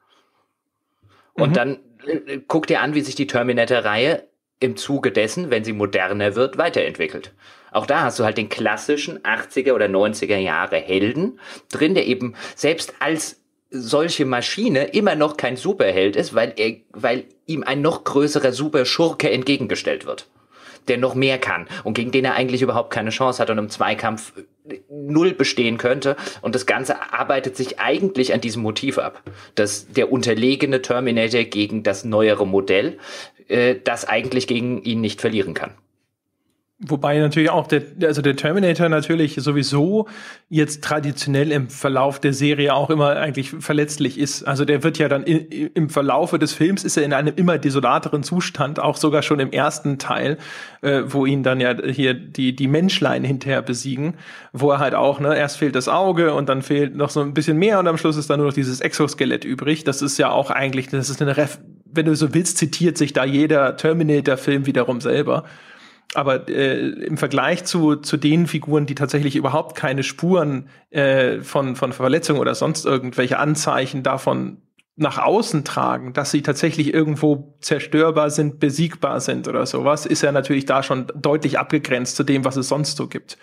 Und dann guck dir an, wie sich die Terminator-Reihe im Zuge dessen, wenn sie moderner wird, weiterentwickelt. Auch da hast du halt den klassischen 80er oder 90er Jahre Helden drin, der eben selbst als solche Maschine immer noch kein Superheld ist, weil ihm ein noch größerer Superschurke entgegengestellt wird, der noch mehr kann und gegen den er eigentlich überhaupt keine Chance hat und im Zweikampf null bestehen könnte. Und das Ganze arbeitet sich eigentlich an diesem Motiv ab, dass der unterlegene Terminator gegen das neuere Modell, das eigentlich gegen ihn nicht verlieren kann. Wobei natürlich auch der Terminator natürlich sowieso jetzt traditionell im Verlauf der Serie auch immer eigentlich verletzlich ist. Also der wird ja dann im Verlaufe des Films ist er in einem immer desolateren Zustand, auch sogar schon im ersten Teil, wo ihn dann ja hier die Menschlein hinterher besiegen, wo er halt auch, ne, erst fehlt das Auge und dann fehlt noch so ein bisschen mehr und am Schluss ist dann nur noch dieses Exoskelett übrig. Das ist ja auch eigentlich, wenn du so willst, zitiert sich da jeder Terminator-Film wiederum selber. Aber im Vergleich zu den Figuren, die tatsächlich überhaupt keine Spuren von Verletzungen oder sonst irgendwelche Anzeichen davon nach außen tragen, dass sie tatsächlich irgendwo zerstörbar sind, besiegbar sind oder sowas, ist er natürlich da schon deutlich abgegrenzt zu dem, was es sonst so gibt.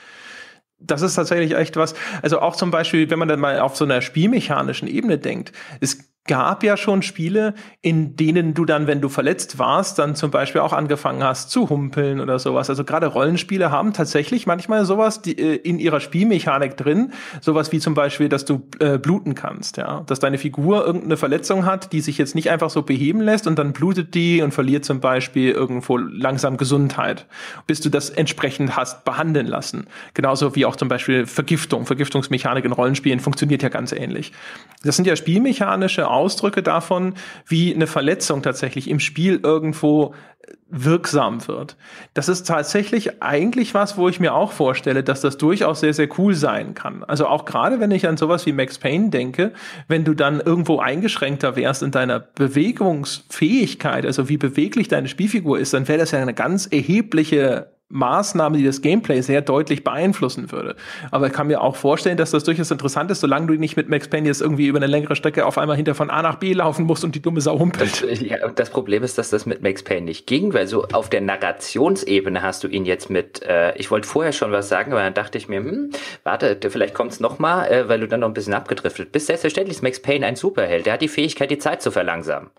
Das ist tatsächlich echt was. Also auch zum Beispiel, wenn man dann mal auf so einer spielmechanischen Ebene denkt, es gab ja schon Spiele, in denen du dann, wenn du verletzt warst, dann zum Beispiel auch angefangen hast zu humpeln oder sowas. Also gerade Rollenspiele haben tatsächlich manchmal sowas in ihrer Spielmechanik drin, sowas wie zum Beispiel, dass du bluten kannst, ja, dass deine Figur irgendeine Verletzung hat, die sich jetzt nicht einfach so beheben lässt und dann blutet die und verliert zum Beispiel irgendwo langsam Gesundheit, bis du das entsprechend hast behandeln lassen. Genauso wie auch zum Beispiel Vergiftungsmechanik in Rollenspielen funktioniert ja ganz ähnlich. Das sind ja spielmechanische Ausdrücke davon, wie eine Verletzung tatsächlich im Spiel irgendwo wirksam wird. Das ist tatsächlich eigentlich was, wo ich mir auch vorstelle, dass das durchaus sehr, sehr cool sein kann. Also auch gerade, wenn ich an sowas wie Max Payne denke, wenn du dann irgendwo eingeschränkter wärst in deiner Bewegungsfähigkeit, also wie beweglich deine Spielfigur ist, dann wäre das ja eine ganz erhebliche Maßnahme, die das Gameplay sehr deutlich beeinflussen würde. Aber ich kann mir auch vorstellen, dass das durchaus interessant ist, solange du nicht mit Max Payne jetzt irgendwie über eine längere Strecke auf einmal hinter von A nach B laufen musst und die dumme Sau humpelt. Das Problem ist, dass das mit Max Payne nicht ging, weil so auf der Narrationsebene hast du ihn jetzt mit, ich wollte vorher schon was sagen, aber dann dachte ich mir, warte, vielleicht kommt's noch mal, weil du dann noch ein bisschen abgedriftet bist. Selbstverständlich ist Max Payne ein Superheld. Der hat die Fähigkeit, die Zeit zu verlangsamen.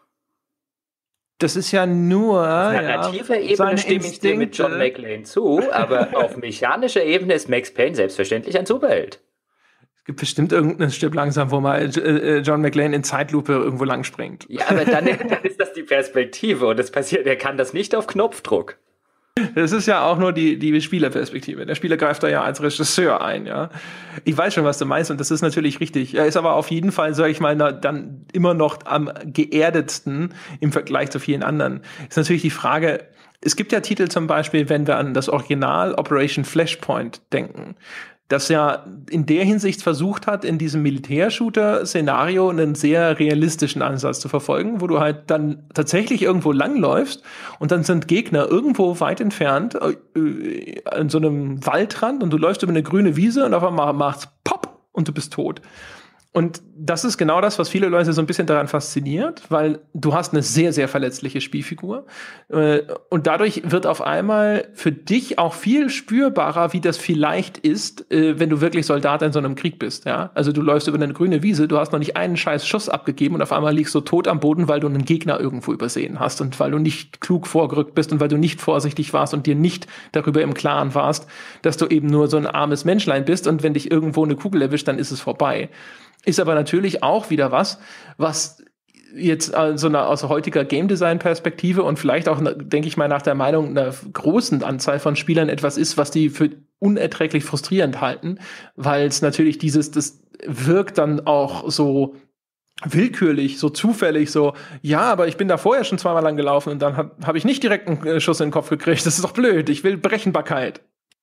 Das ist ja nur auf narrativer Ebene stimme ich dir mit John McClane zu, aber auf mechanischer Ebene ist Max Payne selbstverständlich ein Superheld. Es gibt bestimmt irgendein Stück langsam, wo mal John McClane in Zeitlupe irgendwo lang springt. Ja, aber dann ist das die Perspektive und das passiert, er kann das nicht auf Knopfdruck. Das ist ja auch nur die Spielerperspektive. Der Spieler greift da ja als Regisseur ein, ja. Ich weiß schon, was du meinst und das ist natürlich richtig. Er ist aber auf jeden Fall, sag ich mal, dann immer noch am geerdetsten im Vergleich zu vielen anderen. Ist natürlich die Frage, es gibt ja Titel zum Beispiel, wenn wir an das Original Operation Flashpoint denken, das ja in der Hinsicht versucht hat, in diesem Militärshooter-Szenario einen sehr realistischen Ansatz zu verfolgen, wo du halt dann tatsächlich irgendwo langläufst und dann sind Gegner irgendwo weit entfernt an so einem Waldrand und du läufst über eine grüne Wiese und auf einmal macht's Pop und du bist tot. Und das ist genau das, was viele Leute so ein bisschen daran fasziniert, weil du hast eine sehr, sehr verletzliche Spielfigur. Und dadurch wird auf einmal für dich auch viel spürbarer, wie das vielleicht ist, wenn du wirklich Soldat in so einem Krieg bist. Ja? Also du läufst über eine grüne Wiese, du hast noch nicht einen scheiß Schuss abgegeben und auf einmal liegst du tot am Boden, weil du einen Gegner irgendwo übersehen hast und weil du nicht klug vorgerückt bist und weil du nicht vorsichtig warst und dir nicht darüber im Klaren warst, dass du eben nur so ein armes Menschlein bist und wenn dich irgendwo eine Kugel erwischt, dann ist es vorbei. Ist aber natürlich auch wieder was jetzt aus heutiger Game Design Perspektive und vielleicht auch, denke ich mal, nach der Meinung einer großen Anzahl von Spielern etwas ist, was die für unerträglich frustrierend halten, weil es natürlich das wirkt dann auch so willkürlich, so zufällig, so, ja, aber ich bin da vorher schon zweimal lang gelaufen und dann hab ich nicht direkt einen Schuss in den Kopf gekriegt. Das ist doch blöd. Ich will Berechenbarkeit.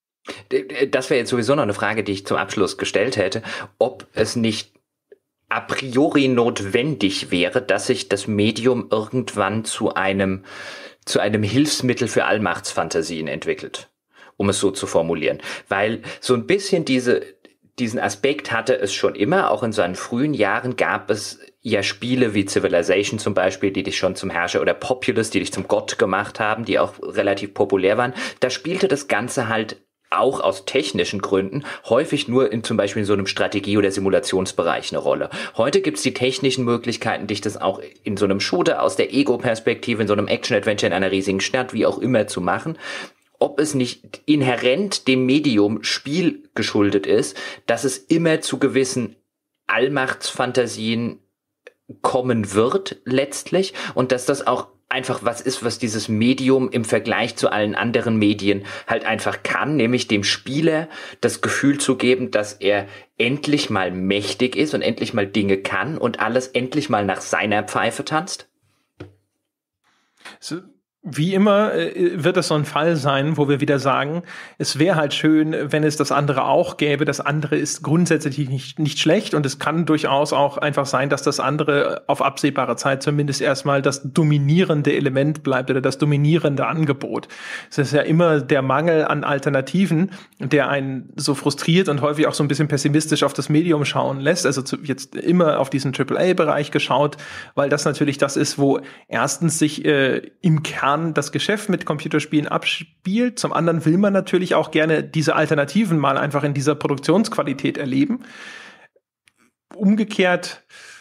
Das wäre jetzt sowieso noch eine Frage, die ich zum Abschluss gestellt hätte, ob es nicht a priori notwendig wäre, dass sich das Medium irgendwann zu einem Hilfsmittel für Allmachtsfantasien entwickelt, um es so zu formulieren. Weil so ein bisschen diesen Aspekt hatte es schon immer, auch in seinen frühen Jahren gab es ja Spiele wie Civilization zum Beispiel, die dich schon zum Herrscher oder Populous, die dich zum Gott gemacht haben, die auch relativ populär waren. Da spielte das Ganze halt auch aus technischen Gründen häufig nur zum Beispiel in so einem Strategie- oder Simulationsbereich eine Rolle. Heute gibt's die technischen Möglichkeiten, dich das auch in so einem Shooter aus der Ego-Perspektive, in so einem Action-Adventure in einer riesigen Stadt, wie auch immer zu machen. Ob es nicht inhärent dem Medium Spiel geschuldet ist, dass es immer zu gewissen Allmachtsfantasien kommen wird letztlich und dass das auch einfach was ist, was dieses Medium im Vergleich zu allen anderen Medien halt einfach kann, nämlich dem Spieler das Gefühl zu geben, dass er endlich mal mächtig ist und endlich mal Dinge kann und alles endlich mal nach seiner Pfeife tanzt? Wie immer wird es so ein Fall sein, wo wir wieder sagen, es wäre halt schön, wenn es das andere auch gäbe. Das andere ist grundsätzlich nicht schlecht und es kann durchaus auch einfach sein, dass das andere auf absehbare Zeit zumindest erstmal das dominierende Element bleibt oder das dominierende Angebot. Es ist ja immer der Mangel an Alternativen, der einen so frustriert und häufig auch so ein bisschen pessimistisch auf das Medium schauen lässt. Also jetzt immer auf diesen AAA-Bereich geschaut, weil das natürlich das ist, wo erstens sich im Kern das Geschäft mit Computerspielen abspielt. Zum anderen will man natürlich auch gerne diese Alternativen mal einfach in dieser Produktionsqualität erleben. Umgekehrt,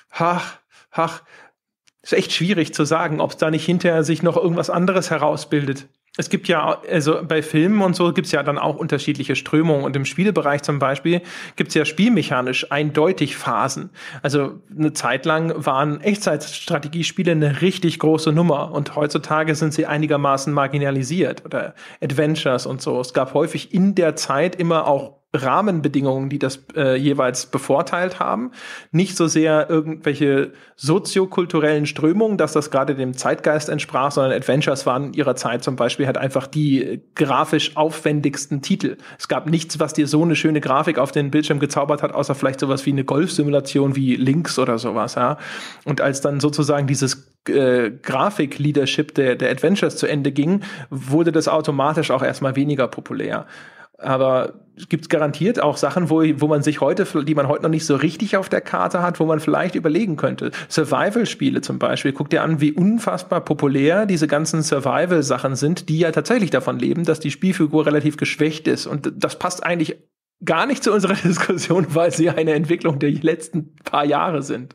ist echt schwierig zu sagen, ob es da nicht hinterher sich noch irgendwas anderes herausbildet. Es gibt ja, also bei Filmen und so gibt es ja dann auch unterschiedliche Strömungen und im Spielebereich zum Beispiel gibt es ja spielmechanisch eindeutig Phasen. Also eine Zeit lang waren Echtzeitstrategiespiele eine richtig große Nummer und heutzutage sind sie einigermaßen marginalisiert oder Adventures und so. Es gab häufig in der Zeit immer auch Rahmenbedingungen, die das jeweils bevorteilt haben. Nicht so sehr irgendwelche soziokulturellen Strömungen, dass das gerade dem Zeitgeist entsprach, sondern Adventures waren in ihrer Zeit zum Beispiel halt einfach die grafisch aufwendigsten Titel. Es gab nichts, was dir so eine schöne Grafik auf den Bildschirm gezaubert hat, außer vielleicht sowas wie eine Golfsimulation wie Lynx oder sowas. Ja. Und als dann sozusagen dieses Grafik-Leadership der Adventures zu Ende ging, wurde das automatisch auch erstmal weniger populär. Aber es gibt garantiert auch Sachen, wo man sich heute, die man heute noch nicht so richtig auf der Karte hat, wo man vielleicht überlegen könnte. Survival-Spiele zum Beispiel. Guck dir an, wie unfassbar populär diese ganzen Survival-Sachen sind, die ja tatsächlich davon leben, dass die Spielfigur relativ geschwächt ist. Und das passt eigentlich gar nicht zu unserer Diskussion, weil sie eine Entwicklung der letzten paar Jahre sind.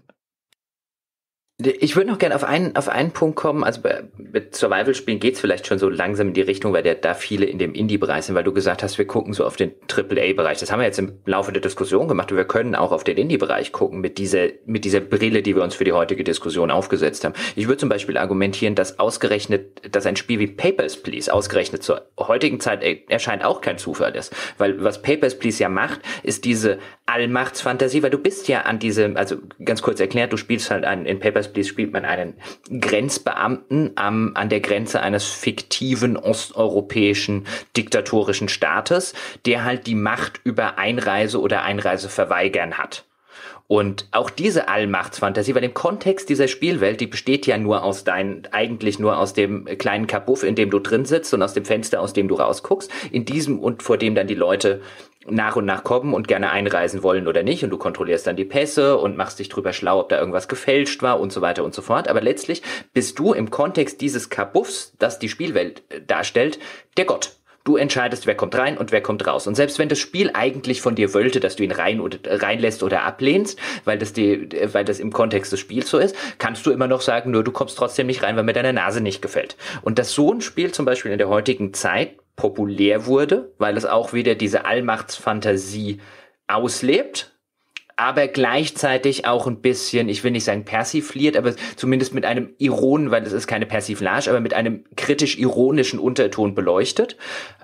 Ich würde noch gerne auf einen Punkt kommen. Also mit Survival-Spielen geht's vielleicht schon so langsam in die Richtung, weil da viele in dem Indie-Bereich sind, weil du gesagt hast, wir gucken so auf den AAA-Bereich. Das haben wir jetzt im Laufe der Diskussion gemacht und wir können auch auf den Indie-Bereich gucken mit dieser Brille, die wir uns für die heutige Diskussion aufgesetzt haben. Ich würde zum Beispiel argumentieren, dass ein Spiel wie Papers, Please ausgerechnet zur heutigen Zeit erscheint auch kein Zufall ist. Weil was Papers, Please ja macht, ist diese Allmachtsfantasie, weil du bist ja also ganz kurz erklärt, du spielst halt in Papers, Please spielt man einen Grenzbeamten an der Grenze eines fiktiven osteuropäischen diktatorischen Staates, der halt die Macht über Einreise oder Einreiseverweigern hat. Und auch diese Allmachtsfantasie, weil im Kontext dieser Spielwelt, die besteht ja eigentlich nur aus dem kleinen Kabuff, in dem du drin sitzt und aus dem Fenster, aus dem du rausguckst, in diesem und vor dem dann die Leute nach und nach kommen und gerne einreisen wollen oder nicht und du kontrollierst dann die Pässe und machst dich drüber schlau, ob da irgendwas gefälscht war und so weiter und so fort. Aber letztlich bist du im Kontext dieses Kabuffs, das die Spielwelt darstellt, der Gott. Du entscheidest, wer kommt rein und wer kommt raus. Und selbst wenn das Spiel eigentlich von dir wollte, dass du ihn reinlässt oder ablehnst, weil das im Kontext des Spiels so ist, kannst du immer noch sagen, nur du kommst trotzdem nicht rein, weil mir deine Nase nicht gefällt. Und dass so ein Spiel zum Beispiel in der heutigen Zeit populär wurde, weil es auch wieder diese Allmachtsfantasie auslebt, aber gleichzeitig auch ein bisschen, ich will nicht sagen persifliert, aber zumindest mit einem weil es ist keine Persiflage, aber mit einem kritisch-ironischen Unterton beleuchtet,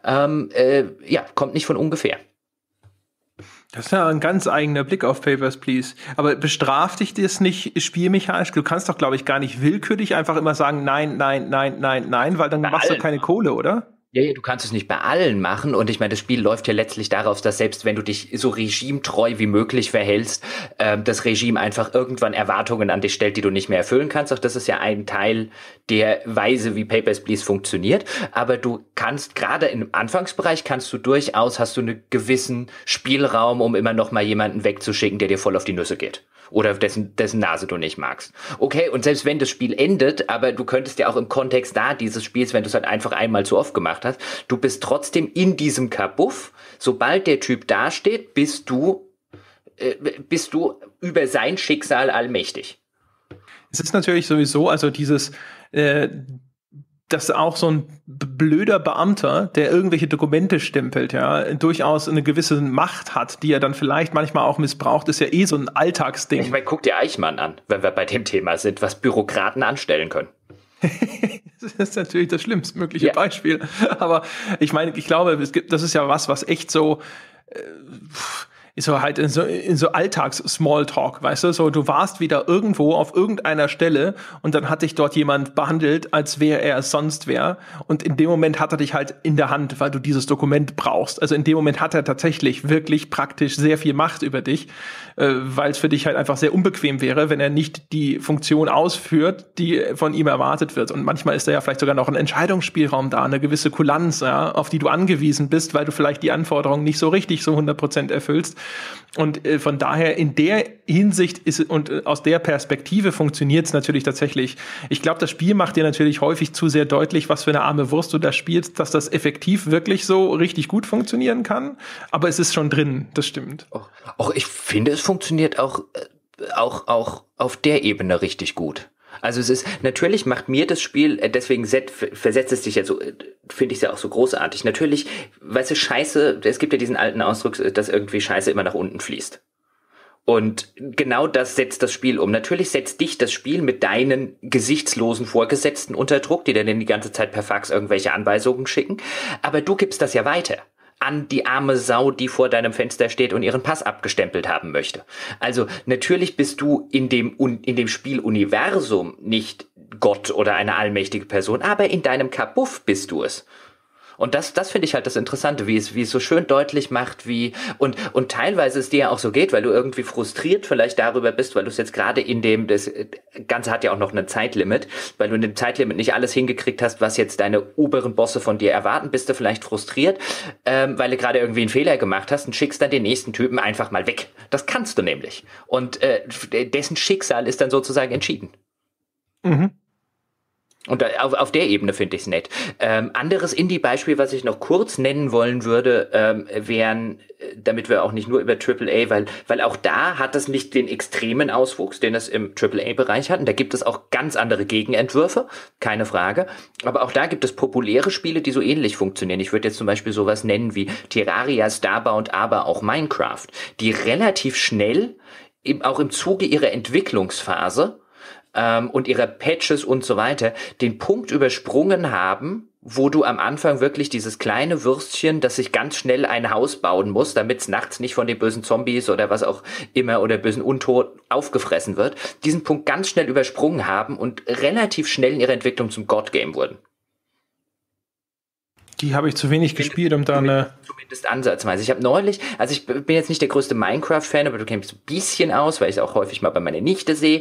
kommt nicht von ungefähr. Das ist ja ein ganz eigener Blick auf Papers, Please. Aber bestraft dich das nicht spielmechanisch? Du kannst doch, glaube ich, gar nicht willkürlich einfach immer sagen, nein, weil dann machst du keine Kohle, oder? Ja, du kannst es nicht bei allen machen und ich meine, das Spiel läuft ja letztlich darauf, dass selbst wenn du dich so regimetreu wie möglich verhältst, das Regime einfach irgendwann Erwartungen an dich stellt, die du nicht mehr erfüllen kannst. Auch das ist ja ein Teil der Weise, wie Papers, Please funktioniert. Aber du kannst, gerade im Anfangsbereich, hast du einen gewissen Spielraum, um immer noch mal jemanden wegzuschicken, der dir voll auf die Nüsse geht. Oder dessen Nase du nicht magst. Okay, und selbst wenn das Spiel endet, aber du könntest ja auch im Kontext dieses Spiels, wenn du es halt einfach einmal zu oft gemacht hast, du bist trotzdem in diesem Kabuff. Sobald der Typ dasteht, bist du über sein Schicksal allmächtig. Es ist natürlich sowieso, also dieses dass auch so ein blöder Beamter, der irgendwelche Dokumente stempelt, ja, durchaus eine gewisse Macht hat, die er dann vielleicht manchmal auch missbraucht, ist ja so ein Alltagsding. Ich meine, guck dir Eichmann an, wenn wir bei dem Thema sind, was Bürokraten anstellen können. Das ist natürlich das schlimmstmögliche Beispiel. Aber ich meine, ich glaube, das ist ja was echt so, ist so halt in so Alltags-Smalltalk, weißt du? So, du warst wieder irgendwo auf irgendeiner Stelle und dann hat dich dort jemand behandelt, als wäre er es sonst wäre. Und in dem Moment hat er dich halt in der Hand, weil du dieses Dokument brauchst. Also in dem Moment hat er tatsächlich wirklich praktisch sehr viel Macht über dich, weil es für dich halt einfach sehr unbequem wäre, wenn er nicht die Funktion ausführt, die von ihm erwartet wird. Und manchmal ist da ja vielleicht sogar noch ein Entscheidungsspielraum da, eine gewisse Kulanz, ja, auf die du angewiesen bist, weil du vielleicht die Anforderungen nicht so richtig so 100% erfüllst. Und von daher in der Hinsicht aus der Perspektive funktioniert es natürlich tatsächlich. Ich glaube, das Spiel macht dir natürlich häufig zu sehr deutlich, was für eine arme Wurst du da spielst, dass das effektiv wirklich so richtig gut funktionieren kann. Aber es ist schon drin, das stimmt. Auch ich finde, es funktioniert auch auf der Ebene richtig gut. Also es ist, natürlich macht mir das Spiel, deswegen versetzt es dich ja so, finde ich es ja auch so großartig. Natürlich, weißt du, Scheiße, es gibt ja diesen alten Ausdruck, dass irgendwie Scheiße immer nach unten fließt. Und genau das setzt das Spiel um. Natürlich setzt dich das Spiel mit deinen gesichtslosen Vorgesetzten unter Druck, die dir dann die ganze Zeit per Fax irgendwelche Anweisungen schicken. Aber du gibst das ja weiter an die arme Sau, die vor deinem Fenster steht und ihren Pass abgestempelt haben möchte. Also natürlich bist du in dem Spieluniversum nicht Gott oder eine allmächtige Person, aber in deinem Kabuff bist du es. Und das finde ich halt das Interessante, wie es so schön deutlich macht, und teilweise es dir ja auch so geht, weil du irgendwie frustriert vielleicht darüber bist, weil du es jetzt gerade das Ganze hat ja auch noch ein Zeitlimit, weil du in dem Zeitlimit nicht alles hingekriegt hast, was jetzt deine oberen Bosse von dir erwarten, bist du vielleicht frustriert, weil du gerade irgendwie einen Fehler gemacht hast und schickst dann den nächsten Typen einfach mal weg. Das kannst du nämlich. Und dessen Schicksal ist dann sozusagen entschieden. Mhm. Und auf der Ebene finde ich es nett. Anderes Indie-Beispiel, was ich noch kurz nennen wollen würde, wären, damit wir auch nicht nur über AAA, weil auch da hat es nicht den extremen Auswuchs, den es im AAA-Bereich hat. Und da gibt es auch ganz andere Gegenentwürfe, keine Frage. Aber auch da gibt es populäre Spiele, die so ähnlich funktionieren. Ich würde jetzt zum Beispiel sowas nennen wie Terraria, Starbound, aber auch Minecraft, die relativ schnell, auch im Zuge ihrer Entwicklungsphase, und ihre Patches und so weiter, den Punkt übersprungen haben, wo du am Anfang wirklich dieses kleine Würstchen, das sich ganz schnell ein Haus bauen muss, damit es nachts nicht von den bösen Zombies oder was auch immer oder bösen Untoten aufgefressen wird, diesen Punkt ganz schnell übersprungen haben und relativ schnell in ihrer Entwicklung zum God-Game wurden. Die habe ich zu wenig gespielt, um da zumindest ansatzweise. Ich habe neulich, also ich bin jetzt nicht der größte Minecraft-Fan, aber du kennst mich so ein bisschen aus, weil ich es auch häufig mal bei meiner Nichte sehe.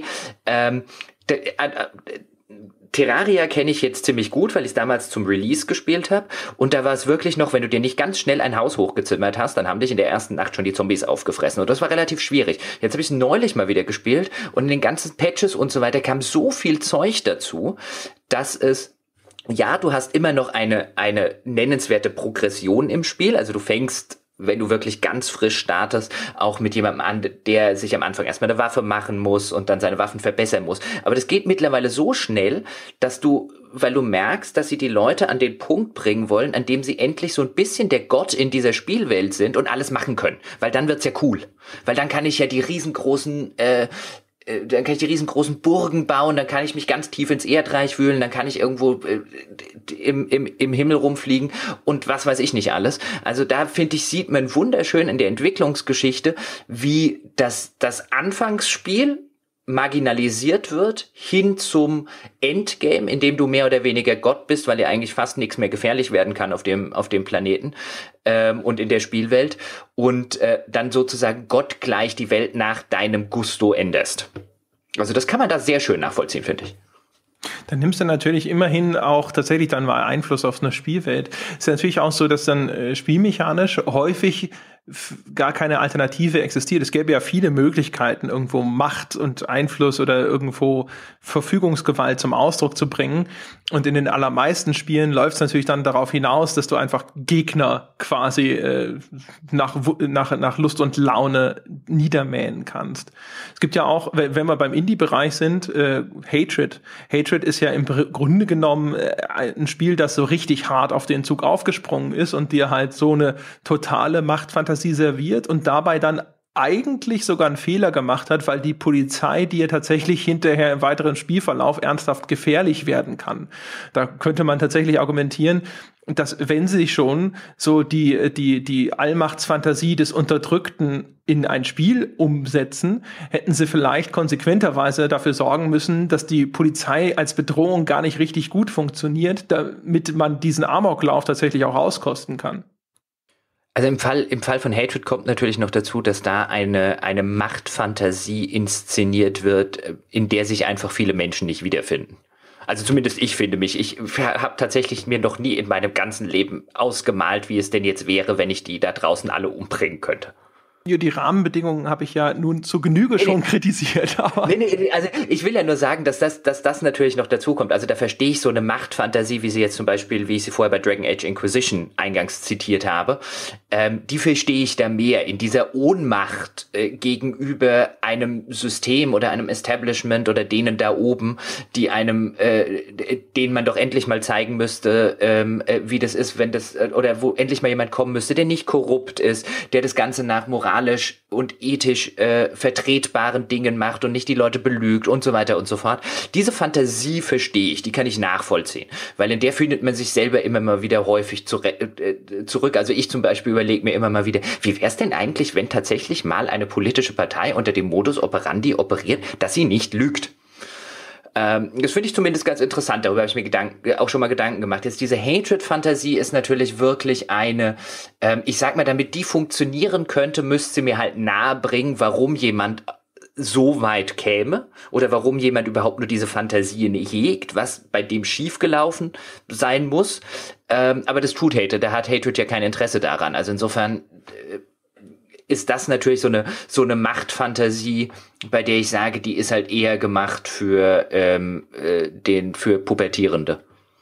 Terraria kenne ich jetzt ziemlich gut, weil ich es damals zum Release gespielt habe. Und da war es wirklich noch, wenn du dir nicht ganz schnell ein Haus hochgezimmert hast, dann haben dich in der ersten Nacht schon die Zombies aufgefressen. Und das war relativ schwierig. Jetzt habe ich es neulich mal wieder gespielt und in den ganzen Patches und so weiter kam so viel Zeug dazu, dass es ja, du hast immer noch eine nennenswerte Progression im Spiel. Also du fängst, wenn du wirklich ganz frisch startest, auch mit jemandem an, der sich am Anfang erstmal eine Waffe machen muss und dann seine Waffen verbessern muss. Aber das geht mittlerweile so schnell, weil du merkst, dass sie die Leute an den Punkt bringen wollen, an dem sie endlich so ein bisschen der Gott in dieser Spielwelt sind und alles machen können. Weil dann wird's ja cool. Weil dann kann ich ja die riesengroßen Burgen bauen, dann kann ich mich ganz tief ins Erdreich wühlen, dann kann ich irgendwo im Himmel rumfliegen und was weiß ich nicht alles. Also da, finde ich, sieht man wunderschön in der Entwicklungsgeschichte, wie das Anfangsspiel marginalisiert wird hin zum Endgame, in dem du mehr oder weniger Gott bist, weil dir eigentlich fast nichts mehr gefährlich werden kann auf dem Planeten und in der Spielwelt und dann sozusagen gottgleich die Welt nach deinem Gusto änderst. Also das kann man da sehr schön nachvollziehen, finde ich. Dann nimmst du natürlich immerhin auch tatsächlich dann mal Einfluss auf eine Spielwelt. Ist ja natürlich auch so, dass dann spielmechanisch häufig gar keine Alternative existiert. Es gäbe ja viele Möglichkeiten, irgendwo Macht und Einfluss oder irgendwo Verfügungsgewalt zum Ausdruck zu bringen. Und in den allermeisten Spielen läuft es natürlich dann darauf hinaus, dass du einfach Gegner quasi nach Lust und Laune niedermähen kannst. Es gibt ja auch, wenn wir beim Indie-Bereich sind, Hatred. Hatred ist ja im Grunde genommen ein Spiel, das so richtig hart auf den Zug aufgesprungen ist und dir halt so eine totale Machtfantasie serviert und dabei dann eigentlich sogar einen Fehler gemacht hat, weil die Polizei dir tatsächlich hinterher im weiteren Spielverlauf ernsthaft gefährlich werden kann. Da könnte man tatsächlich argumentieren, dass wenn sie schon so die Allmachtsfantasie des Unterdrückten in ein Spiel umsetzen, hätten sie vielleicht konsequenterweise dafür sorgen müssen, dass die Polizei als Bedrohung gar nicht richtig gut funktioniert, damit man diesen Amoklauf tatsächlich auch auskosten kann. Also im Fall von Hatred kommt natürlich noch dazu, dass da eine Machtfantasie inszeniert wird, in der sich einfach viele Menschen nicht wiederfinden. Also zumindest ich finde mich. Ich habe tatsächlich mir noch nie in meinem ganzen Leben ausgemalt, wie es denn jetzt wäre, wenn ich die da draußen alle umbringen könnte. Ja, die Rahmenbedingungen habe ich ja nun zur Genüge schon kritisiert. Aber also ich will ja nur sagen, dass das natürlich noch dazu kommt. Also da verstehe ich so eine Machtfantasie, wie sie jetzt zum Beispiel, wie ich sie vorher bei Dragon Age Inquisition eingangs zitiert habe, die verstehe ich da mehr in dieser Ohnmacht gegenüber einem System oder einem Establishment oder denen da oben, die denen man doch endlich mal zeigen müsste, wie das ist, wenn das, oder wo endlich mal jemand kommen müsste, der nicht korrupt ist, der das Ganze nach moralisch und ethisch vertretbaren Dingen macht und nicht die Leute belügt und so weiter und so fort. Diese Fantasie verstehe ich, die kann ich nachvollziehen, weil in der findet man sich selber immer mal wieder häufig zurück. Also ich zum Beispiel überlege mir immer mal wieder, wie wäre es denn eigentlich, wenn tatsächlich mal eine politische Partei unter dem Modus operandi operiert, dass sie nicht lügt? Das finde ich zumindest ganz interessant, darüber habe ich mir auch schon mal Gedanken gemacht. Jetzt diese Hatred-Fantasie ist natürlich wirklich eine, ich sag mal, damit die funktionieren könnte, müsste sie mir halt nahebringen, warum jemand so weit käme oder warum jemand überhaupt nur diese Fantasien hegt, was bei dem schiefgelaufen sein muss. Aber das tut Hatred, da hat Hatred ja kein Interesse daran. Also insofern ist das natürlich so eine Machtfantasie, bei der ich sage, die ist halt eher gemacht für Pubertierende.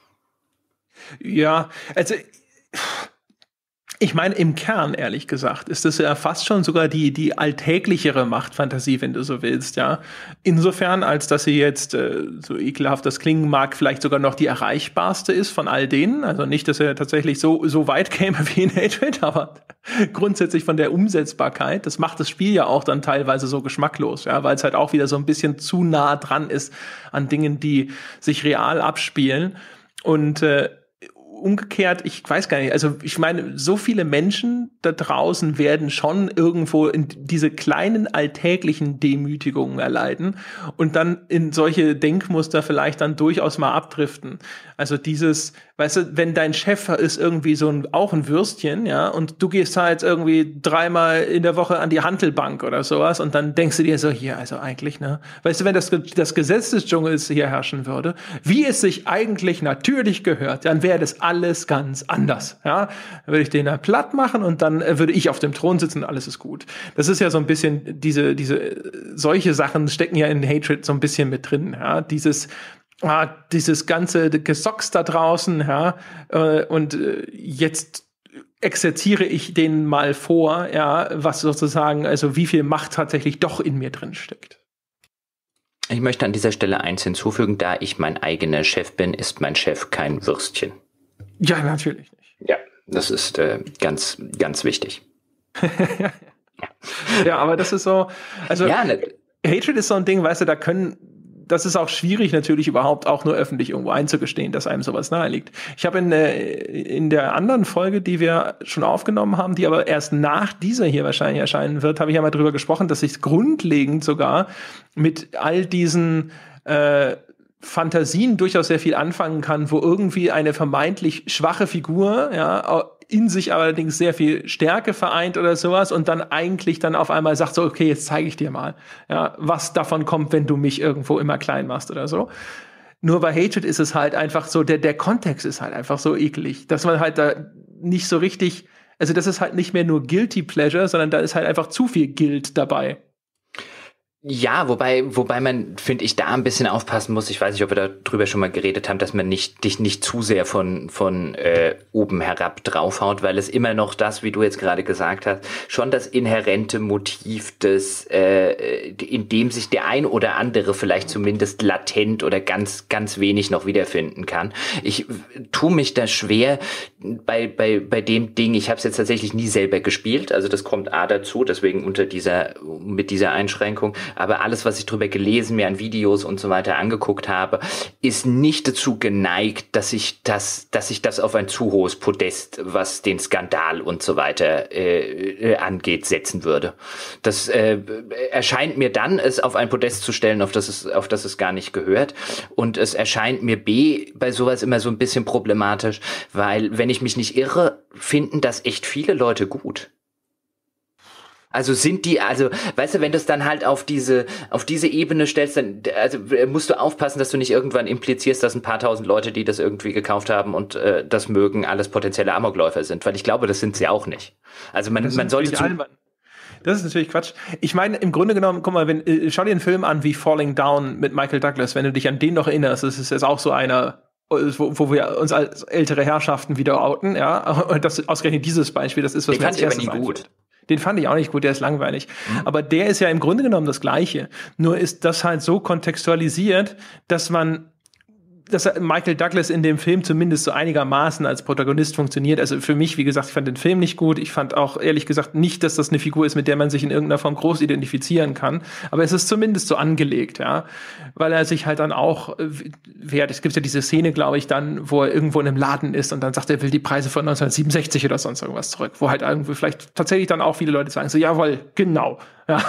Ja, also ich meine, im Kern, ehrlich gesagt, ist das ja fast schon sogar die alltäglichere Machtfantasie, wenn du so willst, ja. Insofern, als dass sie jetzt, so ekelhaft das klingen mag, vielleicht sogar noch die erreichbarste ist von all denen. Also nicht, dass er tatsächlich so weit käme wie in Hatred, aber grundsätzlich von der Umsetzbarkeit. Das macht das Spiel ja auch dann teilweise so geschmacklos, ja, weil es halt auch wieder so ein bisschen zu nah dran ist an Dingen, die sich real abspielen. Und umgekehrt, ich weiß gar nicht, also ich meine, so viele Menschen da draußen werden schon irgendwo in diese kleinen alltäglichen Demütigungen erleiden und dann in solche Denkmuster vielleicht dann durchaus mal abdriften. Also dieses, weißt du, wenn dein Chef ist irgendwie auch ein Würstchen, ja, und du gehst halt irgendwie 3-mal in der Woche an die Hantelbank oder sowas und dann denkst du dir so, hier, also eigentlich, ne, weißt du, wenn das Gesetz des Dschungels hier herrschen würde, wie es sich eigentlich natürlich gehört, dann wäre das alles ganz anders, ja. Dann würde ich den da platt machen und dann würde ich auf dem Thron sitzen und alles ist gut. Das ist ja so ein bisschen, solche Sachen stecken ja in Hatred so ein bisschen mit drin, ja. Dieses ganze Gesocks da draußen, ja, und jetzt exerziere ich denen mal vor, ja, was sozusagen, also wie viel Macht tatsächlich doch in mir drin steckt. Ich möchte an dieser Stelle eins hinzufügen, da ich mein eigener Chef bin, ist mein Chef kein Würstchen. Ja, natürlich nicht. Ja, das ist ganz, ganz wichtig. Ja, aber das ist so, also ja, Hatred ist so ein Ding, weißt du, das ist auch schwierig natürlich überhaupt auch nur öffentlich irgendwo einzugestehen, dass einem sowas naheliegt. Ich habe in der anderen Folge, die wir schon aufgenommen haben, die aber erst nach dieser hier wahrscheinlich erscheinen wird, habe ich ja mal drüber gesprochen, dass ich grundlegend sogar mit all diesen Fantasien durchaus sehr viel anfangen kann, wo irgendwie eine vermeintlich schwache Figur, ja, in sich allerdings sehr viel Stärke vereint oder sowas und dann eigentlich dann auf einmal sagt so, okay, jetzt zeige ich dir mal, ja, was davon kommt, wenn du mich irgendwo immer klein machst oder so. Nur bei Hatred ist es halt einfach so, der Kontext ist halt einfach so eklig, dass man halt da nicht so richtig, also das ist halt nicht mehr nur Guilty Pleasure, sondern da ist halt einfach zu viel Guilt dabei. Ja, wobei man, finde ich, da ein bisschen aufpassen muss. Ich weiß nicht, ob wir darüber schon mal geredet haben, dass man dich nicht zu sehr von oben herab draufhaut, weil es immer noch das, wie du jetzt gerade gesagt hast, schon das inhärente Motiv des, in dem sich der ein oder andere vielleicht zumindest latent oder ganz, ganz wenig noch wiederfinden kann. Ich tue mich da schwer bei dem Ding. Ich habe es jetzt tatsächlich nie selber gespielt, also das kommt dazu, deswegen mit dieser Einschränkung. Aber alles, was ich drüber gelesen, mir an Videos und so weiter angeguckt habe, ist nicht dazu geneigt, dass ich das auf ein zu hohes Podest, was den Skandal und so weiter angeht, setzen würde. Das erscheint mir dann, es auf ein Podest zu stellen, auf das es gar nicht gehört. Und es erscheint mir bei sowas immer so ein bisschen problematisch, weil, wenn ich mich nicht irre, finden das echt viele Leute gut. Also weißt du, wenn du es dann halt auf diese Ebene stellst, dann musst du aufpassen, dass du nicht irgendwann implizierst, dass ein paar tausend Leute, die das irgendwie gekauft haben und das mögen, alles potenzielle Amokläufer sind, weil ich glaube, das sind sie auch nicht. Also man sollte das ist natürlich Quatsch. Ich meine, im Grunde genommen, guck mal, schau dir einen Film an wie Falling Down mit Michael Douglas, wenn du dich an den noch erinnerst, das ist jetzt auch so einer, wo wir uns als ältere Herrschaften wieder outen, ja, und das ausgerechnet dieses Beispiel, das ist, was mir als erstes einfällt. Gut. Den fand ich auch nicht gut, der ist langweilig. Aber der ist ja im Grunde genommen das Gleiche. Nur ist das halt so kontextualisiert, dass Michael Douglas in dem Film zumindest so einigermaßen als Protagonist funktioniert. Also für mich, wie gesagt, ich fand den Film nicht gut. Ich fand auch, ehrlich gesagt, nicht, dass das eine Figur ist, mit der man sich in irgendeiner Form groß identifizieren kann. Aber es ist zumindest so angelegt, ja. Weil er sich halt dann auch wehrt. Es gibt ja diese Szene, glaube ich, dann, wo er irgendwo in einem Laden ist und dann sagt, er will die Preise von 1967 oder sonst irgendwas zurück. Wo halt irgendwie vielleicht tatsächlich dann auch viele Leute sagen, so, jawohl, genau. Ja.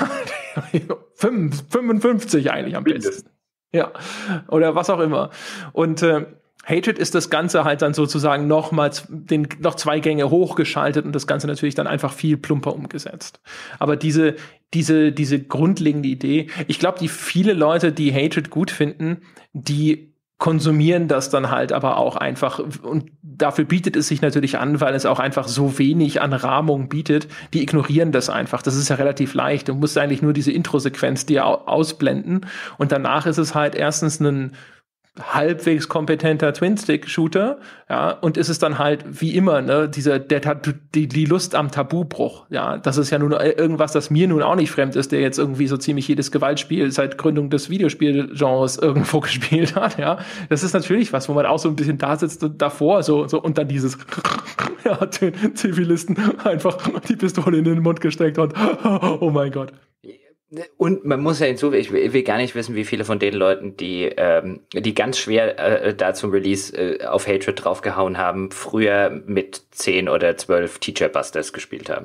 55 eigentlich am besten. Ja, oder was auch immer. Und Hatred ist das Ganze halt dann sozusagen noch 2 Gänge hochgeschaltet und das Ganze natürlich dann einfach viel plumper umgesetzt. Aber diese grundlegende Idee, ich glaube, die viele Leute, die Hatred gut finden, die konsumieren das dann halt aber auch einfach, und dafür bietet es sich natürlich an, weil es auch einfach so wenig an Rahmung bietet, die ignorieren das einfach. Das ist ja relativ leicht. Du musst eigentlich nur diese Intro-Sequenz dir ausblenden und danach ist es halt erstens ein halbwegs kompetenter Twin-Stick-Shooter, ja, und ist es dann halt wie immer, ne, die Lust am Tabubruch, ja, das ist ja nun irgendwas, das mir nun auch nicht fremd ist, der jetzt irgendwie so ziemlich jedes Gewaltspiel seit Gründung des Videospielgenres irgendwo gespielt hat, ja, das ist natürlich was, wo man auch so ein bisschen da sitzt und davor so und dann dieses ja, den Zivilisten einfach die Pistole in den Mund gesteckt und oh mein Gott. Und man muss ja hinzu, ich will gar nicht wissen, wie viele von den Leuten, die ganz schwer da zum Release auf Hatred draufgehauen haben, früher mit 10 oder 12 Teacher Busters gespielt haben.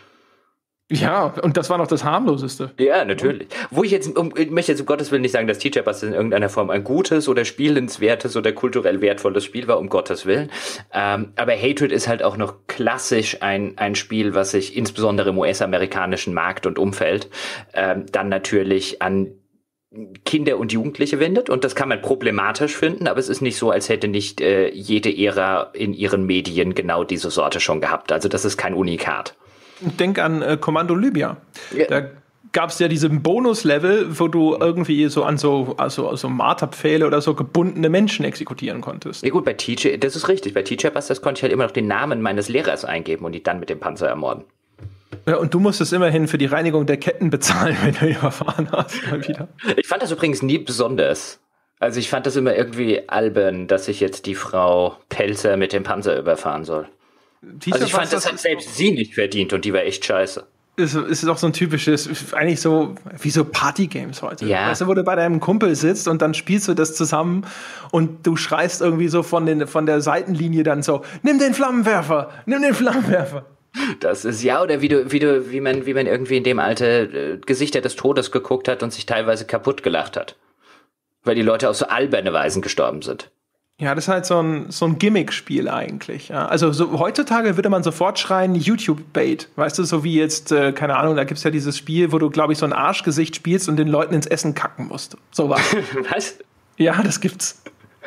Ja, und das war noch das harmloseste. Ja, natürlich. Wo ich möchte jetzt um Gottes Willen nicht sagen, dass Teacher Busters in irgendeiner Form ein gutes oder spielenswertes oder kulturell wertvolles Spiel war, um Gottes Willen. Aber Hatred ist halt auch noch klassisch ein Spiel, was sich insbesondere im US-amerikanischen Markt und Umfeld dann natürlich an Kinder und Jugendliche wendet. Und das kann man problematisch finden, aber es ist nicht so, als hätte nicht jede Ära in ihren Medien genau diese Sorte schon gehabt. Also das ist kein Unikat. Denk an Kommando Libya. Ja. Da gab es ja diesen Bonus-Level, wo du irgendwie so an so Marterpfähle oder so gebundene Menschen exekutieren konntest. Ja gut, das ist richtig. Bei Teacher Busters konnte ich halt immer noch den Namen meines Lehrers eingeben und die dann mit dem Panzer ermorden. Ja, und du musstest immerhin für die Reinigung der Ketten bezahlen, wenn du überfahren hast. Mal wieder. Ich fand das übrigens nie besonders. Also ich fand das immer irgendwie albern, dass ich jetzt die Frau Pelzer mit dem Panzer überfahren soll. Also ich fand, das hat selbst sie nicht verdient und die war echt scheiße. Ist doch so ein typisches, eigentlich so wie so Party-Games heute. Ja. Weißt du, wo du bei deinem Kumpel sitzt und dann spielst du das zusammen und du schreist irgendwie so von der Seitenlinie dann so, nimm den Flammenwerfer. Das ist ja, oder wie man irgendwie in dem Alter Gesichter des Todes geguckt hat und sich teilweise kaputt gelacht hat. Weil die Leute auf so alberne Weisen gestorben sind. Ja, das ist halt so ein Gimmick-Spiel eigentlich. Ja. Also heutzutage würde man sofort schreien YouTube-Bait. Weißt du, so wie jetzt, keine Ahnung, da gibt's ja dieses Spiel, wo du, glaube ich, so ein Arschgesicht spielst und den Leuten ins Essen kacken musst. So was. Was? Ja, das gibt's.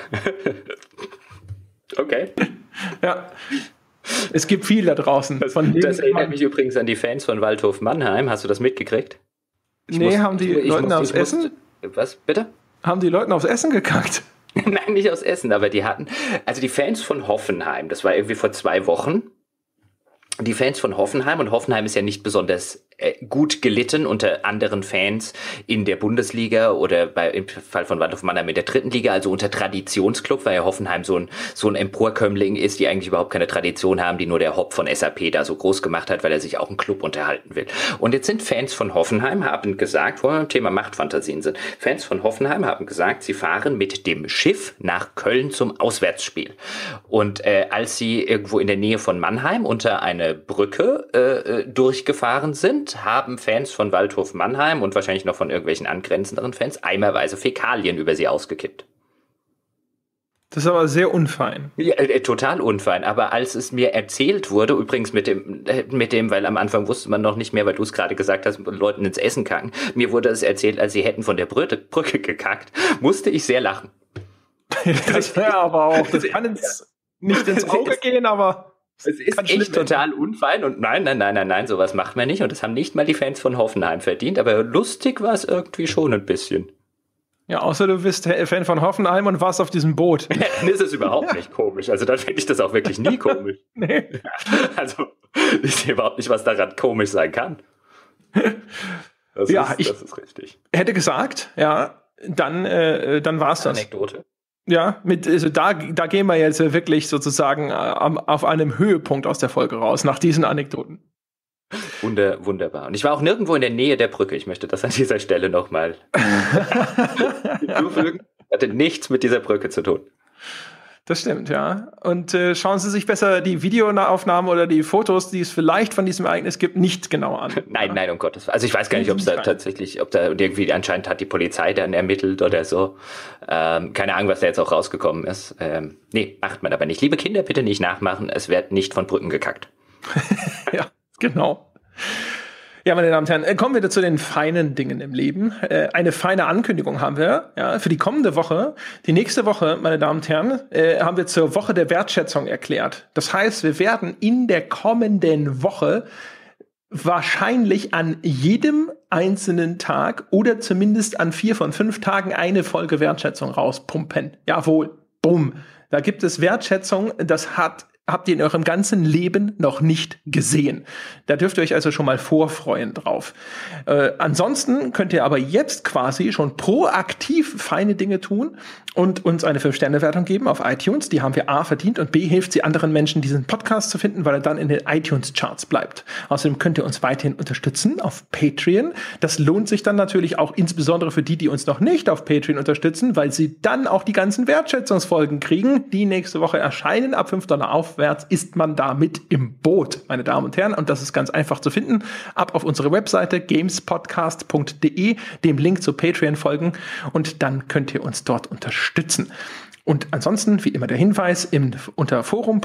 Okay. Ja. Es gibt viel da draußen. Das erinnert mich übrigens an die Fans von Waldhof Mannheim. Hast du das mitgekriegt? Haben die Leute aufs Essen? Was, bitte? Haben die Leute aufs Essen gekackt? Nein, nicht aufs Essen, aber die Fans von Hoffenheim, das war irgendwie vor 2 Wochen, die Fans von Hoffenheim, und Hoffenheim ist ja nicht besonders gut gelitten unter anderen Fans in der Bundesliga oder im Fall von Waldhof Mannheim in der 3. Liga, also unter Traditionsclub, weil ja Hoffenheim so ein Emporkömmling ist, die eigentlich überhaupt keine Tradition haben, die nur der Hopp von SAP da so groß gemacht hat, weil er sich auch einen Club unterhalten will. Und jetzt sind Fans von Hoffenheim, haben gesagt, wo wir beim Thema Machtfantasien sind, Fans von Hoffenheim haben gesagt, sie fahren mit dem Schiff nach Köln zum Auswärtsspiel. Und als sie irgendwo in der Nähe von Mannheim unter eine Brücke durchgefahren sind, haben Fans von Waldhof Mannheim und wahrscheinlich noch von irgendwelchen angrenzenden Fans eimerweise Fäkalien über sie ausgekippt. Das ist aber sehr unfein. Ja, total unfein. Aber als es mir erzählt wurde, übrigens mit dem, weil am Anfang wusste man noch nicht mehr, weil du es gerade gesagt hast, Leuten ins Essen kacken. Mir wurde es erzählt, als sie hätten von der Brücke gekackt, musste ich sehr lachen. Das kann nicht ins Auge gehen, aber es ist echt total unfein und nein, sowas macht man nicht und das haben nicht mal die Fans von Hoffenheim verdient, aber lustig war es irgendwie schon ein bisschen. Ja, außer du bist Fan von Hoffenheim und warst auf diesem Boot. Dann ist es überhaupt nicht komisch, also dann finde ich das auch wirklich nie komisch. Nee. Also, ich sehe überhaupt nicht, was daran komisch sein kann. Das ist richtig. Hätte gesagt, ja, dann war es das. Anekdote. Ja, da gehen wir jetzt wirklich sozusagen auf einem Höhepunkt aus der Folge raus, nach diesen Anekdoten. Wunderbar. Und ich war auch nirgendwo in der Nähe der Brücke. Ich möchte das an dieser Stelle nochmal hinzufügen. Hatte nichts mit dieser Brücke zu tun. Das stimmt, ja. Und schauen Sie sich besser die Videoaufnahmen oder die Fotos, die es vielleicht von diesem Ereignis gibt, nicht genau an. Nein, um Gottes Willen. Also ich weiß gar nicht, ob da irgendwie anscheinend hat die Polizei dann ermittelt oder so. Keine Ahnung, was da jetzt auch rausgekommen ist. Nee, macht man aber nicht. Liebe Kinder, bitte nicht nachmachen. Es wird nicht von Brücken gekackt. Ja, genau. Ja, meine Damen und Herren, kommen wir zu den feinen Dingen im Leben. Eine feine Ankündigung haben wir, ja, für die kommende Woche. Die nächste Woche, meine Damen und Herren, haben wir zur Woche der Wertschätzung erklärt. Das heißt, wir werden in der kommenden Woche wahrscheinlich an jedem einzelnen Tag oder zumindest an 4 von 5 Tagen eine Folge Wertschätzung rauspumpen. Jawohl, bumm. Da gibt es Wertschätzung, habt ihr in eurem ganzen Leben noch nicht gesehen. Da dürft ihr euch also schon mal vorfreuen drauf. Ansonsten könnt ihr aber jetzt quasi schon proaktiv feine Dinge tun und uns eine 5-Sterne-Wertung geben auf iTunes. Die haben wir A verdient und B hilft sie anderen Menschen, diesen Podcast zu finden, weil er dann in den iTunes-Charts bleibt. Außerdem könnt ihr uns weiterhin unterstützen auf Patreon. Das lohnt sich dann natürlich auch insbesondere für die uns noch nicht auf Patreon unterstützen, weil sie dann auch die ganzen Wertschätzungsfolgen kriegen, die nächste Woche erscheinen. Ab $5 aufwärts ist man da mit im Boot, meine Damen und Herren. Und das ist ganz einfach zu finden. Ab auf unsere Webseite gamespodcast.de, dem Link zu Patreon folgen und dann könnt ihr uns dort unterstützen. Und ansonsten, wie immer der Hinweis, unter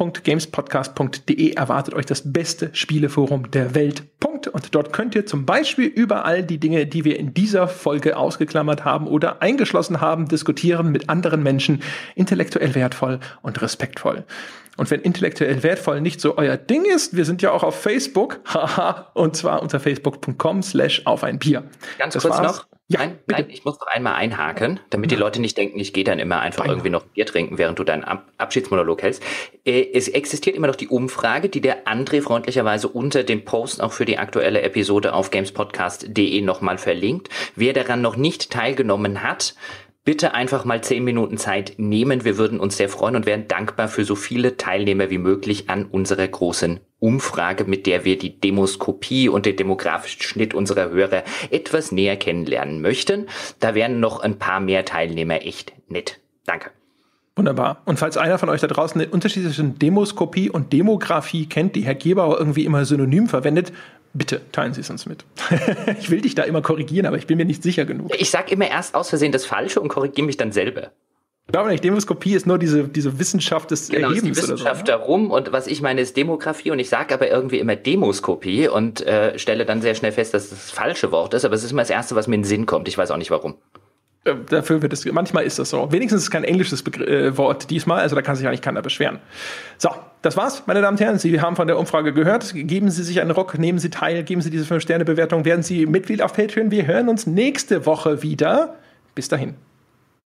forum.gamespodcast.de erwartet euch das beste Spieleforum der Welt. Punkt. Und dort könnt ihr zum Beispiel über all die Dinge, die wir in dieser Folge ausgeklammert haben oder eingeschlossen haben, diskutieren mit anderen Menschen, intellektuell wertvoll und respektvoll. Und wenn intellektuell wertvoll nicht so euer Ding ist, wir sind ja auch auf Facebook, haha, und zwar unter facebook.com/aufeinbier. Ganz kurz noch. Ja, nein, ich muss noch einmal einhaken, damit die Leute nicht denken, ich gehe dann immer einfach irgendwie noch Bier trinken, während du deinen Abschiedsmonolog hältst. Es existiert immer noch die Umfrage, die der André freundlicherweise unter dem Post auch für die aktuelle Episode auf gamespodcast.de nochmal verlinkt. Wer daran noch nicht teilgenommen hat, bitte einfach mal 10 Minuten Zeit nehmen. Wir würden uns sehr freuen und wären dankbar für so viele Teilnehmer wie möglich an unserer großen Umfrage, mit der wir die Demoskopie und den demografischen Schnitt unserer Hörer etwas näher kennenlernen möchten. Da wären noch ein paar mehr Teilnehmer echt nett. Danke. Wunderbar. Und falls einer von euch da draußen den Unterschied zwischen Demoskopie und Demografie kennt, die Herr Gebauer irgendwie immer synonym verwendet, bitte teilen Sie es uns mit. Ich will dich da immer korrigieren, aber ich bin mir nicht sicher genug. Ich sag immer erst aus Versehen das Falsche und korrigiere mich dann selber. Ich glaube nicht, Demoskopie ist nur diese Wissenschaft des Erhebens. Genau, ist die Wissenschaft darum und was ich meine ist Demografie und ich sage aber irgendwie immer Demoskopie und stelle dann sehr schnell fest, dass das falsche Wort ist, aber es ist immer das Erste, was mir in den Sinn kommt. Ich weiß auch nicht warum. Dafür wird es, manchmal ist das so. Wenigstens ist es kein englisches Wort diesmal, also da kann sich eigentlich keiner beschweren. So, das war's, meine Damen und Herren. Sie haben von der Umfrage gehört. Geben Sie sich einen Ruck, nehmen Sie teil, geben Sie diese 5-Sterne-Bewertung, werden Sie Mitglied auf Patreon. Wir hören uns nächste Woche wieder. Bis dahin.